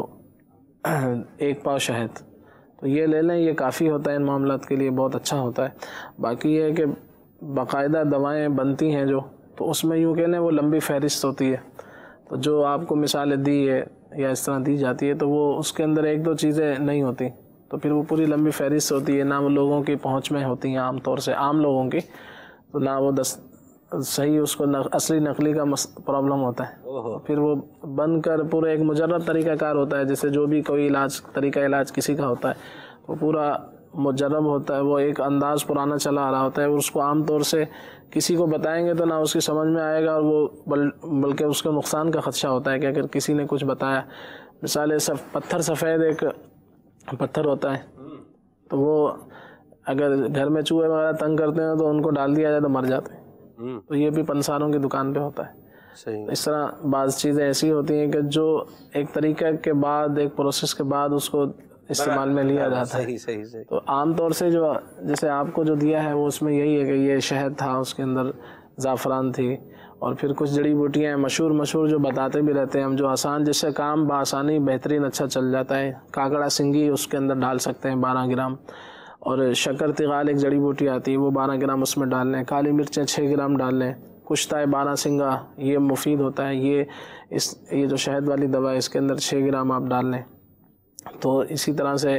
1 پاؤ شہد، تو یہ لے لیں، یہ کافی ہوتا ہے ان معاملات کے لیے، بہت اچھا ہوتا ہے۔ باقی یہ ہے کہ باقاعدہ دوائیں بنتی ہیں جو، تو اس میں یوں کہہ لیں وہ لمبی فہرست ہوتی ہے، تو جو آپ کو مثالیں دی ہے یا اس طرح دی جاتی ہے تو وہ اس کے اندر 1-2 چیزیں نہیں ہوتی، تو پھر وہ پوری لمبی فہرست ہوتی ہے، نہ وہ لوگوں کی پہنچ میں ہوتی ہیں عام طور سے، عام لوگوں کی، تو نہ وہ صحیح اس کو اصلی نقلی کا پرابلم ہوتا ہے، پھر وہ بن کر پورا ایک مجرد طریقہ کار ہوتا ہے، جیسے جو بھی کوئی طریقہ علاج کسی کا ہوتا ہے وہ پورا مجرب ہوتا ہے، وہ ایک انداز پرانا چلا آ رہا ہوتا ہے، اور اس کو عام طور سے کسی کو بتائیں گے تو نہ اس کی سمجھ میں آئے گا، اور وہ بلکہ اس کے نقصان کا خدشہ ہوتا ہے کہ اگر کسی نے کچھ بتایا، مثال پتھر سفید ایک پتھر ہوتا ہے، تو وہ اگر گھر میں چوہے وغیرہ تنگ کرتے ہیں تو ان کو ڈال دیا جائے تو مر جاتے ہیں، تو یہ بھی پنساروں کی دکان پہ ہوتا ہے۔ اس طرح بعض چیزیں ایسی ہوتی ہیں کہ جو ایک طریقہ کے بعد، ایک پروسیس کے بعد اس کو استعمال میں لیا جاتا ہے، تو عام طور سے جو جیسے آپ کو جو دیا ہے وہ اس میں یہی ہے کہ یہ شہد تھا، اس کے اندر زعفران تھی، اور پھر کچھ جڑی بوٹیاں ہیں مشہور جو بتاتے بھی رہتے ہیں ہم، جو آسان جس سے کام بآسانی بہترین اچھا چل جاتا ہے۔ کاکڑا سنگی اس کے اندر ڈال سکتے ہیں 12 گرام، اور شکر تغال ایک جڑی بوٹی آتی ہے وہ 12 گرام اس میں ڈال لیں، کالی مرچیں 6 گرام ڈال لیں، کشتہ 12 سنگا یہ مفید ہوتا ہے، یہ جو شہد والی دوا ہے اس کے اندر 6 گرام آپ ڈال لیں۔ تو اسی طرح سے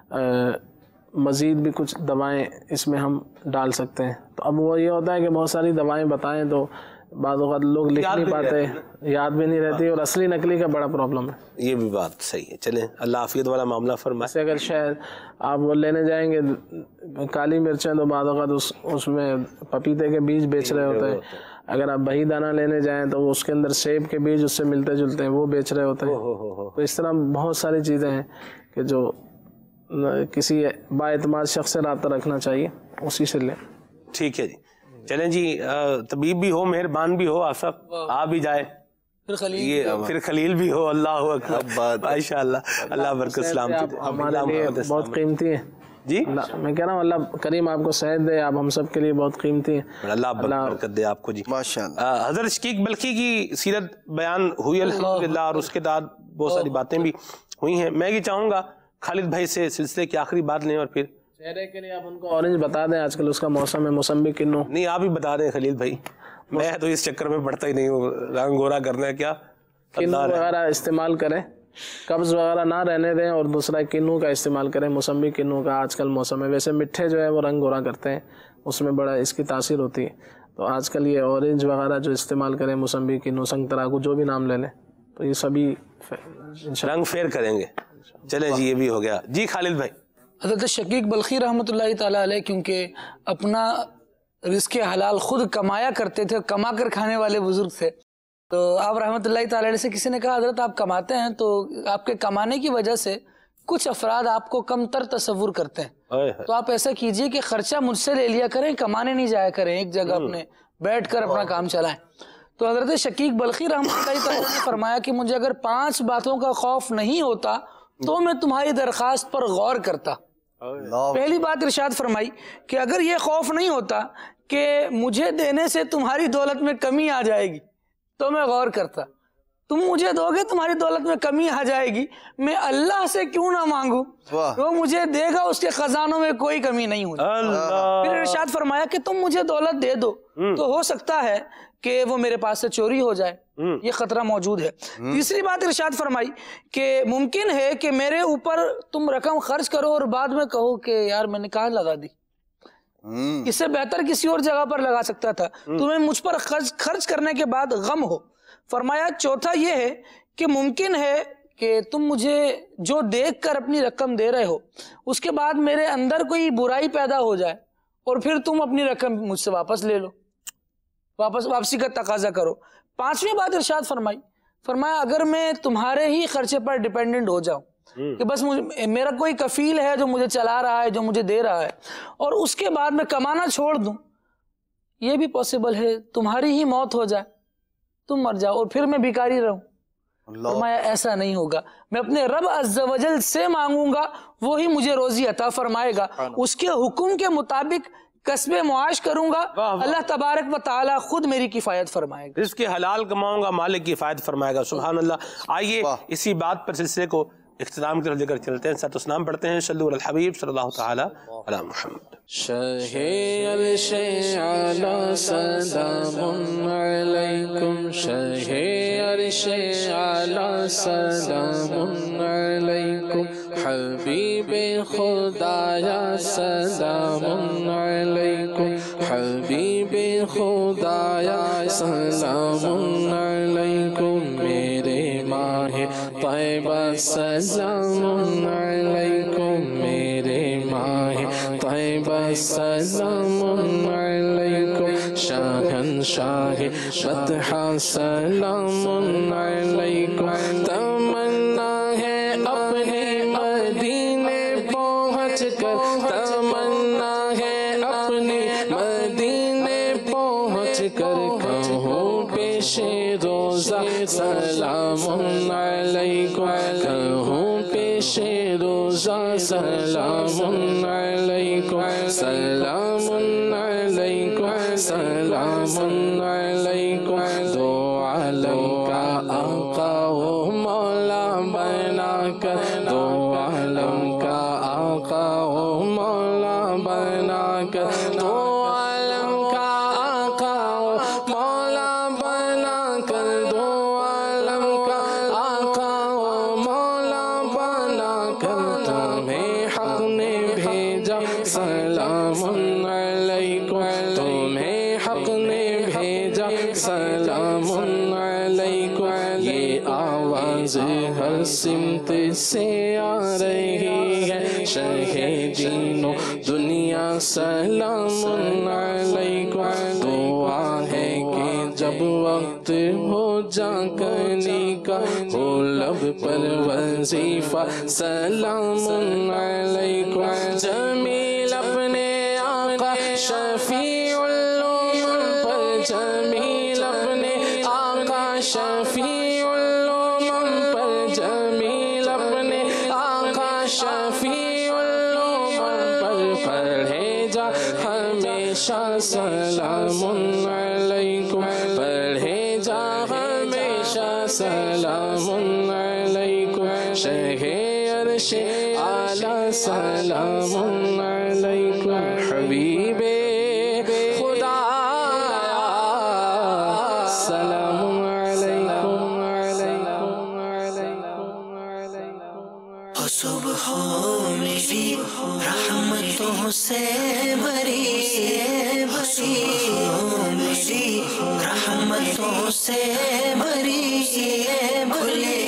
مزید بھی کچھ دوائیں اس میں ہم ڈال سکتے ہیں۔ تو اب وہ یہ ہوتا ہے کہ بہت ساری دوائیں بتائیں تو بعض اوقات لوگ لکھ نہیں پاتے، یاد بھی نہیں رہتی، اور اصلی نقلی کا بڑا پرابلم ہے۔ یہ بھی بات صحیح ہے، چلیں اللہ عافیت والا معاملہ فرمائے۔ جیسے اگر شاید آپ وہ لینے جائیں گے کالی مرچیں تو بعض اوقات اس میں پپیتے کے بیج بیچ رہے ہوتے ہیں، اگر آپ بہی دانہ لینے جائیں تو وہ اس کے اندر سیب کے بیج اس سے ملتے جلتے ہیں وہ بیچ رہے ہوتے ہیں۔ تو اس طرح بہت ساری چیزیں ہیں کہ جو کسی با اعتماد شخص سے رابطہ رکھنا چاہیے، اسی سے لیں۔ ٹھیک ہے جی، چلیں جی، طبیب بھی ہو، مہربان بھی ہو، آصف آ بھی جائے، پھر خلیل بھی ہو، اللہ اکبر، ماشاءاللہ، اللہ برکت سلامتی ہمارے لیے بہت قیمتی ہے جی، میں کہہ رہا ہوں اللہ کریم آپ کو صحت دے، آپ ہم سب کے لیے بہت قیمتی ہیں، اللہ برکت دے آپ کو جی ماشاءاللہ۔ حضرت شقیق بلخی کی سیرت بیان ہوئی الحمدللہ، اور اس کے بعد بہت ساری باتیں بھی ہوئی ہیں۔ میں یہ چاہوں گا خالد بھائی سے سلسلے کی آخری بات لیں اور پھر چہرے کے لیے آپ ان کو اورنج بتا دیں، آج کل اس کا موسم ہے، موسمی کنو. نہیں آپ ہی بتا دیں خلیل بھائی، میں تو اس چکر میں پڑتا ہی نہیں ہوں. رنگ گورا کرنا ہے کیا، کنو وغیرہ استعمال کریں، قبض وغیرہ نہ رہنے دیں، اور دوسرا کنو کا استعمال کریں، موسمی کنو کا آج کل موسم ہے. ویسے میٹھے جو ہے وہ رنگ گورا کرتے ہیں، اس میں بڑا اس کی تاثیر ہوتی ہے. تو آج کل یہ اورنج وغیرہ جو استعمال کریں، موسمی کنو، سنگترا کو جو بھی نام لے لیں، تو یہ سبھی رنگ فیر کریں گے. چلے جی یہ بھی ہو گیا. جی خالد بھائی. حضرت شقیق بلخی رحمۃ اللہ تعالیٰ علیہ کیونکہ اپنا رزق حلال خود کمایا کرتے تھے، کما کر کھانے والے بزرگ تھے، تو آپ رحمۃ اللہ تعالیٰ علیہ سے کسی نے کہا حضرت آپ کماتے ہیں تو آپ کے کمانے کی وجہ سے کچھ افراد آپ کو کم تر تصور کرتے ہیں، تو آپ ایسا کیجئے کہ خرچہ مجھ سے لے لیا کریں، کمانے نہیں جایا کریں، ایک جگہ اپنے بیٹھ کر اپنا کام چلائیں. تو حضرت شقیق بلخی رحمۃ اللہ تعالیٰ نے فرمایا کہ مجھے اگر 5 باتوں کا خوف نہیں ہوتا تو میں تمہاری درخواست پر غور کرتا. پہلی بات ارشاد فرمائی کہ اگر یہ خوف نہیں ہوتا کہ مجھے دینے سے تمہاری دولت میں کمی آ جائے گی تو میں غور کرتا. تم مجھے دو گے، تمہاری دولت میں کمی آ جائے گی، میں اللہ سے کیوں نہ مانگوں، وہ مجھے دے گا، اس کے خزانوں میں کوئی کمی نہیں ہوگی. پھر ارشاد فرمایا کہ تم مجھے دولت دے دو تو ہو سکتا ہے کہ وہ میرے پاس سے چوری ہو جائے، یہ خطرہ موجود ہے. تیسری بات ارشاد فرمائی کہ ممکن ہے کہ میرے اوپر تم رقم خرچ کرو اور بعد میں کہو کہ یار میں نے کہاں لگا دی، اس سے بہتر کسی اور جگہ پر لگا سکتا تھا، تمہیں مجھ پر خرچ کرنے کے بعد غم ہو. فرمایا چوتھا یہ ہے کہ ممکن ہے کہ تم مجھے جو دیکھ کر اپنی رقم دے رہے ہو اس کے بعد میرے اندر کوئی برائی پیدا ہو جائے اور پھر تم اپنی رقم مجھ سے واپس لے لو، واپسی کا تقاضا کرو. پانچویں بات ارشاد فرمایا اگر میں تمہارے ہی خرچے پر ڈیپینڈنٹ ہو جاؤں کہ بس میرا کوئی کفیل ہے جو مجھے چلا رہا ہے، جو مجھے دے رہا ہے، اور اس کے بعد میں کمانا چھوڑ دوں، یہ بھی پاسبل ہے تمہاری ہی موت ہو جائے، تم مر جاؤ اور پھر میں بیکاری رہوں. فرمایا ایسا نہیں ہوگا، میں اپنے رب عز و جل سے مانگوں گا، وہی مجھے روزی عطا فرمائے گا، اس کے حکم کے مطابق کسب معاش کروں گا، اللہ تبارک و تعالی خود میری کفایت فرمائے گا، رزق حلال کماؤں گا، مالک کی کفایت فرمائے گا. سبحان اللہ. آئیے اسی بات پر سلسلے کو اختتام کی طرف لے کر چلتے ہیں. ساتھ اسلام پڑھتے ہیں، صلو علی الحبیب صلی اللہ تعالی علی محمد. شاہ عرش اعلی سلام علیکم، شاہ عرش اعلی سلام علیکم، حبیب خدایا سلام علیکم، حبیب خدایا سلام علیکم، میرے ماہ طیبہ سلام علیکم، میرے ماہ طیبہ سلام علیکم، شاہنشاہ بطحہ سلام علیکم، تمنا ہے اپنے مدینے پہنچ کر، تمنا ہے اپنے مدینے پہنچ کر کہوں پیش روزہ سلام علیکم، کہوں پیش روزہ سلام علیکم، سلام علیکم، سلام علیکم، دو عالم کا آقا و مولا بنا کر، دو عالم کا آقا و مولا بنا کر، دو عالم کا آقا و مولا بنا کر، دو عالم کا آقا و مولا بنا کر، تمہیں حق نے بھیجا سلام علیکم، تمہیں حق نے بھیجا سلام علیکم، یہ آواز ہر سمت سے آ رہی ہے، شاہ دین و دنیا سلام علیکم، دعا ہے کہ جب وقت ہو جاگنے کا ہو لب پر وظیفہ سلام علیکم، جمیل اپنے آقا شفیع الامم پر، جمیل اپنے آقا شفیع الامم پر، جمیل اپنے آقا شفیع الامم پر، پڑھے جا ہمیشہ سلام علیکم، پڑھے جا ہمیشہ سلام علیکم، شاہ عرش اعلی سلام علیکم. रहमतों से भरी खुले